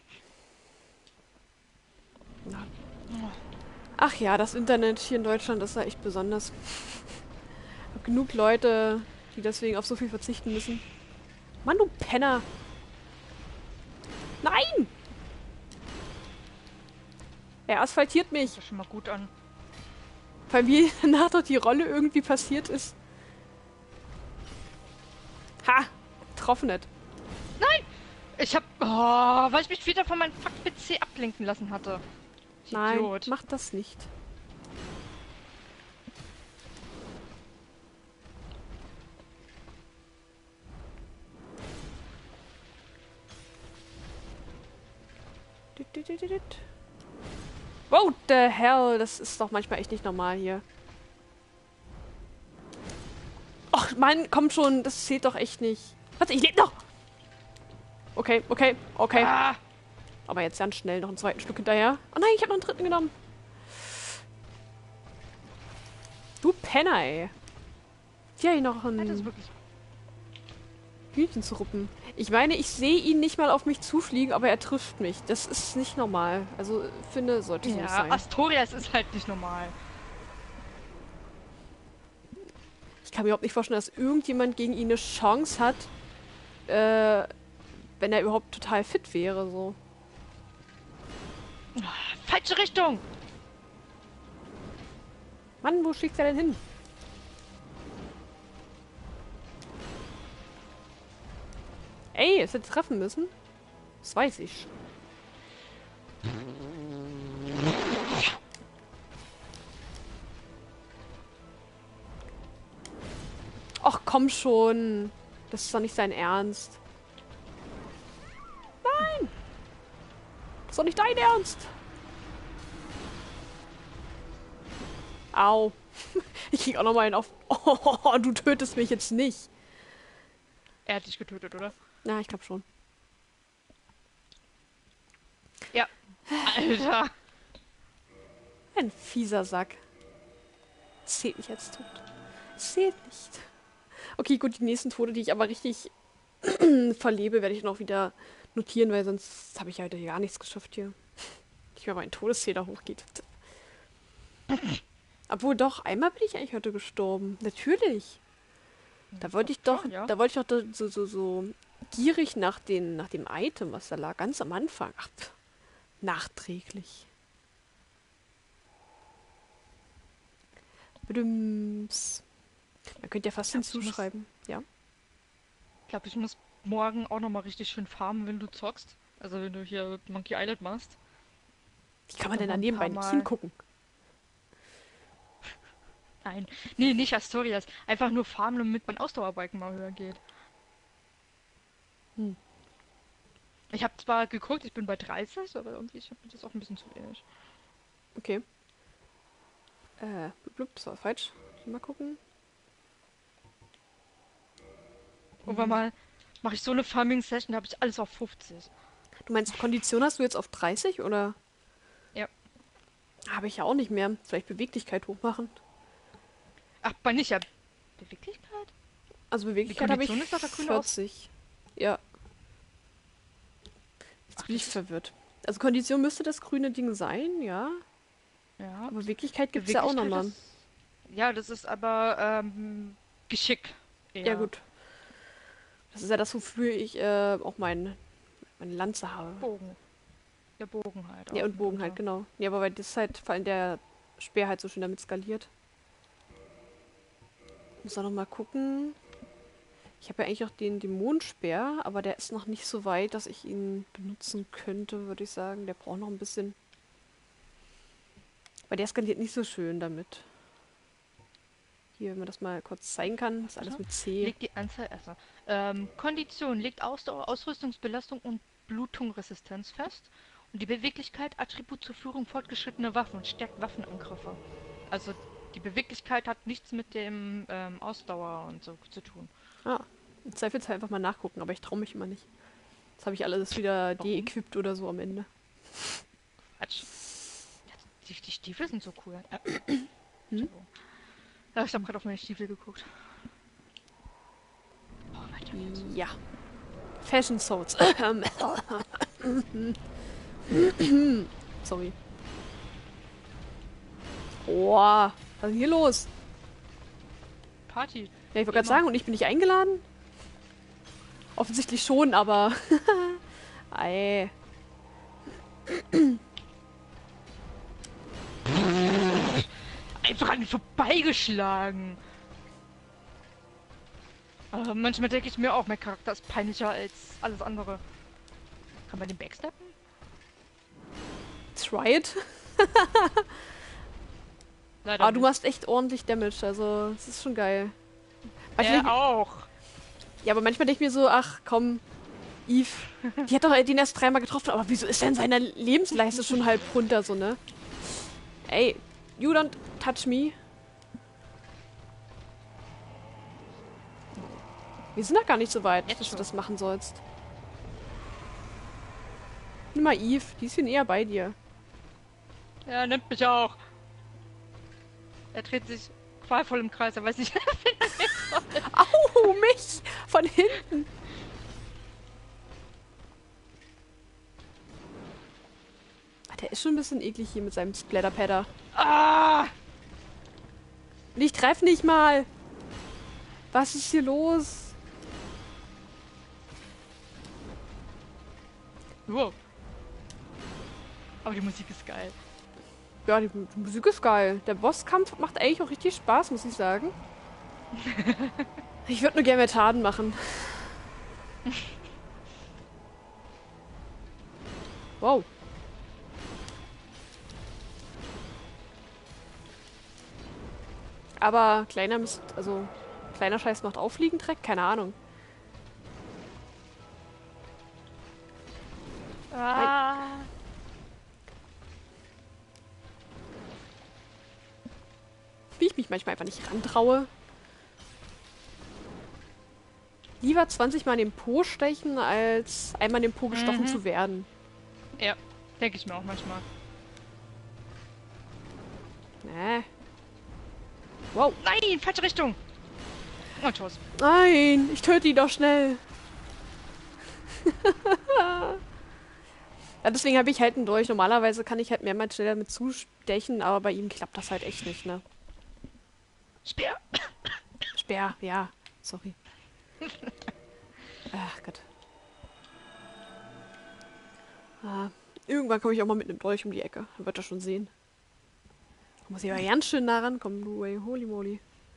Ja. Oh, Ach ja, das Internet hier in Deutschland ist ja echt besonders. Hab genug Leute, die deswegen auf so viel verzichten müssen. Mann, du Penner! Nein! Er asphaltiert das mich. hört sich schon mal gut an. Weil mir danach doch die Rolle irgendwie passiert ist. Ha! Getroffen nicht. Ich hab, weil ich mich wieder von meinem Fuck-PC ablenken lassen hatte. Ich Nein, Idiot. mach das nicht. What the hell? Das ist doch manchmal echt nicht normal hier. Och, Mann, komm schon, das zählt doch echt nicht. Warte, ich lebe noch! Okay, okay, okay. Ah, Aber jetzt ganz schnell noch einen zweiten Stück hinterher. Oh nein, ich habe noch einen dritten genommen. Du Penner, ey. Hier habe ich noch das ist ein wirklich. Hühnchen zu ruppen. Ich meine, ich sehe ihn nicht mal auf mich zufliegen, aber er trifft mich. Das ist nicht normal. Also, finde, sollte so nicht Ja, sein. Astorias ist halt nicht normal. Ich kann mir überhaupt nicht vorstellen, dass irgendjemand gegen ihn eine Chance hat, wenn er überhaupt total fit wäre, so. Falsche Richtung! Mann, wo schickt er denn hin? Ey, es hätte treffen müssen. Das weiß ich. Ach, komm schon. Das ist doch nicht sein Ernst. Nein! Das ist doch nicht dein Ernst. Au. Ich krieg auch noch mal einen auf. Oh, du tötest mich jetzt nicht. Er hat dich getötet, oder? Na, ich glaube schon. Ja. Alter. Ein fieser Sack. Zählt nicht als tot. Zählt nicht. Okay, gut, die nächsten Tode, die ich aber richtig verlebe, werde ich noch wieder notieren, weil sonst habe ich ja heute gar nichts geschafft hier. Nicht mehr mein Todeszähler hochgeht. Obwohl doch, einmal bin ich eigentlich heute gestorben. Natürlich. Da wollte ich doch, Schon, ja. da wollte ich doch so gierig nach dem Item, was da lag, ganz am Anfang. Ach, nachträglich. Bedüms. Man könnte ja fast Ich glaub, hinzuschreiben. Ja. Ich glaube, ich muss morgen auch nochmal richtig schön farmen, wenn du zockst. Also wenn du hier Monkey Island machst. Wie kann man denn Noch da ein nebenbei paar nicht Mal. hingucken? Nein. Nee, nicht Astorias. Einfach nur farmen, damit mein Ausdauerbalken mal höher geht. Hm. Ich habe zwar geguckt, ich bin bei 30, aber irgendwie ist mir das auch ein bisschen zu wenig. Okay. Blub, das war falsch. Mal gucken. Irgendwann mal mache ich so eine Farming-Session, da habe ich alles auf 50. Du meinst, Kondition hast du jetzt auf 30 oder? Ja. Habe ich ja auch nicht mehr. Vielleicht Beweglichkeit hochmachen. Ach, bei nicht, ja. Beweglichkeit? Also Die Beweglichkeit habe ich Kondition ist doch der grüne 40. Ja, jetzt Ach, bin ich das ist. verwirrt. Also Kondition müsste das grüne Ding sein, ja. Ja. Aber Beweglichkeit gibt es ja auch nochmal. Ja, das ist aber Geschick. Ja Eher. gut. Das ist ja das, wofür ich auch meine Lanze habe. Bogen. Der Bogen halt Ja, auch. und Bogen halt, genau. Ja, aber weil das halt, vor allem der Speer halt so schön damit skaliert. Muss auch noch mal gucken. Ich habe ja eigentlich auch den Dämonenspeer, aber der ist noch nicht so weit, dass ich ihn benutzen könnte, würde ich sagen. Der braucht noch ein bisschen. Weil der skaliert nicht so schön damit. Hier, wenn man das mal kurz zeigen kann, ist alles Warte. mit C. Legt die Anzahl erstmal. Kondition legt Ausdauer, Ausrüstungsbelastung und Blutungsresistenz fest. Und die Beweglichkeit, Attribut zur Führung fortgeschrittener Waffen und stärkt Waffenangriffe. Also die Beweglichkeit hat nichts mit dem Ausdauer und so zu tun. Ah, im Zweifelsfall einfach mal nachgucken, aber ich traue mich immer nicht. Jetzt habe ich alles wieder Warum? de-equipped oder so am Ende. Quatsch. Ja, die Stiefel sind so cool. Hm? Entschuldigung. Ja, ich habe gerade auf meine Stiefel geguckt. Oh, weiter geht's. Ja. Fashion Swords. Sorry. Boah, was ist denn hier los? Party. Ja, ich wollte gerade Immer. sagen, und ich bin nicht eingeladen? Offensichtlich schon, aber... Ei. Einfach an mir vorbeigeschlagen. Aber manchmal denke ich mir auch, mein Charakter ist peinlicher als alles andere. Kann man den backsteppen? Try it. Leider Aber du nicht. machst echt ordentlich Damage, also es ist schon geil. Manchmal denk- Auch. Ja, aber manchmal denke ich mir so, ach komm, Eve, die hat doch den erst dreimal getroffen, aber wieso ist denn seine Lebensleiste schon halb runter, so, ne? Ey, you don't touch me. Wir sind doch gar nicht so weit, Jetzt dass du schon. das machen sollst. Nimm mal Eve, die ist viel näher bei dir. Er nimmt mich auch. Er dreht sich qualvoll im Kreis, er weiß nicht. Au, mich! Von hinten! Ah, der ist schon ein bisschen eklig hier mit seinem Splatterpadder. Ah! Und ich treffe nicht mal! Was ist hier los? Wow. Aber die Musik ist geil. Ja, die Musik ist geil. Der Bosskampf macht eigentlich auch richtig Spaß, muss ich sagen. Ich würde nur gerne mehr Schaden machen. Wow. Aber kleiner Mist, also kleiner Scheiß macht Auffliegen-Dreck? Keine Ahnung. Ah! Wie ich mich manchmal einfach nicht rantraue. Lieber 20 Mal in den Po stechen, als einmal in den Po gestochen zu werden. Ja, denke ich mir auch manchmal. Nee. Wow. Nein, falsche Richtung. Und tschüss. Nein, ich töte ihn doch schnell. Ja, deswegen habe ich halt einen Dolch. Normalerweise kann ich halt mehrmals schneller mit zustechen, aber bei ihm klappt das halt echt nicht, ne? Speer. Speer, ja. Sorry. Ach Gott. Ah, irgendwann komme ich auch mal mit einem Dolch um die Ecke. Dann wird er schon sehen. Da muss ich aber ganz schön nah rankommen, du ey. Holy moly.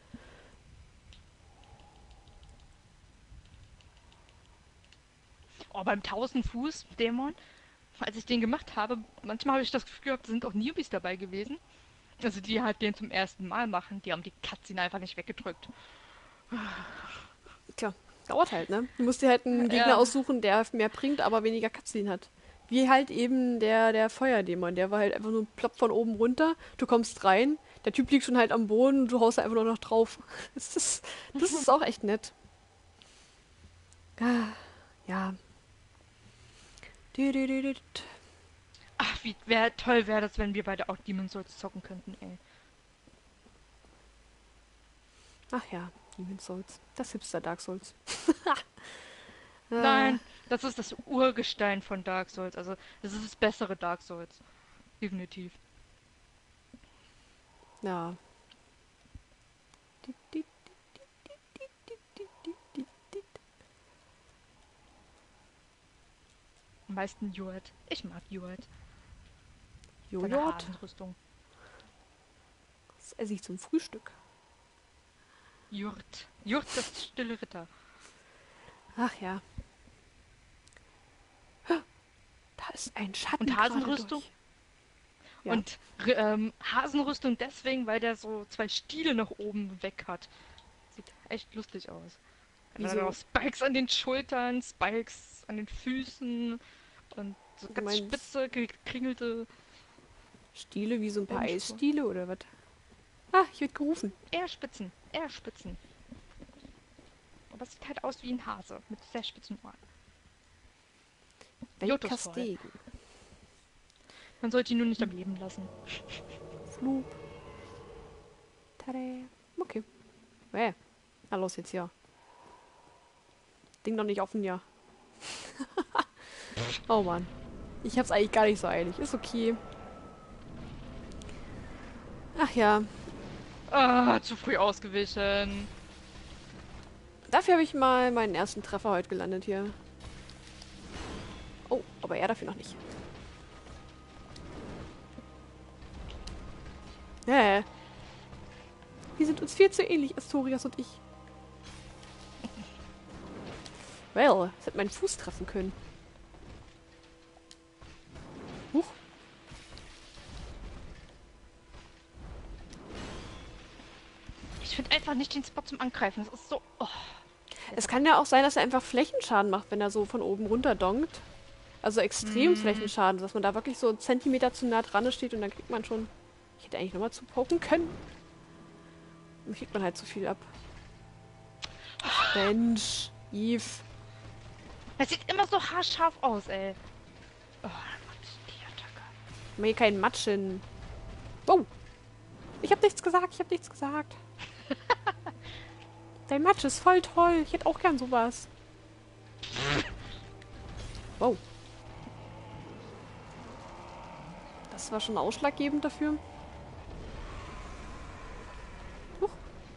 Oh, beim 1000-Fuß-Dämon, als ich den gemacht habe, manchmal habe ich das Gefühl gehabt, sind auch Newbies dabei gewesen. Also die halt den zum ersten Mal machen. Die haben die Cutscene einfach nicht weggedrückt. Tja, dauert halt, ne? Du musst dir halt einen Gegner Ja. aussuchen, der mehr bringt, aber weniger Cutscene hat. Wie halt eben der Feuerdämon. Der war halt einfach nur plopp von oben runter. Du kommst rein, der Typ liegt schon halt am Boden und du haust einfach nur noch drauf. Das ist auch echt nett. Ah, ja. Düdüdüdüd. Ach, toll wäre das, wenn wir beide auch Demon's Souls zocken könnten, ey. Ach ja, Demon's Souls. Das Hipster Dark Souls. Nein, das ist das Urgestein von Dark Souls. Also, das ist das bessere Dark Souls. Definitiv. Ja. Am meisten Jurt. Ich mag Jurt. Seine Jojort. Hasenrüstung. Das esse ich zum Frühstück. Jurt. Jurt, das stille Ritter. Ach ja. Da ist ein Schatten Und gerade Hasenrüstung? durch. Ja. Und Hasenrüstung deswegen, weil der so zwei Stiele nach oben weg hat. Sieht echt lustig aus. Dann hat er auch Wieso? Spikes an den Schultern, Spikes an den Füßen und so Du ganz meinst spitze, gekringelte Stiele wie so ein paar Bändenschuhe. Eisstiele oder was? Ah, ich werd gerufen. Eher Spitzen, eher Spitzen. Aber es sieht halt aus wie ein Hase mit sehr spitzen Ohren. Lotusvoll. Weltkastegen. Man sollte ihn nur nicht am Leben lassen. Flug. Tada. Okay. Na los jetzt hier. Ding noch nicht offen, ja. Oh Mann. Ich hab's eigentlich gar nicht so eilig. Ist okay. Ach ja. Ah, zu früh ausgewichen. Dafür habe ich mal meinen ersten Treffer heute gelandet hier. Oh, aber er dafür noch nicht. Wir sind uns viel zu ähnlich, Astorias und ich. Well, es hätte meinen Fuß treffen können. Huch. Ich finde einfach nicht den Spot zum Angreifen. Das ist so. Oh. Es kann ja auch sein, dass er einfach Flächenschaden macht, wenn er so von oben runter donkt. Also extrem Flächenschaden, dass man da wirklich so einen Zentimeter zu nah dran steht und dann kriegt man schon... Ich hätte eigentlich nochmal zu poken können. Dann kriegt man halt zu viel ab. Ach, Mensch, Eve. Das sieht immer so haarscharf aus, ey. Oh, Mann, die Attacke. Mach hier keinen Matsch hin. Oh! Ich hab nichts gesagt, ich hab nichts gesagt. Dein Matsch ist voll toll. Ich hätte auch gern sowas. Wow. Das war schon ausschlaggebend dafür. Huch.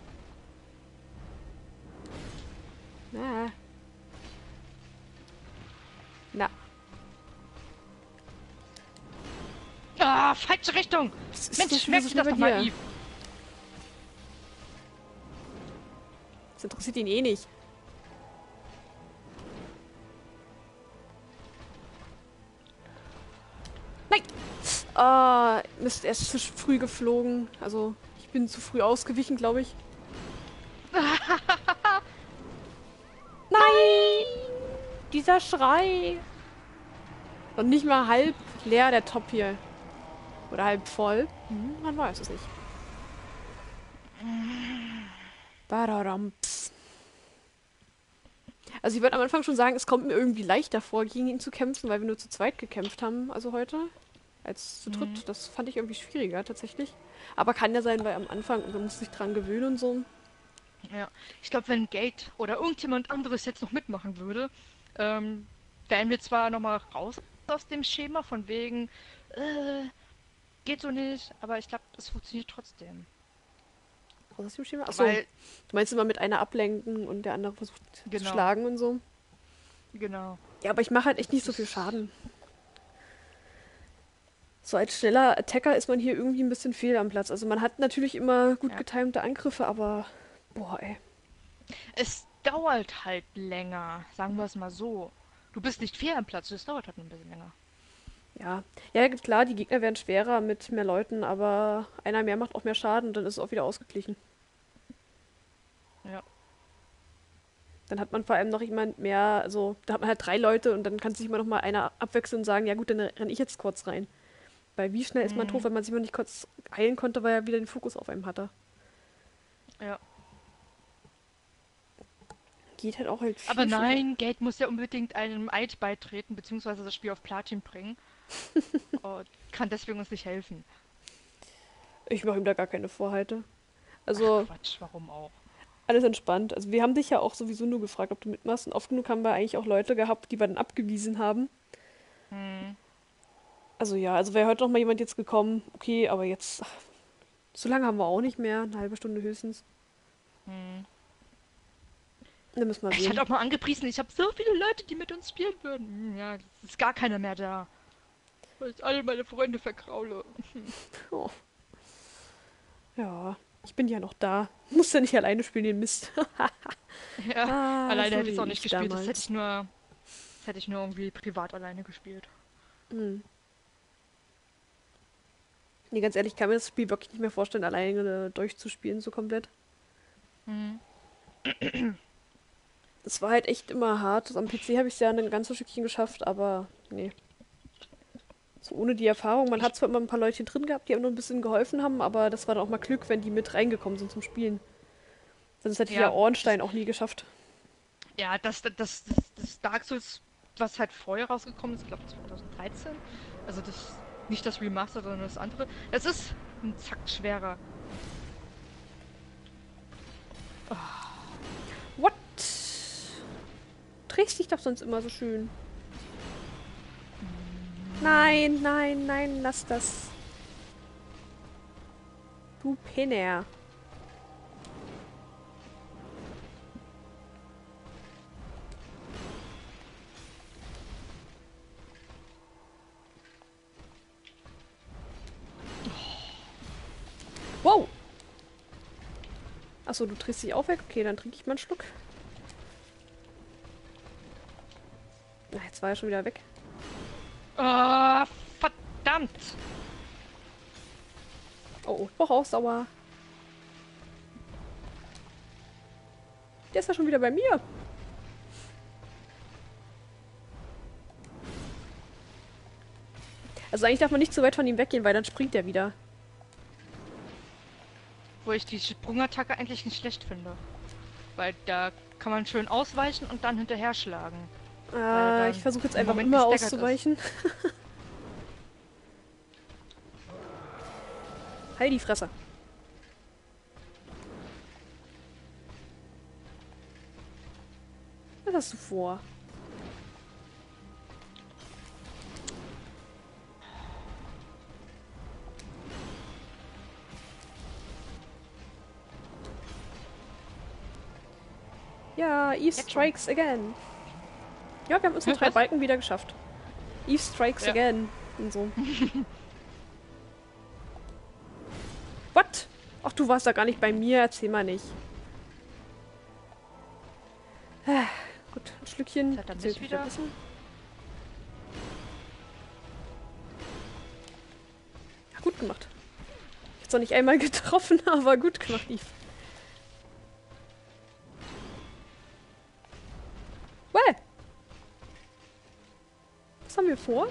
Na. Na. Ah, falsche Richtung. Was ist Mensch, denn schon merk so dich das schnell doch bei mal, dir? Eve. Das interessiert ihn eh nicht. Nein! Ah, Mist, er ist zu früh geflogen. Also, ich bin zu früh ausgewichen, glaube ich. Nein! Dieser Schrei! Und nicht mal halb leer der Top hier. Oder halb voll. Man weiß es nicht. Badadamps. Also ich würde am Anfang schon sagen, es kommt mir irgendwie leichter vor, gegen ihn zu kämpfen, weil wir nur zu zweit gekämpft haben, also heute, als zu dritt. Das fand ich irgendwie schwieriger tatsächlich. Aber kann ja sein, weil am Anfang, man muss sich dran gewöhnen und so. Ja, ich glaube, wenn Gate oder irgendjemand anderes jetzt noch mitmachen würde, wären wir zwar nochmal raus aus dem Schema, von wegen, geht so nicht, aber ich glaube, es funktioniert trotzdem. Aus dem Schema? Achso, Weil, du meinst immer mit einer ablenken und der andere versucht zu genau, schlagen und so. genau. Ja, aber ich mache halt echt nicht so viel Schaden. So als schneller Attacker ist man hier irgendwie ein bisschen fehl am Platz. Also man hat natürlich immer gut Ja. getimte Angriffe, aber boah, ey. Es dauert halt länger, sagen wir es mal so. Du bist nicht fehl am Platz, es dauert halt ein bisschen länger. Ja. Ja, klar, die Gegner werden schwerer mit mehr Leuten, aber einer mehr macht auch mehr Schaden und dann ist es auch wieder ausgeglichen. Ja. Dann hat man vor allem noch jemand mehr, also da hat man halt 3 Leute und dann kann sich immer noch mal einer abwechseln und sagen, ja gut, dann renne ich jetzt kurz rein. Weil wie schnell ist man tot, wenn man sich mal nicht kurz heilen konnte, weil er wieder den Fokus auf einem hatte. Ja. Geht halt auch halt viel Aber schneller. nein, Gate muss ja unbedingt einem Eid beitreten, beziehungsweise das Spiel auf Platin bringen. Und kann deswegen uns nicht helfen. Ich mache ihm da gar keine Vorhalte. Ach, Also Quatsch, warum auch? alles entspannt. Also wir haben dich ja auch sowieso nur gefragt, ob du mitmachst. Und oft genug haben wir eigentlich auch Leute gehabt, die wir dann abgewiesen haben. Hm. Also ja, also wäre heute noch mal jemand jetzt gekommen, okay, aber jetzt, so lange haben wir auch nicht mehr, eine halbe Stunde höchstens. Hm. Dann müssen wir Ich sehen. hatte auch mal angepriesen, ich habe so viele Leute, die mit uns spielen würden. Ja, es ist gar keiner mehr da. Weil ich alle meine Freunde verkraule. Oh. Ja. Ich bin ja noch da. Muss ja nicht alleine spielen, den Mist. Ja, Ah, alleine so hätte ich wie es auch nicht ich gespielt. damals. Das hätte ich nur irgendwie privat alleine gespielt. Hm. Nee, ganz ehrlich, ich kann mir das Spiel wirklich nicht mehr vorstellen, alleine durchzuspielen, so komplett. Hm. Es war halt echt immer hart. Am PC habe ich es ja ein ganzes Stückchen geschafft, aber nee. So ohne die Erfahrung. Man Ich, hat zwar immer ein paar Leute drin gehabt, die einem noch ein bisschen geholfen haben, aber das war dann auch mal Glück, wenn die mit reingekommen sind zum Spielen. Sonst hätte ich ja ja, Ornstein auch nie geschafft. ja, das Dark Souls, was halt vorher rausgekommen ist, ich glaube 2013. Also das, nicht das Remaster, sondern das andere. Es ist ein Zack schwerer. What? Drehst dich doch sonst immer so schön. Nein, nein, nein, lass das. Du Penner. Wow! Achso, du drehst dich auch weg? Okay, dann trinke ich mal einen Schluck. Na, jetzt war er schon wieder weg. Ah, verdammt! Oh, oh, ich brauche auch sauer. Der ist ja schon wieder bei mir. Also eigentlich darf man nicht zu weit von ihm weggehen, weil dann springt er wieder. Wo ich die Sprungattacke eigentlich nicht schlecht finde. Weil da kann man schön ausweichen und dann hinterher schlagen. Weil er Ich dann versuche jetzt im einfach Moment immer gestaggert ist. auszuweichen. Halt die Fresse. Was hast du vor? Ja, Eve Jetzt schon. strikes again. Ja, wir haben unsere 3 Was? Balken wieder geschafft. Eve strikes Ja. again. Und so. What? Ach, du warst da gar nicht bei mir. Erzähl mal nicht. Gut, ein Schlückchen. Hat er mich Zählt wieder? besser. Ja, gut gemacht. Jetzt noch nicht einmal getroffen, aber gut gemacht, Eve. Well. Was haben wir vor?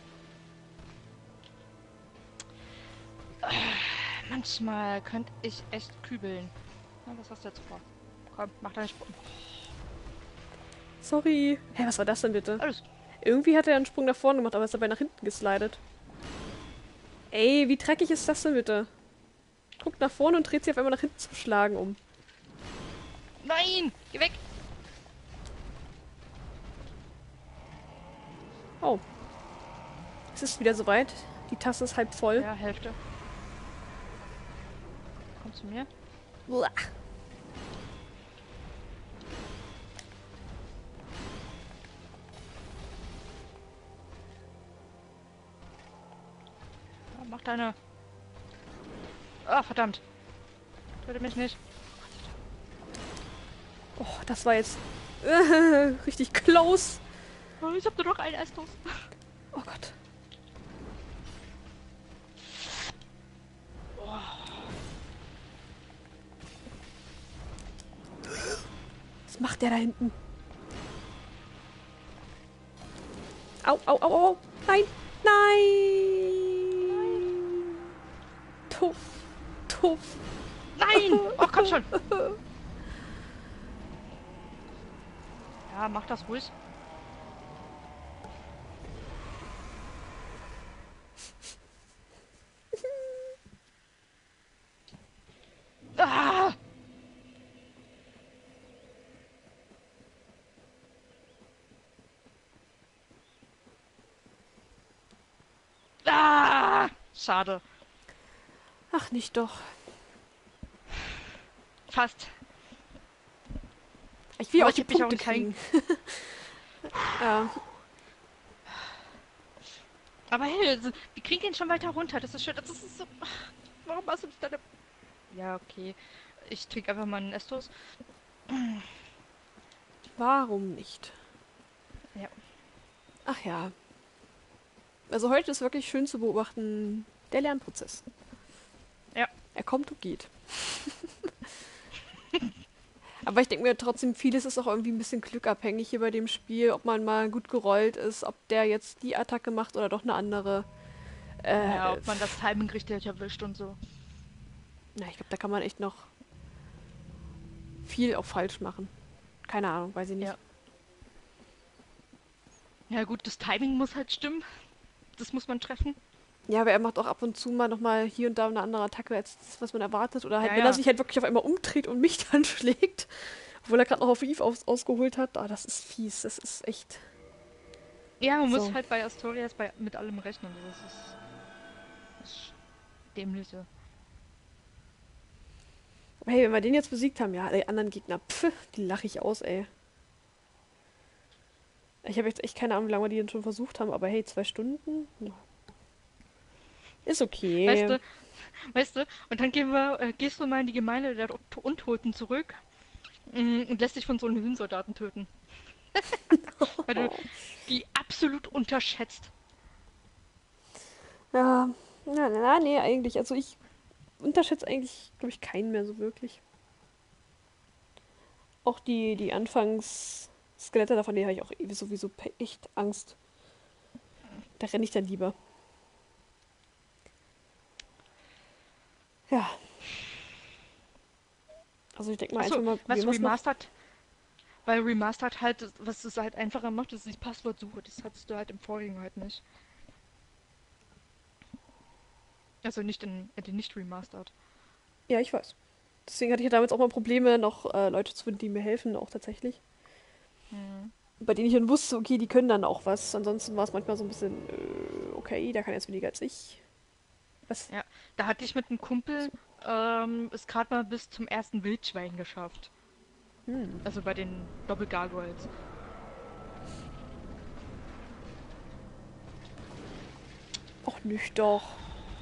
Manchmal könnte ich echt kübeln. Na, was hast du jetzt vor? Komm, mach deinen Sprung. Sorry. Hä, was war das denn bitte? Alles. Irgendwie hat er einen Sprung nach vorne gemacht, aber ist dabei nach hinten geslidet. Ey, wie dreckig ist das denn bitte? Guckt nach vorne und dreht sich auf einmal nach hinten zum Schlagen um. Nein! Geh weg! Oh. Es ist wieder soweit. Die Tasse ist halb voll. Ja, Hälfte. Komm zu mir. Uah. Ja, mach deine. Ah, verdammt. Töte mich nicht. Oh, das war jetzt richtig close. Oh, ich hab nur noch einen Estus. Oh Gott. Was macht der da hinten? Au, au, au, au. Nein, nein. Tuff, tuff. Nein! Oh, komm schon! Ja, mach das ruhig. Ah! Ah! Schade. Ach, nicht doch. Fast. Ich will Aber auch die ich hab mich auch Punkte nicht rein- kriegen. Ja. Aber hey, also, wir kriegen ihn schon weiter runter. Das ist schön. Das ist so. Warum hast du nicht deine Ja, okay. Ich trinke einfach mal einen Estus. Warum nicht? Ja. Ach ja. Also heute ist wirklich schön zu beobachten, der Lernprozess. Ja. Er kommt und geht. Aber ich denke mir trotzdem, vieles ist auch irgendwie ein bisschen glückabhängig hier bei dem Spiel, ob man mal gut gerollt ist, ob der jetzt die Attacke macht oder doch eine andere. Ja, ob man das Pff, Timing richtig erwischt und so. na, ich glaube, da kann man echt noch viel auch falsch machen. Keine Ahnung, weiß ich nicht. Ja. Ja, gut, das Timing muss halt stimmen. Das muss man treffen. Ja, aber er macht auch ab und zu mal nochmal hier und da eine andere Attacke als das, was man erwartet. Oder halt, Ja, wenn er ja. sich halt wirklich auf einmal umdreht und mich dann schlägt, obwohl er gerade noch auf Eve ausgeholt hat. Ah, das ist fies. Das ist echt Ja, man muss so. halt bei Astorias mit allem rechnen. Das Dämliche. Aber hey, wenn wir den jetzt besiegt haben, ja, die anderen Gegner, pff, die lache ich aus, ey. Ich habe jetzt echt keine Ahnung, wie lange wir die denn schon versucht haben, aber hey, 2 Stunden? Ja. Ist Weißt okay. du, und dann gehst du mal in die Gemeinde der Untoten zurück und lässt dich von so einem Höhensoldaten töten. Weil du Oh. die absolut unterschätzt. Ja, na, nee, eigentlich. Also ich unterschätze eigentlich, glaube ich, keinen mehr so wirklich. Auch die Anfangsskelette davon, die habe ich auch sowieso echt Angst. Da renne ich dann lieber. Ja, also ich denke mal, Achso, einfach mal was probieren wir es noch. Remastered? Weil Remastered halt, was es halt einfacher macht, ist die Passwortsuche. Das hattest du halt im Vorgänger halt nicht. Also nicht in nicht Remastered. Ja, ich weiß. Deswegen hatte ich ja damals auch mal Probleme, noch Leute zu finden, die mir helfen, auch tatsächlich. Hm. Bei denen ich dann wusste, okay, die können dann auch was. Ansonsten war es manchmal so ein bisschen, okay, der kann jetzt weniger als ich. Was? Ja, da hatte ich mit einem Kumpel es gerade mal bis zum ersten Wildschwein geschafft. Hm. Also bei den Doppelgargoyles. Och, nicht doch.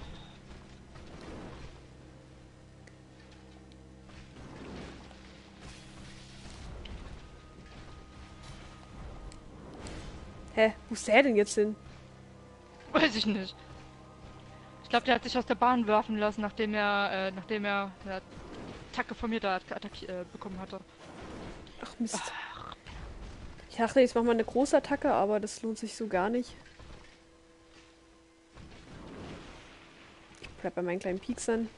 Hä? Wo ist der denn jetzt hin? Weiß ich nicht. Ich glaube, der hat sich aus der Bahn werfen lassen, nachdem er eine Attacke von mir da bekommen hatte. Ach, Mist. Ich dachte, jetzt machen wir eine große Attacke, aber das lohnt sich so gar nicht. Ich bleib bei meinen kleinen Pieksern.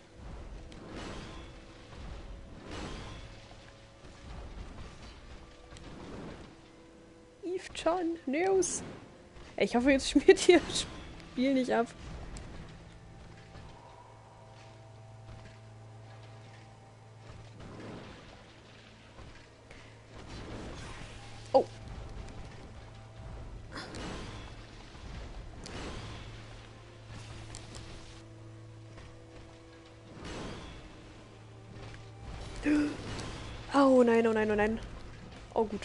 Eve John, News. Ey, ich hoffe, jetzt schmiert ihr das Spiel nicht ab. Oh. Oh nein, oh nein, oh nein. Oh gut.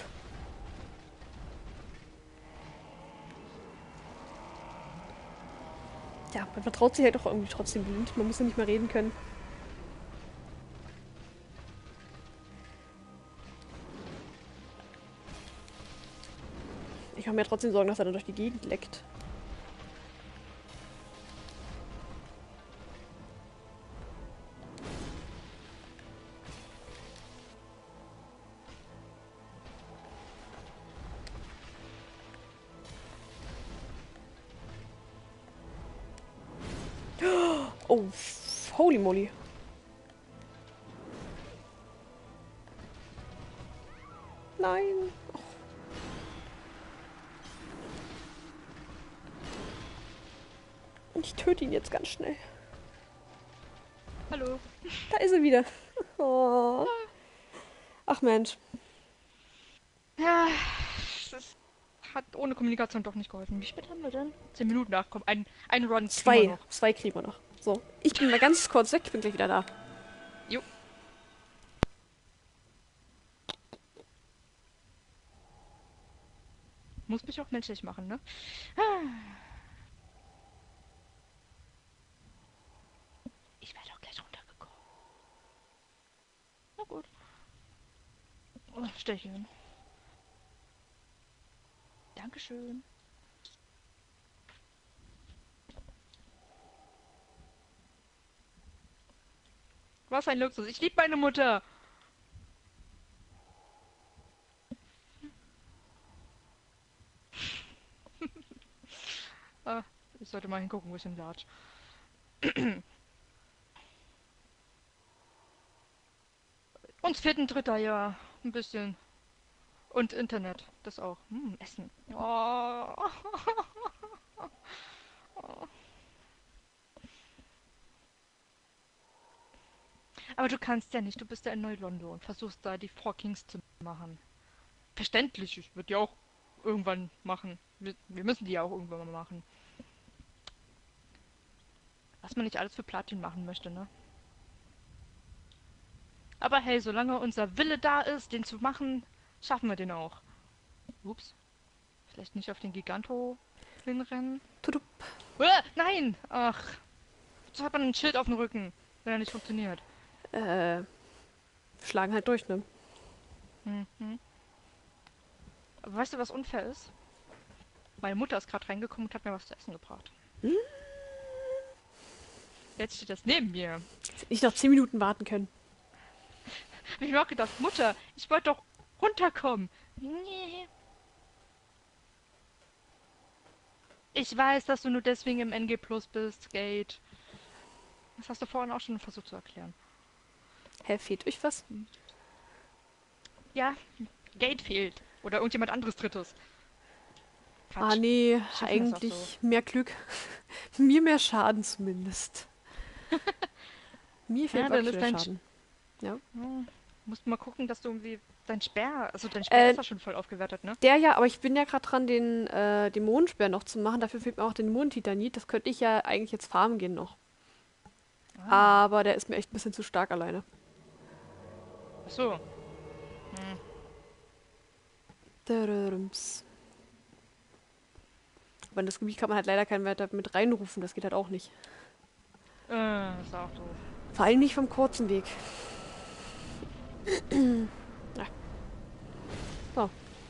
Ja, man vertraut sich halt doch irgendwie trotzdem blind. Man muss ja nicht mal reden können. Ich mache mir trotzdem Sorgen, dass er dann durch die Gegend leckt. Oh, holy moly. Nein. Und ich töte ihn jetzt ganz schnell. Hallo. Da ist er wieder. Oh. Ach Mensch. Ja, das hat ohne Kommunikation doch nicht geholfen. Wie spät haben wir denn? 10 Minuten nach. Komm, ein Run kriegen wir Zwei. noch. Zwei kriegen wir noch. So. Ich bin mal ganz kurz weg. Ich bin gleich wieder da. Jo. Muss mich auch menschlich machen, ne? Ich werde auch gleich runtergekommen. Aufstecheln. Dankeschön. Was ein Luxus. Ich liebe meine Mutter. Ah, ich sollte mal hingucken, wo ich hin latsch. Uns fehlt ein dritter, ja. Ein bisschen. Und Internet. Das auch. Essen. Oh. Aber du kannst ja nicht. Du bist ja in Neu-London und versuchst da die Four Kings zu machen. Verständlich. Ich würde die auch irgendwann machen. Wir müssen die ja auch irgendwann mal machen. Was man nicht alles für Platin machen möchte, ne? Aber hey, solange unser Wille da ist, den zu machen, schaffen wir den auch. Ups. Vielleicht nicht auf den Giganto hinrennen. Tudup. Nein! Ach. So hat man ein Schild auf dem Rücken, wenn er nicht funktioniert. Schlagen halt durch, ne? Mhm. Aber weißt du, was unfair ist? Meine Mutter ist gerade reingekommen und hat mir was zu essen gebracht. Jetzt steht das neben mir. Nicht noch 10 Minuten warten können. Hab ich mir auch gedacht, Mutter, ich wollte doch runterkommen. Nee. Ich weiß, dass du nur deswegen im NG Plus bist, Gate. Das hast du vorhin auch schon versucht zu erklären. Hä, fehlt euch was? Ja, Gate fehlt. Oder irgendjemand anderes Drittes. Quatsch. Ah, nee, Schaffen wir es auch eigentlich mehr Glück. Mir mehr Schaden zumindest. Mir fehlt Ja, dann wirklich ist der dein Schaden. Ja. Musst mal gucken, dass du irgendwie dein Speer, also dein Speer ist ja schon voll aufgewertet, ne? Der ja, aber ich bin ja gerade dran, den Dämonenspeer noch zu machen. Dafür fehlt mir auch der Dämonentitanit. Das könnte ich ja eigentlich jetzt farmen gehen noch. Aber der ist mir echt ein bisschen zu stark alleine. Ach so. Dadadums. Aber in das Gebiet kann man halt leider keinen Wert mit reinrufen. Das geht halt auch nicht. Ist auch doof. Vor allem nicht vom kurzen Weg. Ja. So.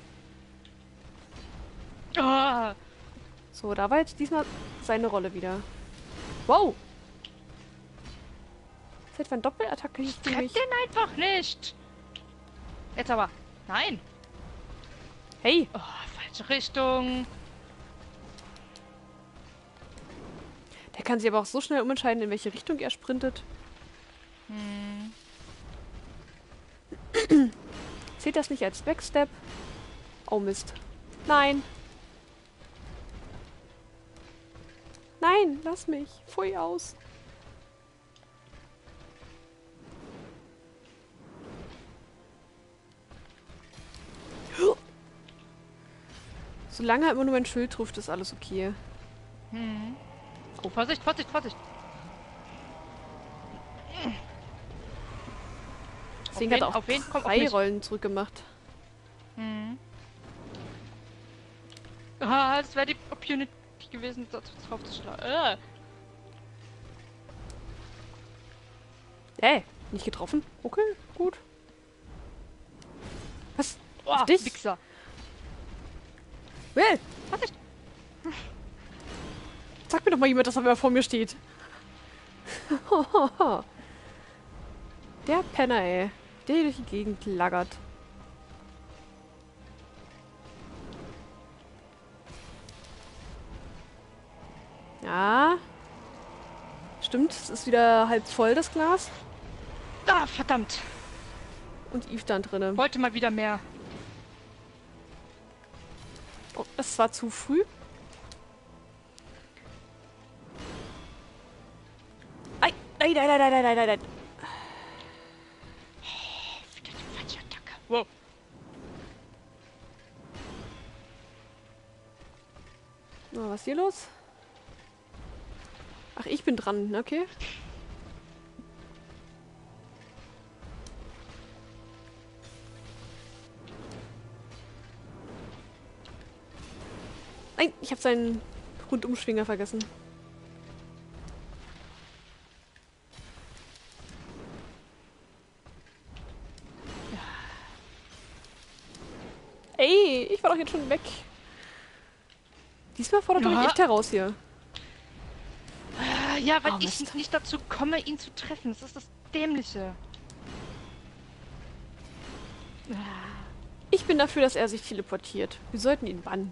Ah, So, da war jetzt diesmal seine Rolle wieder. Wow! Das ist etwa eine Doppelattacke ich nicht für treff mich. den einfach nicht. Jetzt aber. Nein. Hey! Oh, falsche Richtung. Der kann sich aber auch so schnell umentscheiden, in welche Richtung er sprintet. Zählt das nicht als Backstep? Oh Mist. Nein! Nein, lass mich. Pfui aus. Solange er immer nur mein Schild trifft, ist alles okay. Oh, Vorsicht, Vorsicht, Vorsicht. Deswegen hat er auch auf wen? Komm, auf mich. Freirollen zurückgemacht. Ah, das wäre die Opportunity gewesen, da drauf zu schlagen. Nicht getroffen? Okay, gut. Was? Oh, Auf dich? Wichser. Will! Vorsicht. Sag mir doch mal jemand, dass er vor mir steht. Der Penner, ey. Der hier durch die Gegend lagert. Ja. Stimmt, es ist wieder halb voll, das Glas. Ah, verdammt. Und Eve dann drinne. Wollte mal wieder mehr. Oh, das war zu früh. Nein, nein, nein, nein, nein, nein, nein, nein. Wieder die falsche Attacke. Wow. Oh, was ist hier los? Ach, ich bin dran, okay. Nein, ich habe seinen Rundumschwinger vergessen. doch jetzt schon weg. Diesmal fordert er mich echt heraus hier. Ja, weil Oh, ich Mist. nicht dazu komme, ihn zu treffen. Das ist das Dämliche. Ich bin dafür, dass er sich teleportiert. Wir sollten ihn bannen.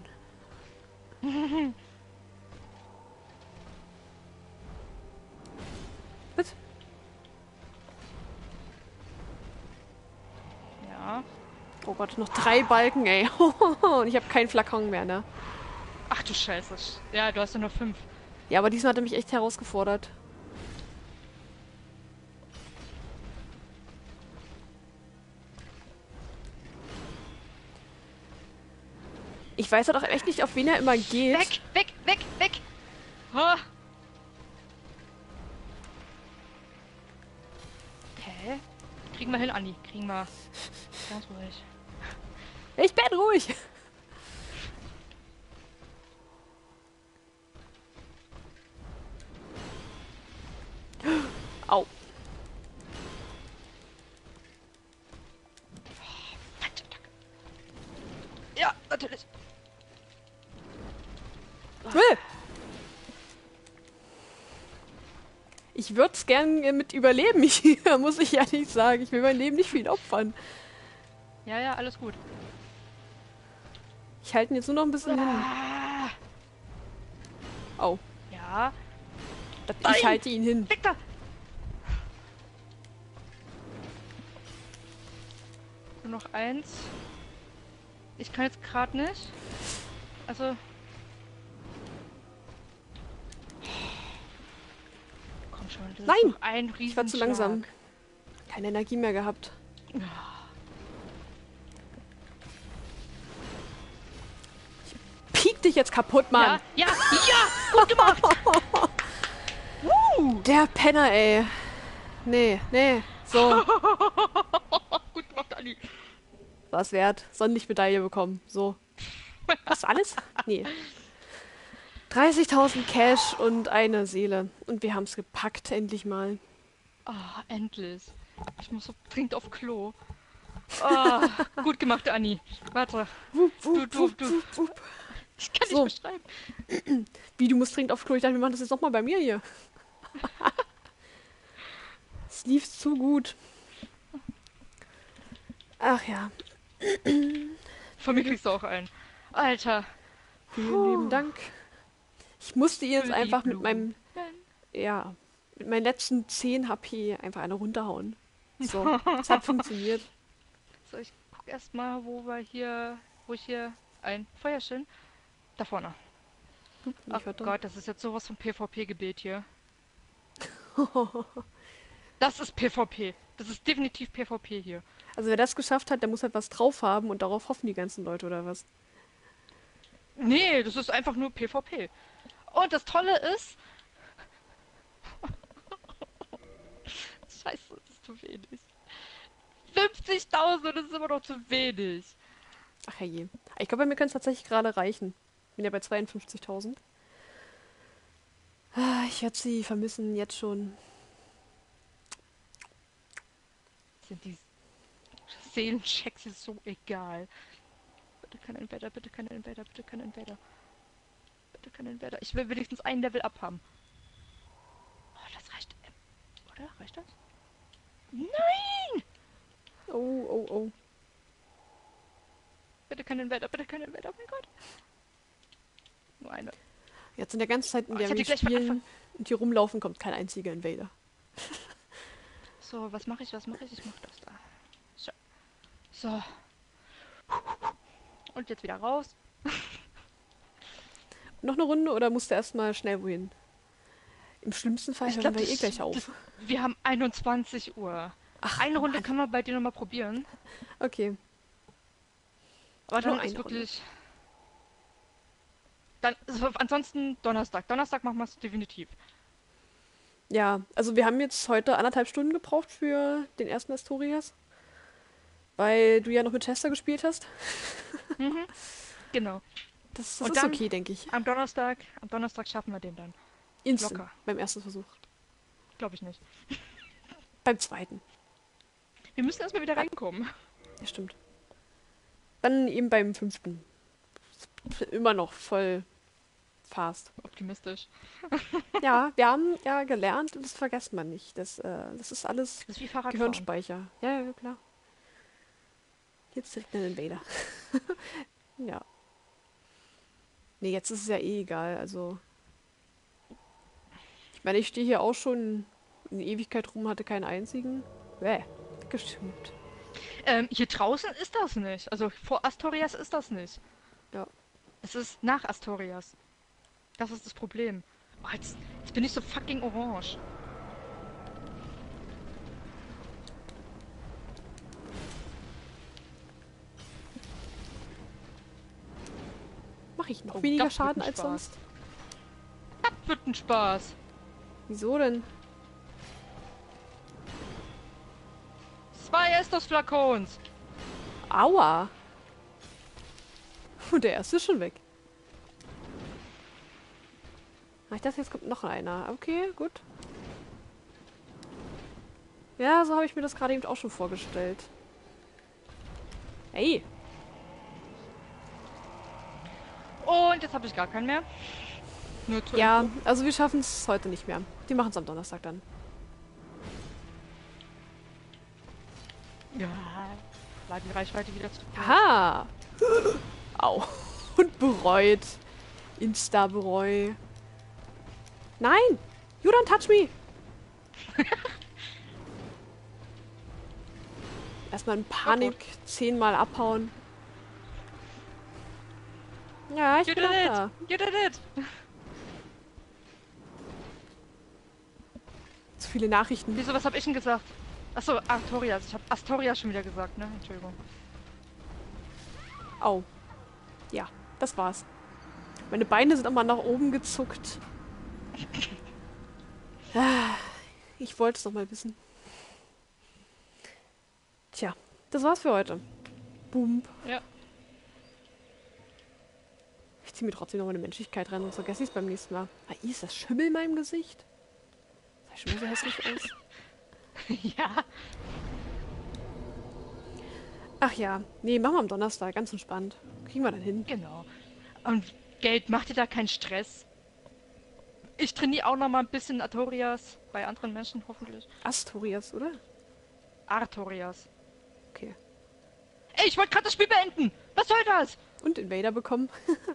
Was? Ja. Oh Gott, noch 3 Balken, ey. Und ich habe keinen Flakon mehr, ne? Ach du Scheiße. Ja, du hast ja nur 5. Ja, aber diesmal hat er mich echt herausgefordert. Ich weiß halt auch echt nicht, auf wen er immer geht. Weg, weg, weg, weg! Oh. Okay. Kriegen wir hin, Anni. Kriegen wir. Ganz ruhig. Ich bin ruhig. Au. Ja, natürlich. Ich würde es gern mit überleben hier, muss ich ehrlich sagen. Ich will mein Leben nicht für ihn opfern. Ja, ja, alles gut. Ich halte ihn jetzt nur noch ein bisschen hin. Ah. Oh, Ja. ich halte ihn hin. Weg da! Nur noch 1. Ich kann jetzt gerade nicht. Also. Komm schon, das Nein! ist noch ein Riesenschlag. Ich war zu langsam. Keine Energie mehr gehabt. Piek dich jetzt kaputt, Mann! Ja, ja, ja! Gut gemacht! Der Penner, ey. Nee, nee. So, Gut gemacht, Anni. war's wert. Sonnenlichtmedaille bekommen. So. Das alles? Nee. 30.000 Cash und eine Seele. Und wir haben's gepackt, endlich mal. Ah, endlich. Ich muss so dringend auf Klo. Ah, gut gemacht, Anni. Warte. Du. Ich kann So. nicht beschreiben. Wie, du musst dringend auf Klo? Ich dachte, wir machen das jetzt nochmal bei mir hier. Es lief zu gut. Ach ja. Von mir kriegst du auch einen. Alter. Vielen lieben Dank. Ich musste ihr jetzt Für die einfach mit Blumen. meinen letzten 10 HP einfach eine runterhauen. So, es hat funktioniert. So, ich guck erstmal, wo ich hier ein Feuerchen. Da vorne. Ach Ich warte. Gott, das ist jetzt sowas von PvP-Gebet hier. Das ist PvP. Das ist definitiv PvP hier. Also wer das geschafft hat, der muss halt was drauf haben und darauf hoffen die ganzen Leute, oder was? Nee, das ist einfach nur PvP. Und das Tolle ist... Scheiße, das ist zu wenig. 50.000, das ist immer noch zu wenig. Ach je. Ich glaube, bei mir können es tatsächlich gerade reichen. Bin ja bei 52.000. Ich werde sie vermissen, jetzt schon. Sind die Seelenchecks ist so egal. Bitte kein Invader, bitte kein Invader, bitte kein Invader. Bitte kein Invader. Ich will wenigstens ein Level abhaben. Oh, das reicht. Oder? Reicht das? Nein! Oh. Bitte kein Invader, bitte kein Invader. Oh mein Gott. Nur eine. Jetzt in der ganzen Zeit, in der ich hätte wir gleich mal spielen und hier rumlaufen, kommt kein einziger Invader. So, was mache ich? Ich mach das da. So. Und jetzt wieder raus. Noch eine Runde oder musst du erstmal schnell wohin? Im schlimmsten Fall Ich hören glaub, wir eh gleich auf. Wir haben 21 Uhr. Ach, Eine Runde Mann. können wir bei dir nochmal probieren. Okay. Aber Nur dann eine ist wirklich... Dann, also ansonsten Donnerstag. Donnerstag machen wir es definitiv. Ja, also wir haben jetzt heute 1,5 Stunden gebraucht für den ersten Astorias. Weil du ja noch mit Chester gespielt hast. Mhm. Genau. Das Und ist dann- okay, denke ich. Am Donnerstag schaffen wir den dann. Instant. Locker. Beim ersten Versuch. Glaube ich nicht. Beim zweiten. Wir müssen erstmal wieder reinkommen. Ja, stimmt. Dann eben beim 5. Immer noch voll fast. Optimistisch. Ja, wir haben ja gelernt und das vergisst man nicht. Das ist alles Das ist wie Fahrradfahren. Gehirnspeicher. Ja, ja, klar. Jetzt direkt einen Invader. Ja. Nee, jetzt ist es ja eh egal. Also, ich meine, ich stehe hier auch schon eine Ewigkeit rum, hatte keinen einzigen. Gestimmt. Hier draußen ist das nicht. Also vor Astorias ist das nicht. Ja. Es ist nach Astorias. Das ist das Problem. Oh, jetzt bin ich so fucking orange. Mache ich noch Oh, weniger das wird Schaden ein als Spaß. sonst? Das wird ein Spaß. Wieso denn? 2 Estus-Flakons. Aua! Und der erste ist schon weg. Ich dachte, jetzt kommt noch einer. Okay, gut. Ja, so habe ich mir das gerade eben auch schon vorgestellt. Hey! Und jetzt habe ich gar keinen mehr. Nur zur Ja, Info. also wir schaffen es heute nicht mehr. Die machen es am Donnerstag dann. Ja, war die Reichweite wieder zu groß. Aha! Au. Und bereut. Insta-bereu. Nein! You don't touch me! Erstmal in Panik 10-mal abhauen. Ja, ich You bin did auch it! da. You did it! Zu viele Nachrichten. Wieso, was habe ich denn gesagt? Achso, Astorias. Ich habe Astorias schon wieder gesagt, ne? Entschuldigung. Au. Ja, das war's. Meine Beine sind immer nach oben gezuckt. Ich wollte es noch mal wissen. Tja, das war's für heute. Boom. Ja. Ich ziehe mir trotzdem noch meine Menschlichkeit rein, sonst vergesse ich es beim nächsten Mal. Ah, ist das Schimmel in meinem Gesicht? Sah ich schon mal so hässlich aus? Ja. Ach ja, nee, machen wir am Donnerstag, ganz entspannt. Kriegen wir dann hin. Genau. Und Geld, macht dir da keinen Stress. Ich trainiere auch noch mal ein bisschen Artorias bei anderen Menschen, hoffentlich. Astorias, oder? Artorias. Okay. Ey, ich wollte gerade das Spiel beenden! Was soll das? Und Invader bekommen.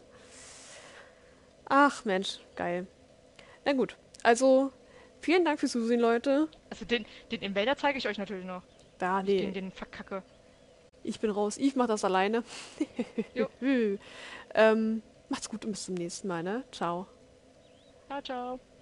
Ach Mensch, geil. Na gut, also vielen Dank fürs Zusehen, Leute. Also den Invader zeige ich euch natürlich noch. Ja, Gegen nee, den verkacke. ich bin raus. Yves macht das alleine. Jo. Macht's gut und bis zum nächsten Mal, ne? Ciao. Ciao, ciao.